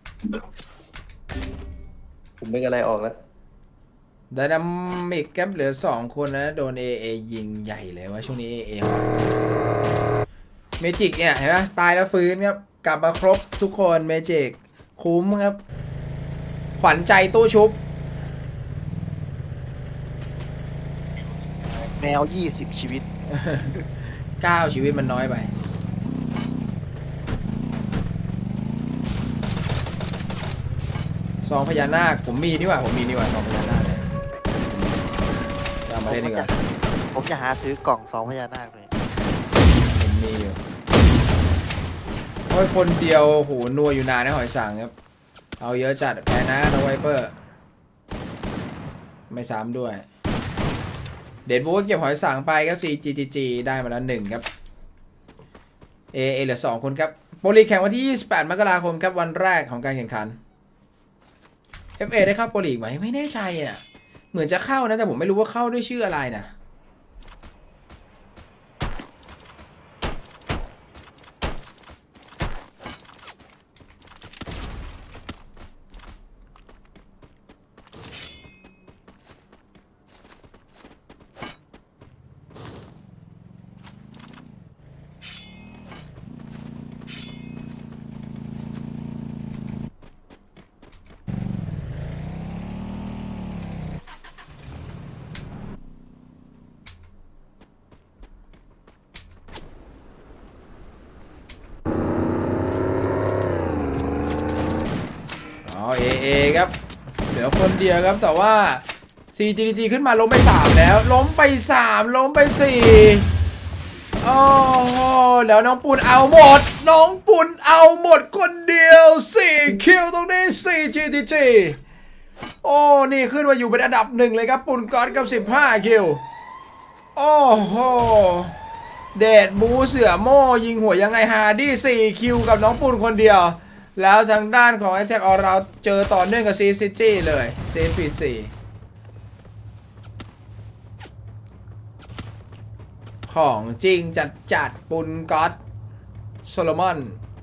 ไดนามิกครับเหลือ2คนนะโดนเอยิงใหญ่เลยว่าช่วงนี้เอเมจิกเนี่ยเห็นไหมตายแล้วฟื้นครับกลับมาครบทุกคนเมจิกคุ้มครับขวัญใจตู้ชุบแมว20ชีวิต 9ชีวิตมันน้อยไปซองพญานาคผมมีนี่หว่าซองพญานาคเนี่ยเอามาเล่นดีกว่าผมจะหาซื้อกล่องซองพญานาคเลยผมมีอยู่โอ้ยคนเดียวโหนัวอยู่นานนะหอยสังครับเอาเยอะจัดแพ้นะน้องไวเปอร์ไม่ซ้ำด้วยเด็ดบูก็เก็บหอยสังไปครับ CGG ได้มาแล้ว1ครับเอเหลือ2คนครับโปรลีกแข่งวันที่28มกราคมครับวันแรกของการแข่งขัน FA ได้เข้าโปรลีกไหมไม่แน่ใจอ่ะเหมือนจะเข้านะแต่ผมไม่รู้ว่าเข้าด้วยชื่ออะไรนะเหลือคนเดียวครับแต่ว่า CGG ขึ้นมาล้มไป3แล้วล้มไป3ล้มไป4โอ้โหแล้วน้องปุณเอาหมดน้องปุณเอาหมดคนเดียว4คิวตรงนี้ CGG โอ้นี่ขึ้นมาอยู่เป็นอันดับ1เลยครับปุณก๊อตกับ15คิวโอ้โหเดดบูเสือโม่ยิงหัวยังไงฮาร์ดี้4คิวกับน้องปุณคนเดียวแล้วทางด้านของ Attack All Round เจอต่อเนื่องกับ CGG เลย CPC ของจริงจัดปุณก๊อตโซโลมอน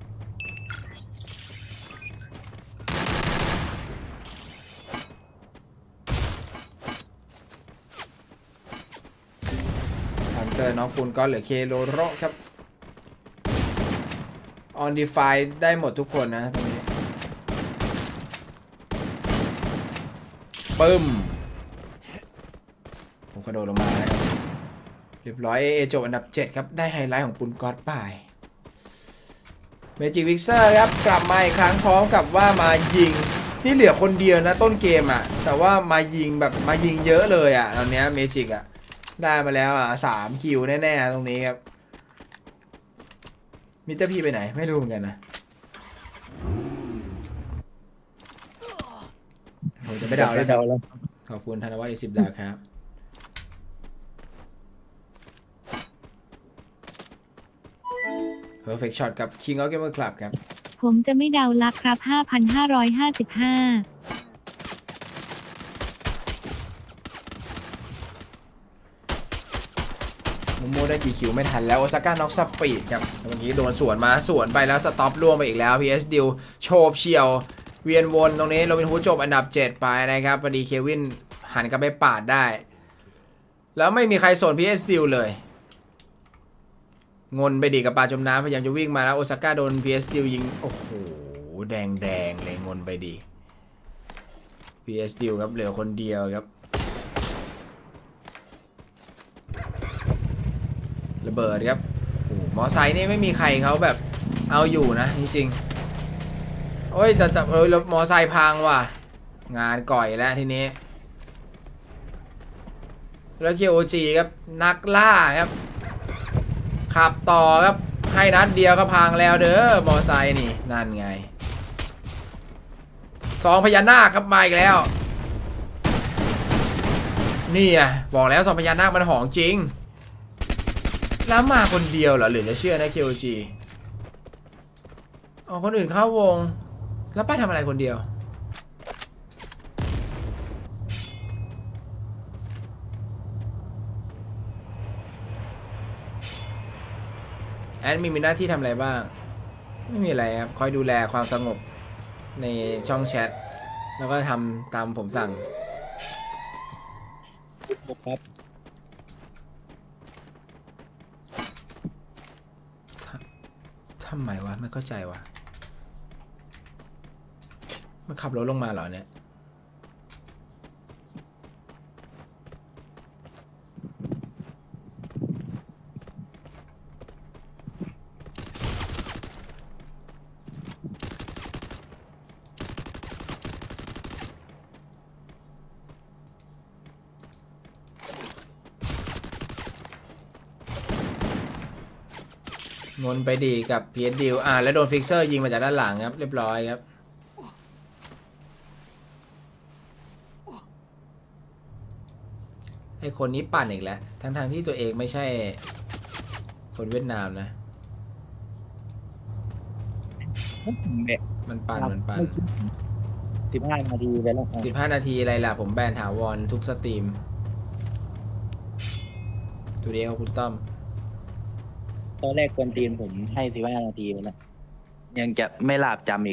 ฮันเตอร์น้องปุณก๊อตเหลือเคโลโรครับออนดีไฟได้หมดทุกคนนะตรงนี้ปึ้มผมกระโดดลงมาแล้วเรียบร้อยจบอันดับ7ครับได้ไฮไลท์ของปุณก๊อตไปเมจิกวิกเซอร์ครับกลับมาอีกครั้งพร้อมกับว่ามายิงนี่เหลือคนเดียวนะต้นเกมอ่ะแต่ว่ามายิงแบบมายิงเยอะเลยอ่ะตอนนี้เมจิกอ่ะได้มาแล้วอ่ะ3คิวแน่ๆตรงนี้ครับมิสเตอร์พีไปไหนไม่รู้เหมือนกันนะผมจะไม่เดาแล้วขอบคุณธนวัฒน์10 ดาวครับPerfect Shot กับ King of Gamer Club ครับผมจะไม่เดาลักครับ 5,555 โมได้กี่คิวไม่ทันแล้วโอซาก้าน็อกสปีดครับเมื่อกี้โดนสวนมาสวนไปแล้วสต็อปล่วงไปอีกแล้ว PS ดิวโฉบเฉียวเวียนวนตรงนี้โรบินฮูดจบอันดับ7ไปนะครับพอดีเควินหันกลับไปปาดได้แล้วไม่มีใครสน PS ดิวเลยงนไปดีกับปลาจมน้ำพยายามจะวิ่งมาแล้วโอซาก้าโดน PS ดิวยิงโอ้โหแดงเลยงนไปดี PS ดิวครับเหลือคนเดียวครับระเบิดครับโอ้มอไซค์นี่ไม่มีใครเขาแบบเอาอยู่นะจริงๆโอ้ยแต่มอไซค์พังว่ะงานก่อยแล้วทีนี้แล้ว KOG ครับนักล่าครับขับต่อครับให้นัดเดียวก็พังแล้วเด้อมอไซค์นี่นั่นไง2 พญานาคครับมาอีกแล้วนี่อ่ะบอกแล้ว2 พญานาคมันของจริงแล้วมาคนเดียวเหรอหรือจะเชื่อนะ KOG เอาคนอื่นเข้าวงแล้วป้าทำอะไรคนเดียวแอดมินมีหน้าที่ทำอะไรบ้างไม่มีอะไรครับคอยดูแลความสงบในช่องแชทแล้วก็ทำตามผมสั่งครับทำไมวะไม่เข้าใจวะมันขับรถลงมาเหรอเนี่ยงนไปดีกับ PS ดิวแล้วโดนฟิกเซอร์ยิงมาจากด้านหลังครับเรียบร้อยครับไอคนนี้ปั่นอีกแล้วทั้งที่ตัวเองไม่ใช่คนเวียดนามนะมันปั่น 15 นาทีไปแล้ว 15 นาทีอะไรล่ะผมแบนถาวรทุกสตรีมตัวเดียวคุณต้อมตอนแรกคนตีนผมให้15 นาทีไปแล้วยังจะไม่หลาบจำอีก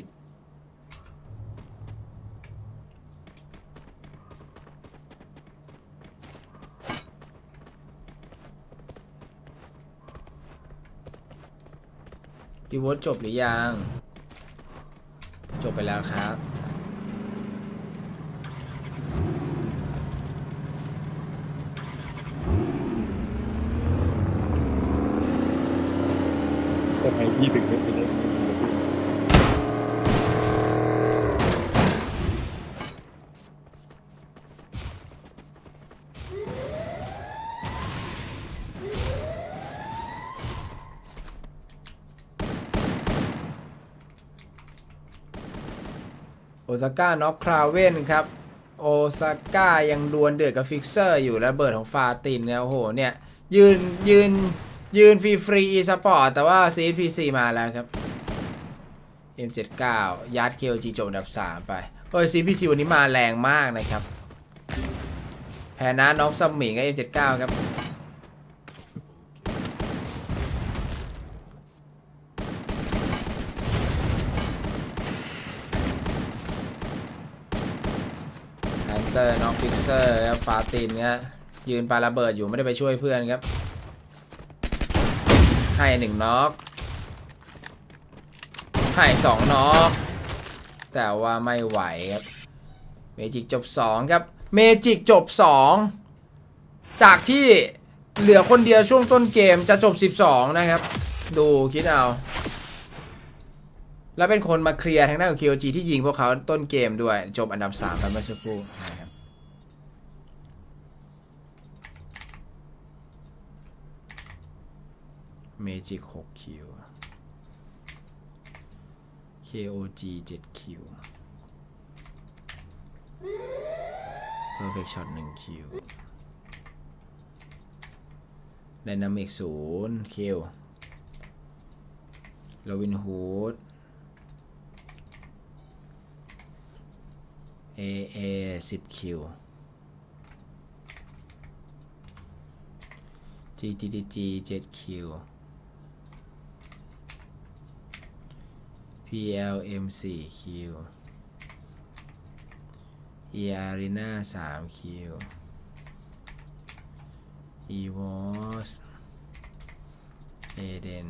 พี่วอตจบหรือยังจบไปแล้วครับคนไทยที่ถึงไม่ได้โอซาก้าน็อกคราเว่นครับโอซาก้ายังดวลเดือดกับฟิกเซอร์อยู่แล้วเบิร์ดของฟาตินเนี่ยโอ้โหเนี่ยยืนฟรีอีสปอร์ตแต่ว่า CSPC มาแล้วครับ M79 ยัด KOG จบอันดับ 3 ไปโอ้ย CSPC วันนี้มาแรงมากนะครับแพ้นะน็อกซัมหมิงกับ M79 ครับฮันเตอร์น็อกฟิกเซอร์ครับฟาตินเนี่ยยืนปาระเบิดอยู่ไม่ได้ไปช่วยเพื่อนครับให้1น็อกให้2น็อกแต่ว่าไม่ไหวครับเมจิกจบ2ครับเมจิกจบ2จากที่เหลือคนเดียวช่วงต้นเกมจะจบ12นะครับดูคิดเอาแล้วเป็นคนมาเคลียร์ทางด้านของ KOG ที่ยิงพวกเขาต้นเกมด้วยจบอันดับ3กันเมื่อสักครู่นะครับเมจิก6คิว KOG 7คิว Perfect Shot 1คิว Dynamic 0คิว Robin Hood AA 10คิว GTTG 7คิว PLM 4คิว Arena 3คิว EVOS Eden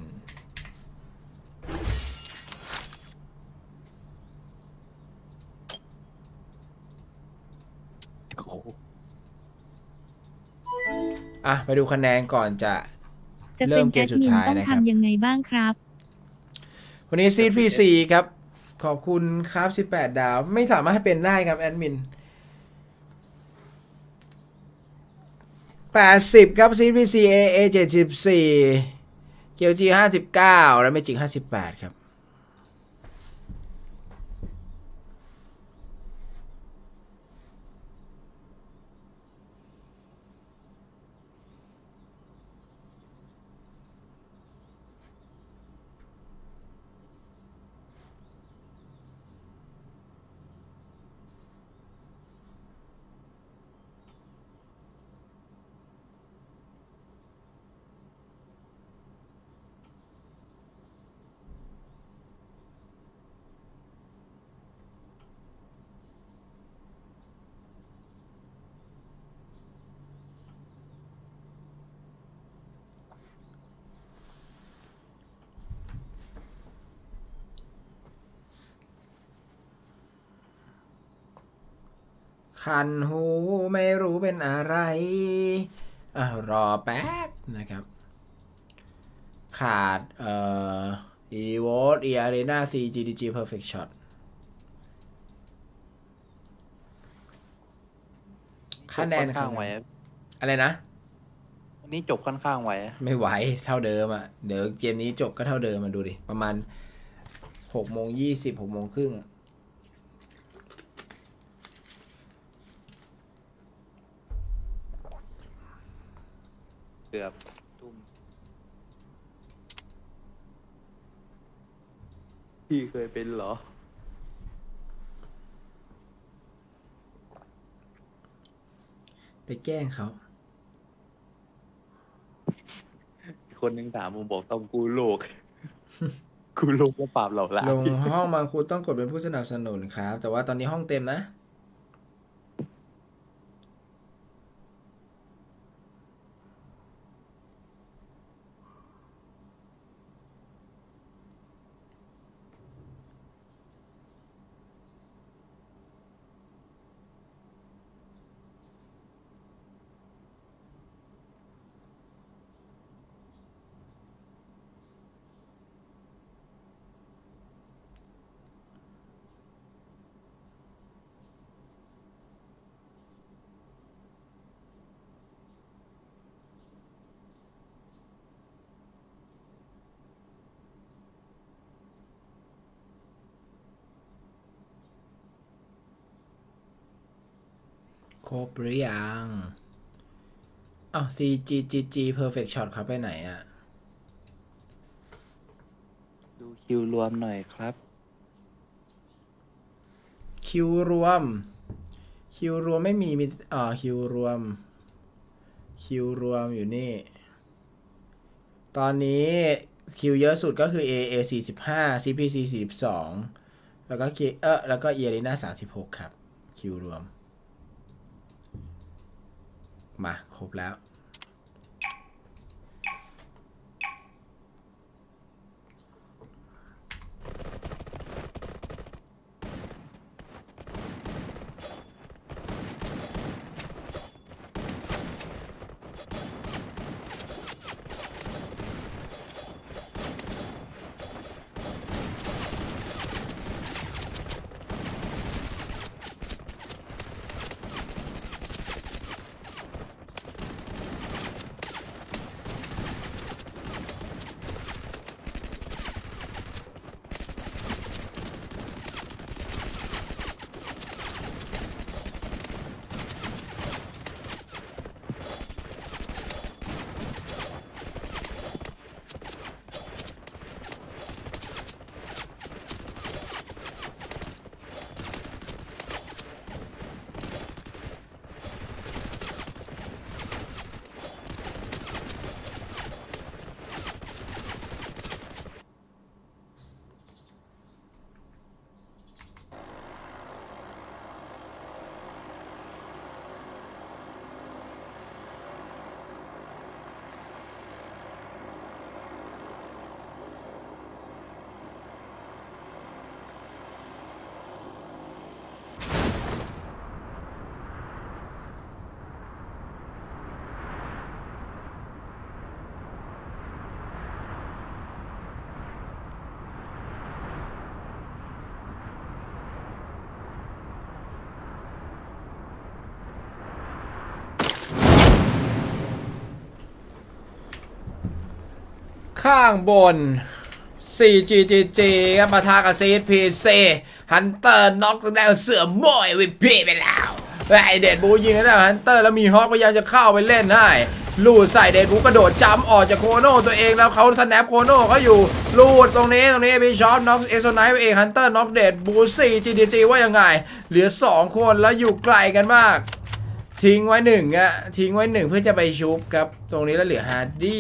ไปดูคะแนนก่อนจะเริ่มเกมสุดท้ายนะครับต้องทำยังไงบ้างครับวันนี้ CPC ครับขอบคุณครับ18ดาวไม่สามารถเป็นได้ครับแอดมิน80ครับ CPC AA 74 KOG 59แล้วเมจิก58ครับคันหูไม่รู้เป็นอะไรรอแป๊บนะครับขาดEVOS Arena C GDG Perfect Shot คะแนนข้างไวอะไรนะวันนี้จบค่อนข้างไวไม่ไหวเท่าเดิมอ่ะเดี๋ยวเกมนี้จบก็เท่าเดิมมาดูดิประมาณ6:20 6:30 เกือบทุ่มพี่เคยเป็นเหรอไปแกล้งเขาคนหนึ่งถามผมบอกต้องกู้โลก กู้โลกก็ปราบเหล่าล้าลงห้องบางคุณต้องกดเป็นผู้สนับสนุนครับแต่ว่าตอนนี้ห้องเต็มนะครบหรือยังอ้าว CGGG Perfect Shot เขาไปไหนอะดูคิวรวมหน่อยครับคิวรวมไม่มีคิวรวมอยู่นี่ตอนนี้คิวเยอะสุดก็คือ AA 45 CPC 42แล้วก็แล้วก็เอเรน่า36ครับคิวรวมมาครบแล้วข้างบน 4GGG ครับปะทะกับ CPC ฮันเตอร์น็อกแนวเสือโมยวิพีไปแล้วไอเดดบูยิงแล้วฮันเตอร์แล้วมีฮอกพยายามจะเข้าไปเล่นให้ลูดใส่เดดบูกระโดดจัมออกจากโคโน่ตัวเองแล้วเขาสแนปโคโน่เขาอยู่ลูดตรงนี้พี่ชอปน็อกเอโซไนท์ไปเองฮันเตอร์น็อกเดดบู 4GGG ว่ายังไงเหลือ2คนแล้วอยู่ไกลกันมากทิ้งไว้1อะทิ้งไว้1เพื่อจะไปชุบครับตรงนี้แล้วเหลือฮาร์ดี้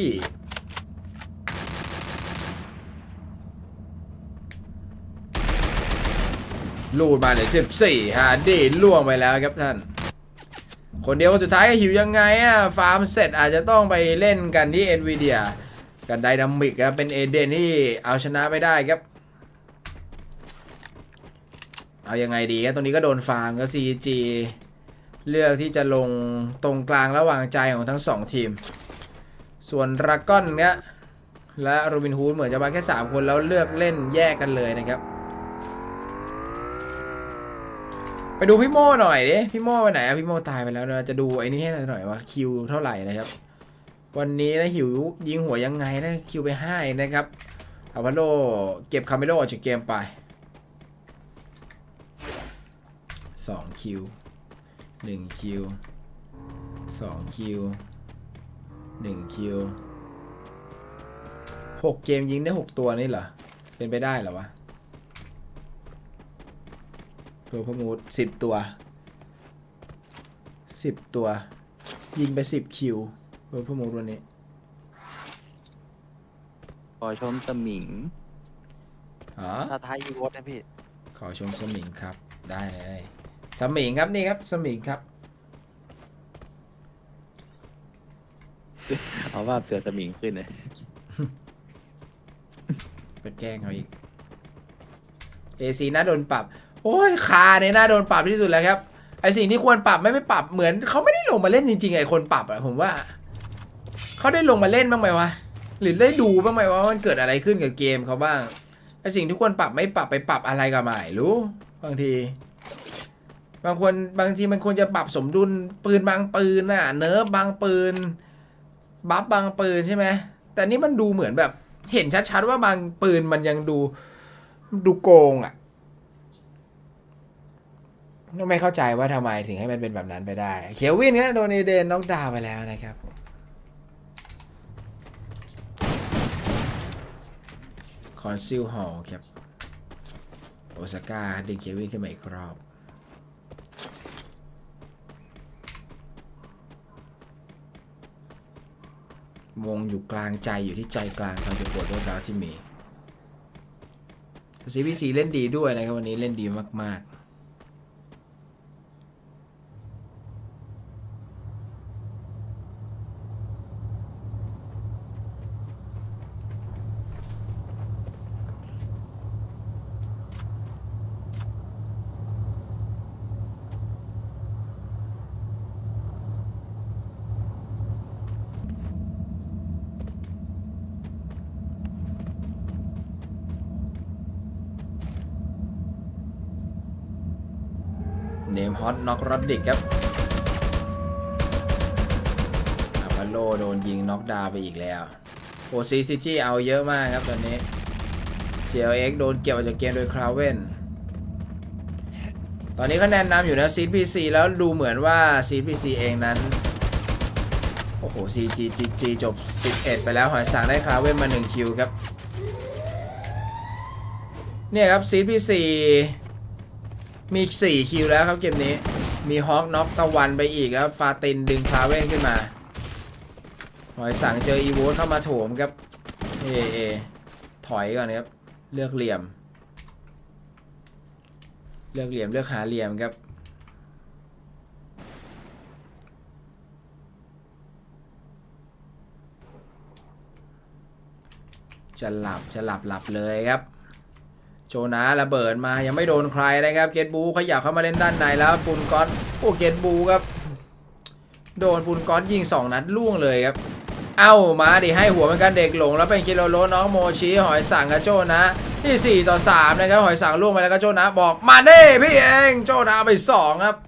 ลูดมาเลย14ฮาร์ดี้ล่วงไปแล้วครับท่านคนเดียวคนสุดท้ายก็หิวยังไงอะฟาร์มเสร็จอาจจะต้องไปเล่นกันที่ NVIDIA กันไดนามิกครับเป็นเอเดนที่เอาชนะไปได้ครับเอายังไงดีครับตรงนี้ก็โดนฟาร์มก็ CG เลือกที่จะลงตรงกลางระหว่างใจของทั้ง2ทีมส่วนดราก้อนเนี้ยและโรบินฮูดเหมือนจะมาแค่3คนแล้วเลือกเล่นแยกกันเลยนะครับไปดูพี่โม่หน่อยดิพี่โม่ไปไหนอะพี่โม่ตายไปแล้วนะจะดูไอ้นี่ให้หน่อยว่าคิวเท่าไหร่นะครับวันนี้นะหิวยิงหัวยังไงนะคิวไป5นะครับอาพาโลเก็บคาเมโลออกจากเกมไป2คิว1คิว2คิว1คิว6เกมยิงได้6ตัวนี่เหรอเป็นไปได้เหรอวะตัวพมูด10ตัวยิงไป10คิวตัวพมูดวันนี้ขอชมสมิงถ้าท้ายอีโวตนะพี่ขอชมสมิงครับได้เลยสมิงครับนี่ครับสมิงครับเอาว่าเสือสมิงขึ้นเลยไปแกล้งเขาอีก AC น่าโดนปรับโอ้ยคาในน่าโดนปรับที่สุดแล้วครับไอสิ่งที่ควรปรับไม่ปรับเหมือนเขาไม่ได้ลงมาเล่นจริงๆไอคนปรับอะผมว่าเขาได้ลงมาเล่นบ้างไหมวะหรือได้ดูบ้างไหมว่ามันเกิดอะไรขึ้นกับเกมเขาบ้างไอสิ่งที่ควรปรับไม่ปรับไปปรับอะไรกับใหม่รู้บางทีมันควรจะปรับสมดุลปืนบางปืนน่ะเนิร์ฟบางปืนบัฟบางปืนใช่ไหมแต่นี่มันดูเหมือนแบบเห็นชัดๆว่าบางปืนมันยังดูโกงอ่ะไม่เข้าใจว่าทำไมถึงให้มันเป็นแบบนั้นไปได้เควินครับโดนเอเดนน็อกดาวน์ไปแล้วนะครับคอนซิลฮอลครับโอซาก้าดึงเควินขึ้นมาอีกรอบวงอยู่กลางใจอยู่ที่ใจกลางความเจ็บปวดรวดร้าวที่มีCVC เล่นดีด้วยนะครับวันนี้เล่นดีมากๆเนมฮอตน็อกรอดดิกครับอาพาโลโดนยิงน็อกดาวไปอีกแล้วโอซีซีจีเอาเยอะมากครับตอนนี้ JLX โดนเกี่ยวจากเกมโดยคราเวนตอนนี้คะแนนนำอยู่นะซีพีซีแล้วดูเหมือนว่าซีพีซีเองนั้นโอ้โห CG จบ11ไปแล้วหอยสังได้คราเวนมา1คิวครับเนี่ยครับซีพีซีมี4คิวแล้วครับเกมนี้มีฮอคน็อกตะวันไปอีกแล้วฟาตินดึงคาเว่นขึ้นมาหอยสังเจออีโวเข้ามาโถมครับถอยก่อนครับเลือกเหลี่ยมเลือกหาเหลี่ยมครับจะหลับเลยครับโจนาระเบิดมายังไม่โดนใครนะครับเกตบูขยับเข้ามาเล่นด้านในแล้วปุนก๊อตโอ้เกตบูครับโดนปุนก๊อตยิง2นัดล่วงเลยครับเอ้ามาดิให้หัวเหมือนกันเด็กหลงแล้วเป็นคิโลโลน้องโมชิหอยสังกับโจนะที่4-3นะครับหอยสังล่วงไปแล้วก็โจนะบอกมาเด้พี่เองโจนะไป2ครับ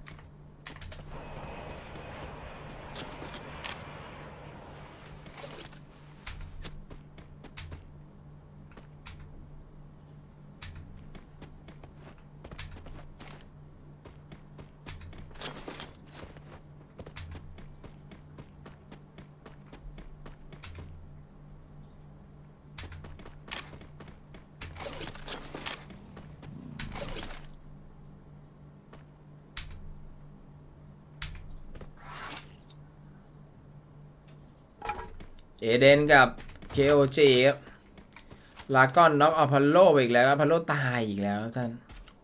เอเดนกับ KOG ครับลากอนน็อกอพอลโลอีกแล้วอพอลโลตายอีกแล้วท่าน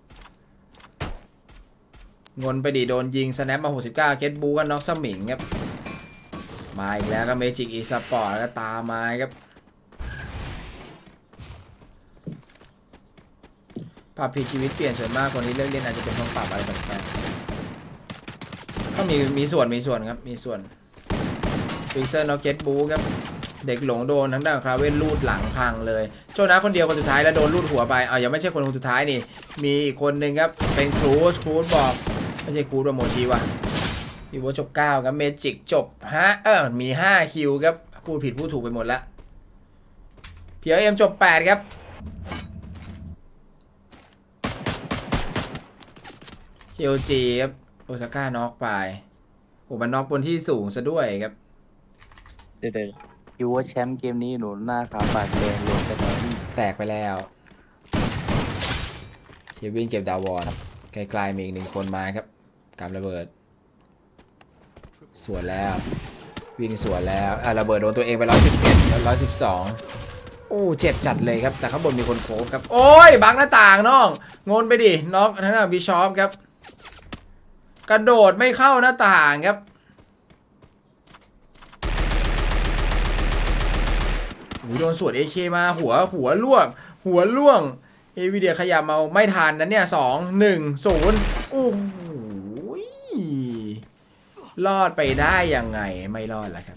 งนไปดิโดนยิงสแนปมา69เกตบูกันน็อกสมิงครับมาอีกแล้วก็เมจิกอีสปอร์ตก็ตามมาครับปรับชีวิตเปลี่ยนส่วนมากคนที่เลือกเล่นอาจจะเป็นต้องปรับอะไรต่างๆก็มีส่วนครับมีส่วนฟิกเซอร์น็อกเก็ตบูครับเด็กหลงโดนทั้งด้านคราเวนลูดหลังพังเลยโจนะคนเดียวคนสุดท้ายแล้วโดนลูดหัวไปยังไม่ใช่คนสุดท้ายนี่มีอีกคนหนึ่งครับเป็นครูสบอกไม่ใช่ครูว่าโมชิวะอีโวจบ9ครับเมจิกจบ5มี5คิวครับพูดผิดพูดถูกไปหมดละเพียวเอ็มจบ8ครับเคียวจีครับโอซาก้าน็อกไปโอ้มันน็อกบนที่สูงซะด้วยครับคิดว่าแชมป์เกมนี้หนูหน้าขาวปากแดงลงแต่แตกไปแล้วเควินเก็บดาวอนไกลๆมีอีก1คนมาครับกำระเบิดสวนแล้ววิ่งสวนแล้วระเบิดโดนตัวเองไป111แล้ว112โอ้เจ็บจัดเลยครับแต่ข้างบนมีคนโคบครับโอ้ยบังหน้าต่างน้องงนไปดิน็อกทั้งนั้นบิชอปครับกระโดดไม่เข้าหน้าต่างครับโดนสวน AK มาหัวล่วงเอวีเดียขยับมาไม่ทันนั้นเนี่ย2-1-0โอ้โหรอดไปได้ยังไงไม่รอดแล้วครับ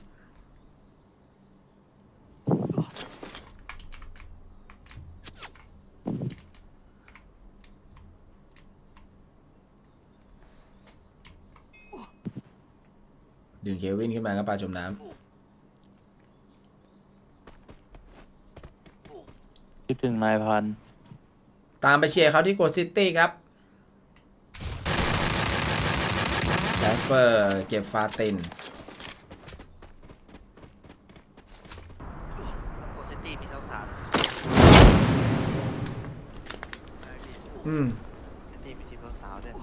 ดึงเควินขึ้นมาครับปลาจมน้ำคิดถึงนายพันตามไปเชียร์เขาที่โกซิตี้ครับสเปอร์เก็บฟาตินโกซิตี้มีสาวซิตี้มีทีมสาวด้วย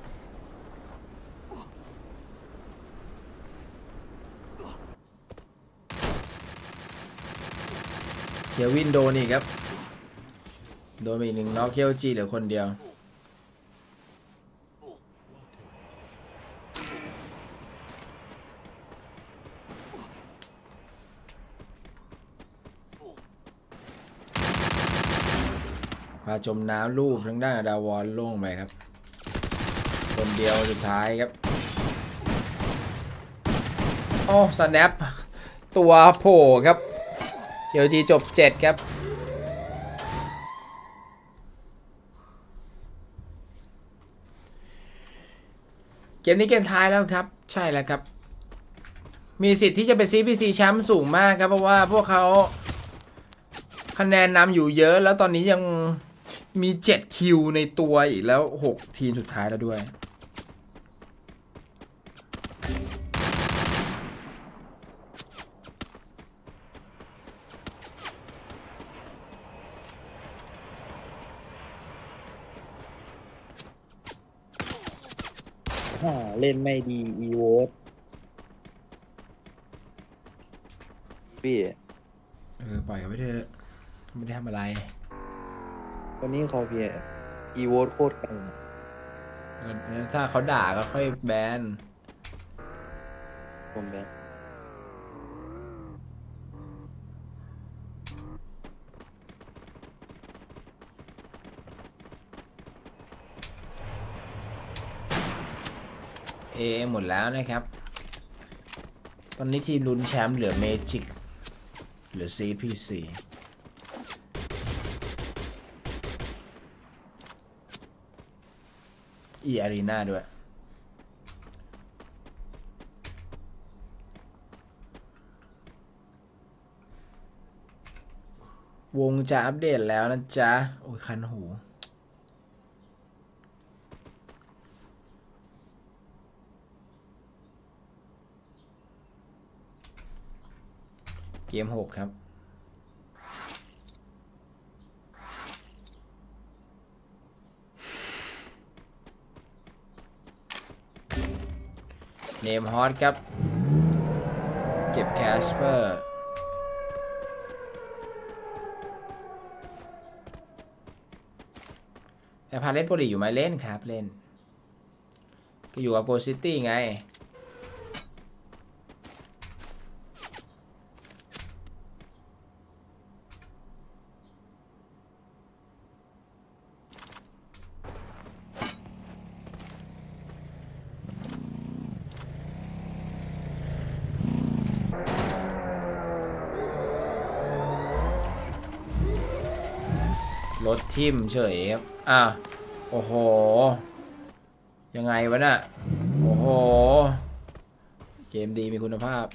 เควินโดนอีกครับโดนไปอีกหนึ่งน็อกเคลจีเหลือคนเดียวพาจมน้ำลูบทั้งด้านดาวอนล่วงไปครับคนเดียวสุดท้ายครับโอ้สแนปตัวโผล่ครับเคลจีจบ7ครับเกมนี้เกมท้ายแล้วครับใช่แล้วครับมีสิทธิ์ที่จะเป็น CPC แชมป์สูงมากครับเพราะว่าพวกเขาคะแนนนำอยู่เยอะแล้วตอนนี้ยังมี7คิวในตัวอีกแล้ว6ทีมสุดท้ายแล้วด้วยเล่นไม่ดีอีโวตพี่ปล่อยเขาไปเถอะไม่ได้ทำอะไรวันนี้เขาเพียอีโวตโคตรกันถ้าเขาด่าก็ค่อยแบนผมแบนหมดแล้วนะครับตอนนี้ทีมลุ้นแชมป์เหลือเมจิกเหลือ CPCอารีนาด้วยวงจะอัปเดตแล้วนะจ๊ะโอ้ยคันหูเกม6ครับเนมฮอตครับเก็บแคสเปอร์แต่พาเล่นโปรลีอยู่ไหมเล่นครับเล่นก็อยู่กับโกซิตี้ไงรถทิมเฉยครับโอ้โหยังไงวะน่ะโอ้โหเกมดีมีคุณภาพ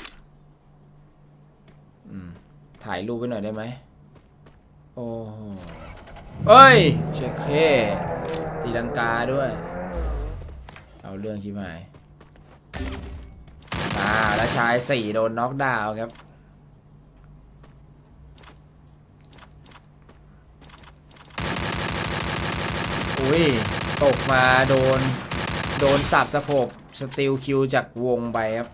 ถ่ายรูปไว้หน่อยได้ไหมโอ้เอ้ยเช็คเคตีลังกาด้วยเอาเรื่องชิบหายแล้วชาย4โดนน็อกดาวน์ครับอุ้ยตกมาโดนสับสะโพกสติลคิวจากวงไปครับ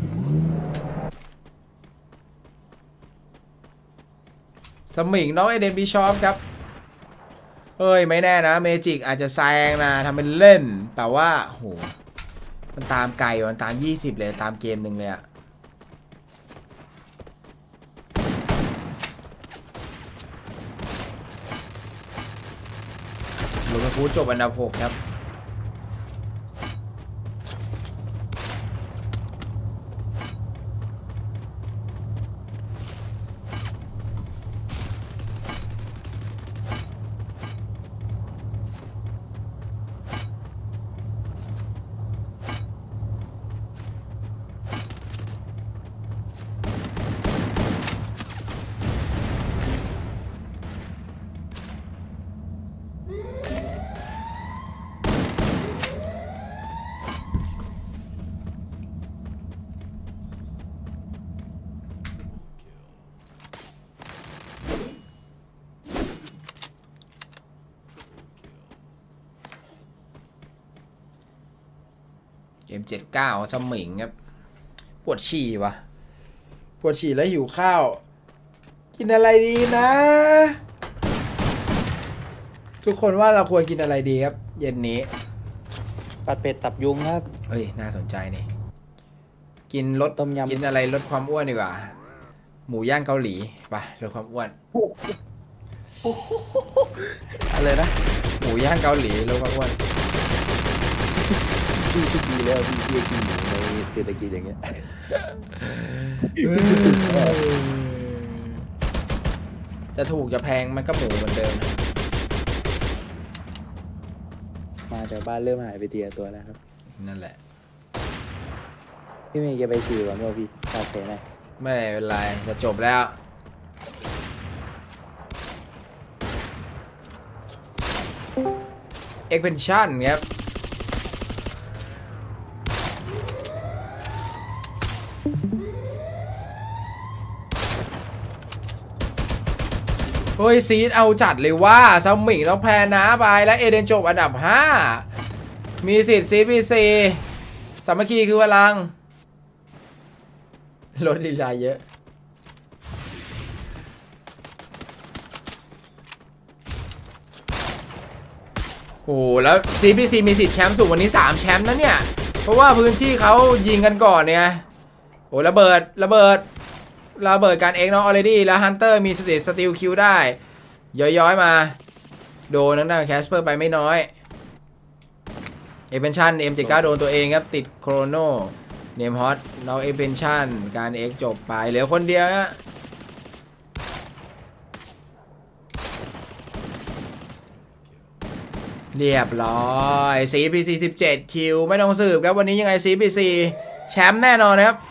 สมิงน้องเอเดนบิชอปครับเฮ้ยไม่แน่นะเมจิกอาจจะแซงนะทำเป็นเล่นแต่ว่าโหมันตามไกลมันตาม20เลยตามเกมหนึ่งเลยอะลูกฟูจบอันดับ6ครับ M79 สมิงครับปวดฉี่วะปวดฉี่แล้วหิวข้าวกินอะไรดีนะ ทุกคนว่าเราควรกินอะไรดีครับเย็นนี้ผัดเป็ดตับยุงครับเฮ้ยน่าสนใจนี่กินลดต้มยำกินอะไรลดความอ้วนดีกว่าหมูย่างเกาหลีไปลดความอ้วนอะไรนะหมูย่างเกาหลีลดความอ้วนพี่คิดดีแล้วพี่กินหมูในเศรษฐกิจอย่างเงี้ยจะถูกจะแพงมันก็หมูเหมือนเดิมนะมาจากบ้านเริ่มหายไปเตียตัวแล้วครับนั่นแหละพี่เมย์จะไปขี่ก่อนว่าพี่โอเคไหมไม่เป็นไรจะจบแล้ว Expansion ครับเฮ้ยซีดเอาจัดเลยว่าซัมมิงแล้วแพ้นะไปแล้วเอเดนจบอันดับ 5 มีสิทธิ์ซีดพีซีสามัคคีคือพลังลดลีลาเยอะโอ้แล้ว CPC มีสิทธิ์แชมป์สูงวันนี้3แชมป์นะเนี่ยเพราะว่าพื้นที่เขายิงกันก่อนเนี่ยโอ้ระเบิดการเอ็กน้องออเรดี้แล้วฮันเตอร์มีสติลคิวได้ย้อยๆมาโดนนั่นนะแคสเปอร์ไปไม่น้อยเอเ n นชั่น M79 โดนตัวเองครับติดโครโนเนมฮอตน้องเอเ n นชั่นการเอ็กจบไปเหลือคนเดียวฮะเรียบร้อย CPC 17คิวไม่ต้องสืบครับวันนี้ยังไง CPC แชมป์แน่นอนนะครับ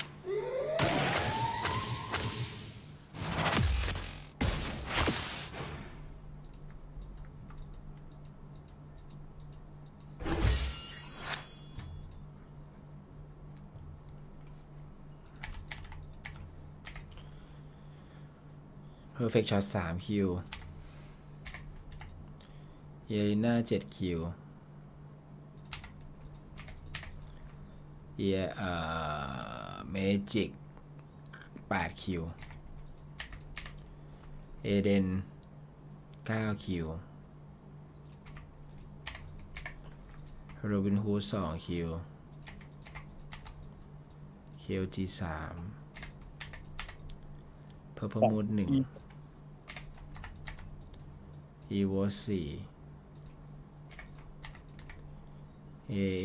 Perfect Shot 3คิวเยลิน่า7คิวเมจิก8คิวเอเดน9คิวโรบินฮูด2คิวKLG 3 Purple Mood 1 Evo 4 AA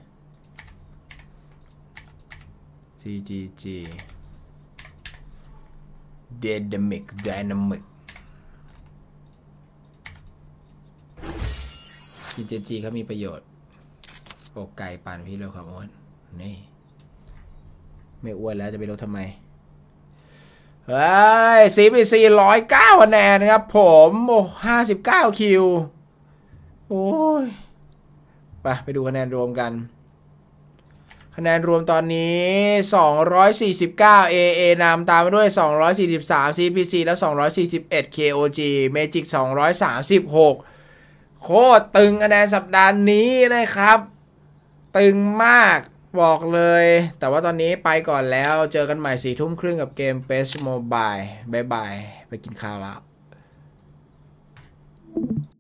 CGG Dynamic PJG เขามีประโยชน์อกไก่ปั่นพี่เร็วครับอ้วนนี่ไม่อ้วนแล้วจะไปลดทำไมเฮ้ย CPC 109คะแนนครับผมโอ้59คิวโอ้ยไปดูคะแนนรวมกันคะแนนรวมตอนนี้249 AA นำตามมาด้วย243 CPC และ241 KOG Magic 236โคตรตึงคะแนนสัปดาห์นี้นะครับตึงมากบอกเลยแต่ว่าตอนนี้ไปก่อนแล้วเจอกันใหม่ 4 ทุ่มครึ่งกับเกม PES Mobile บ๊ายบายไปกินข้าวแล้ว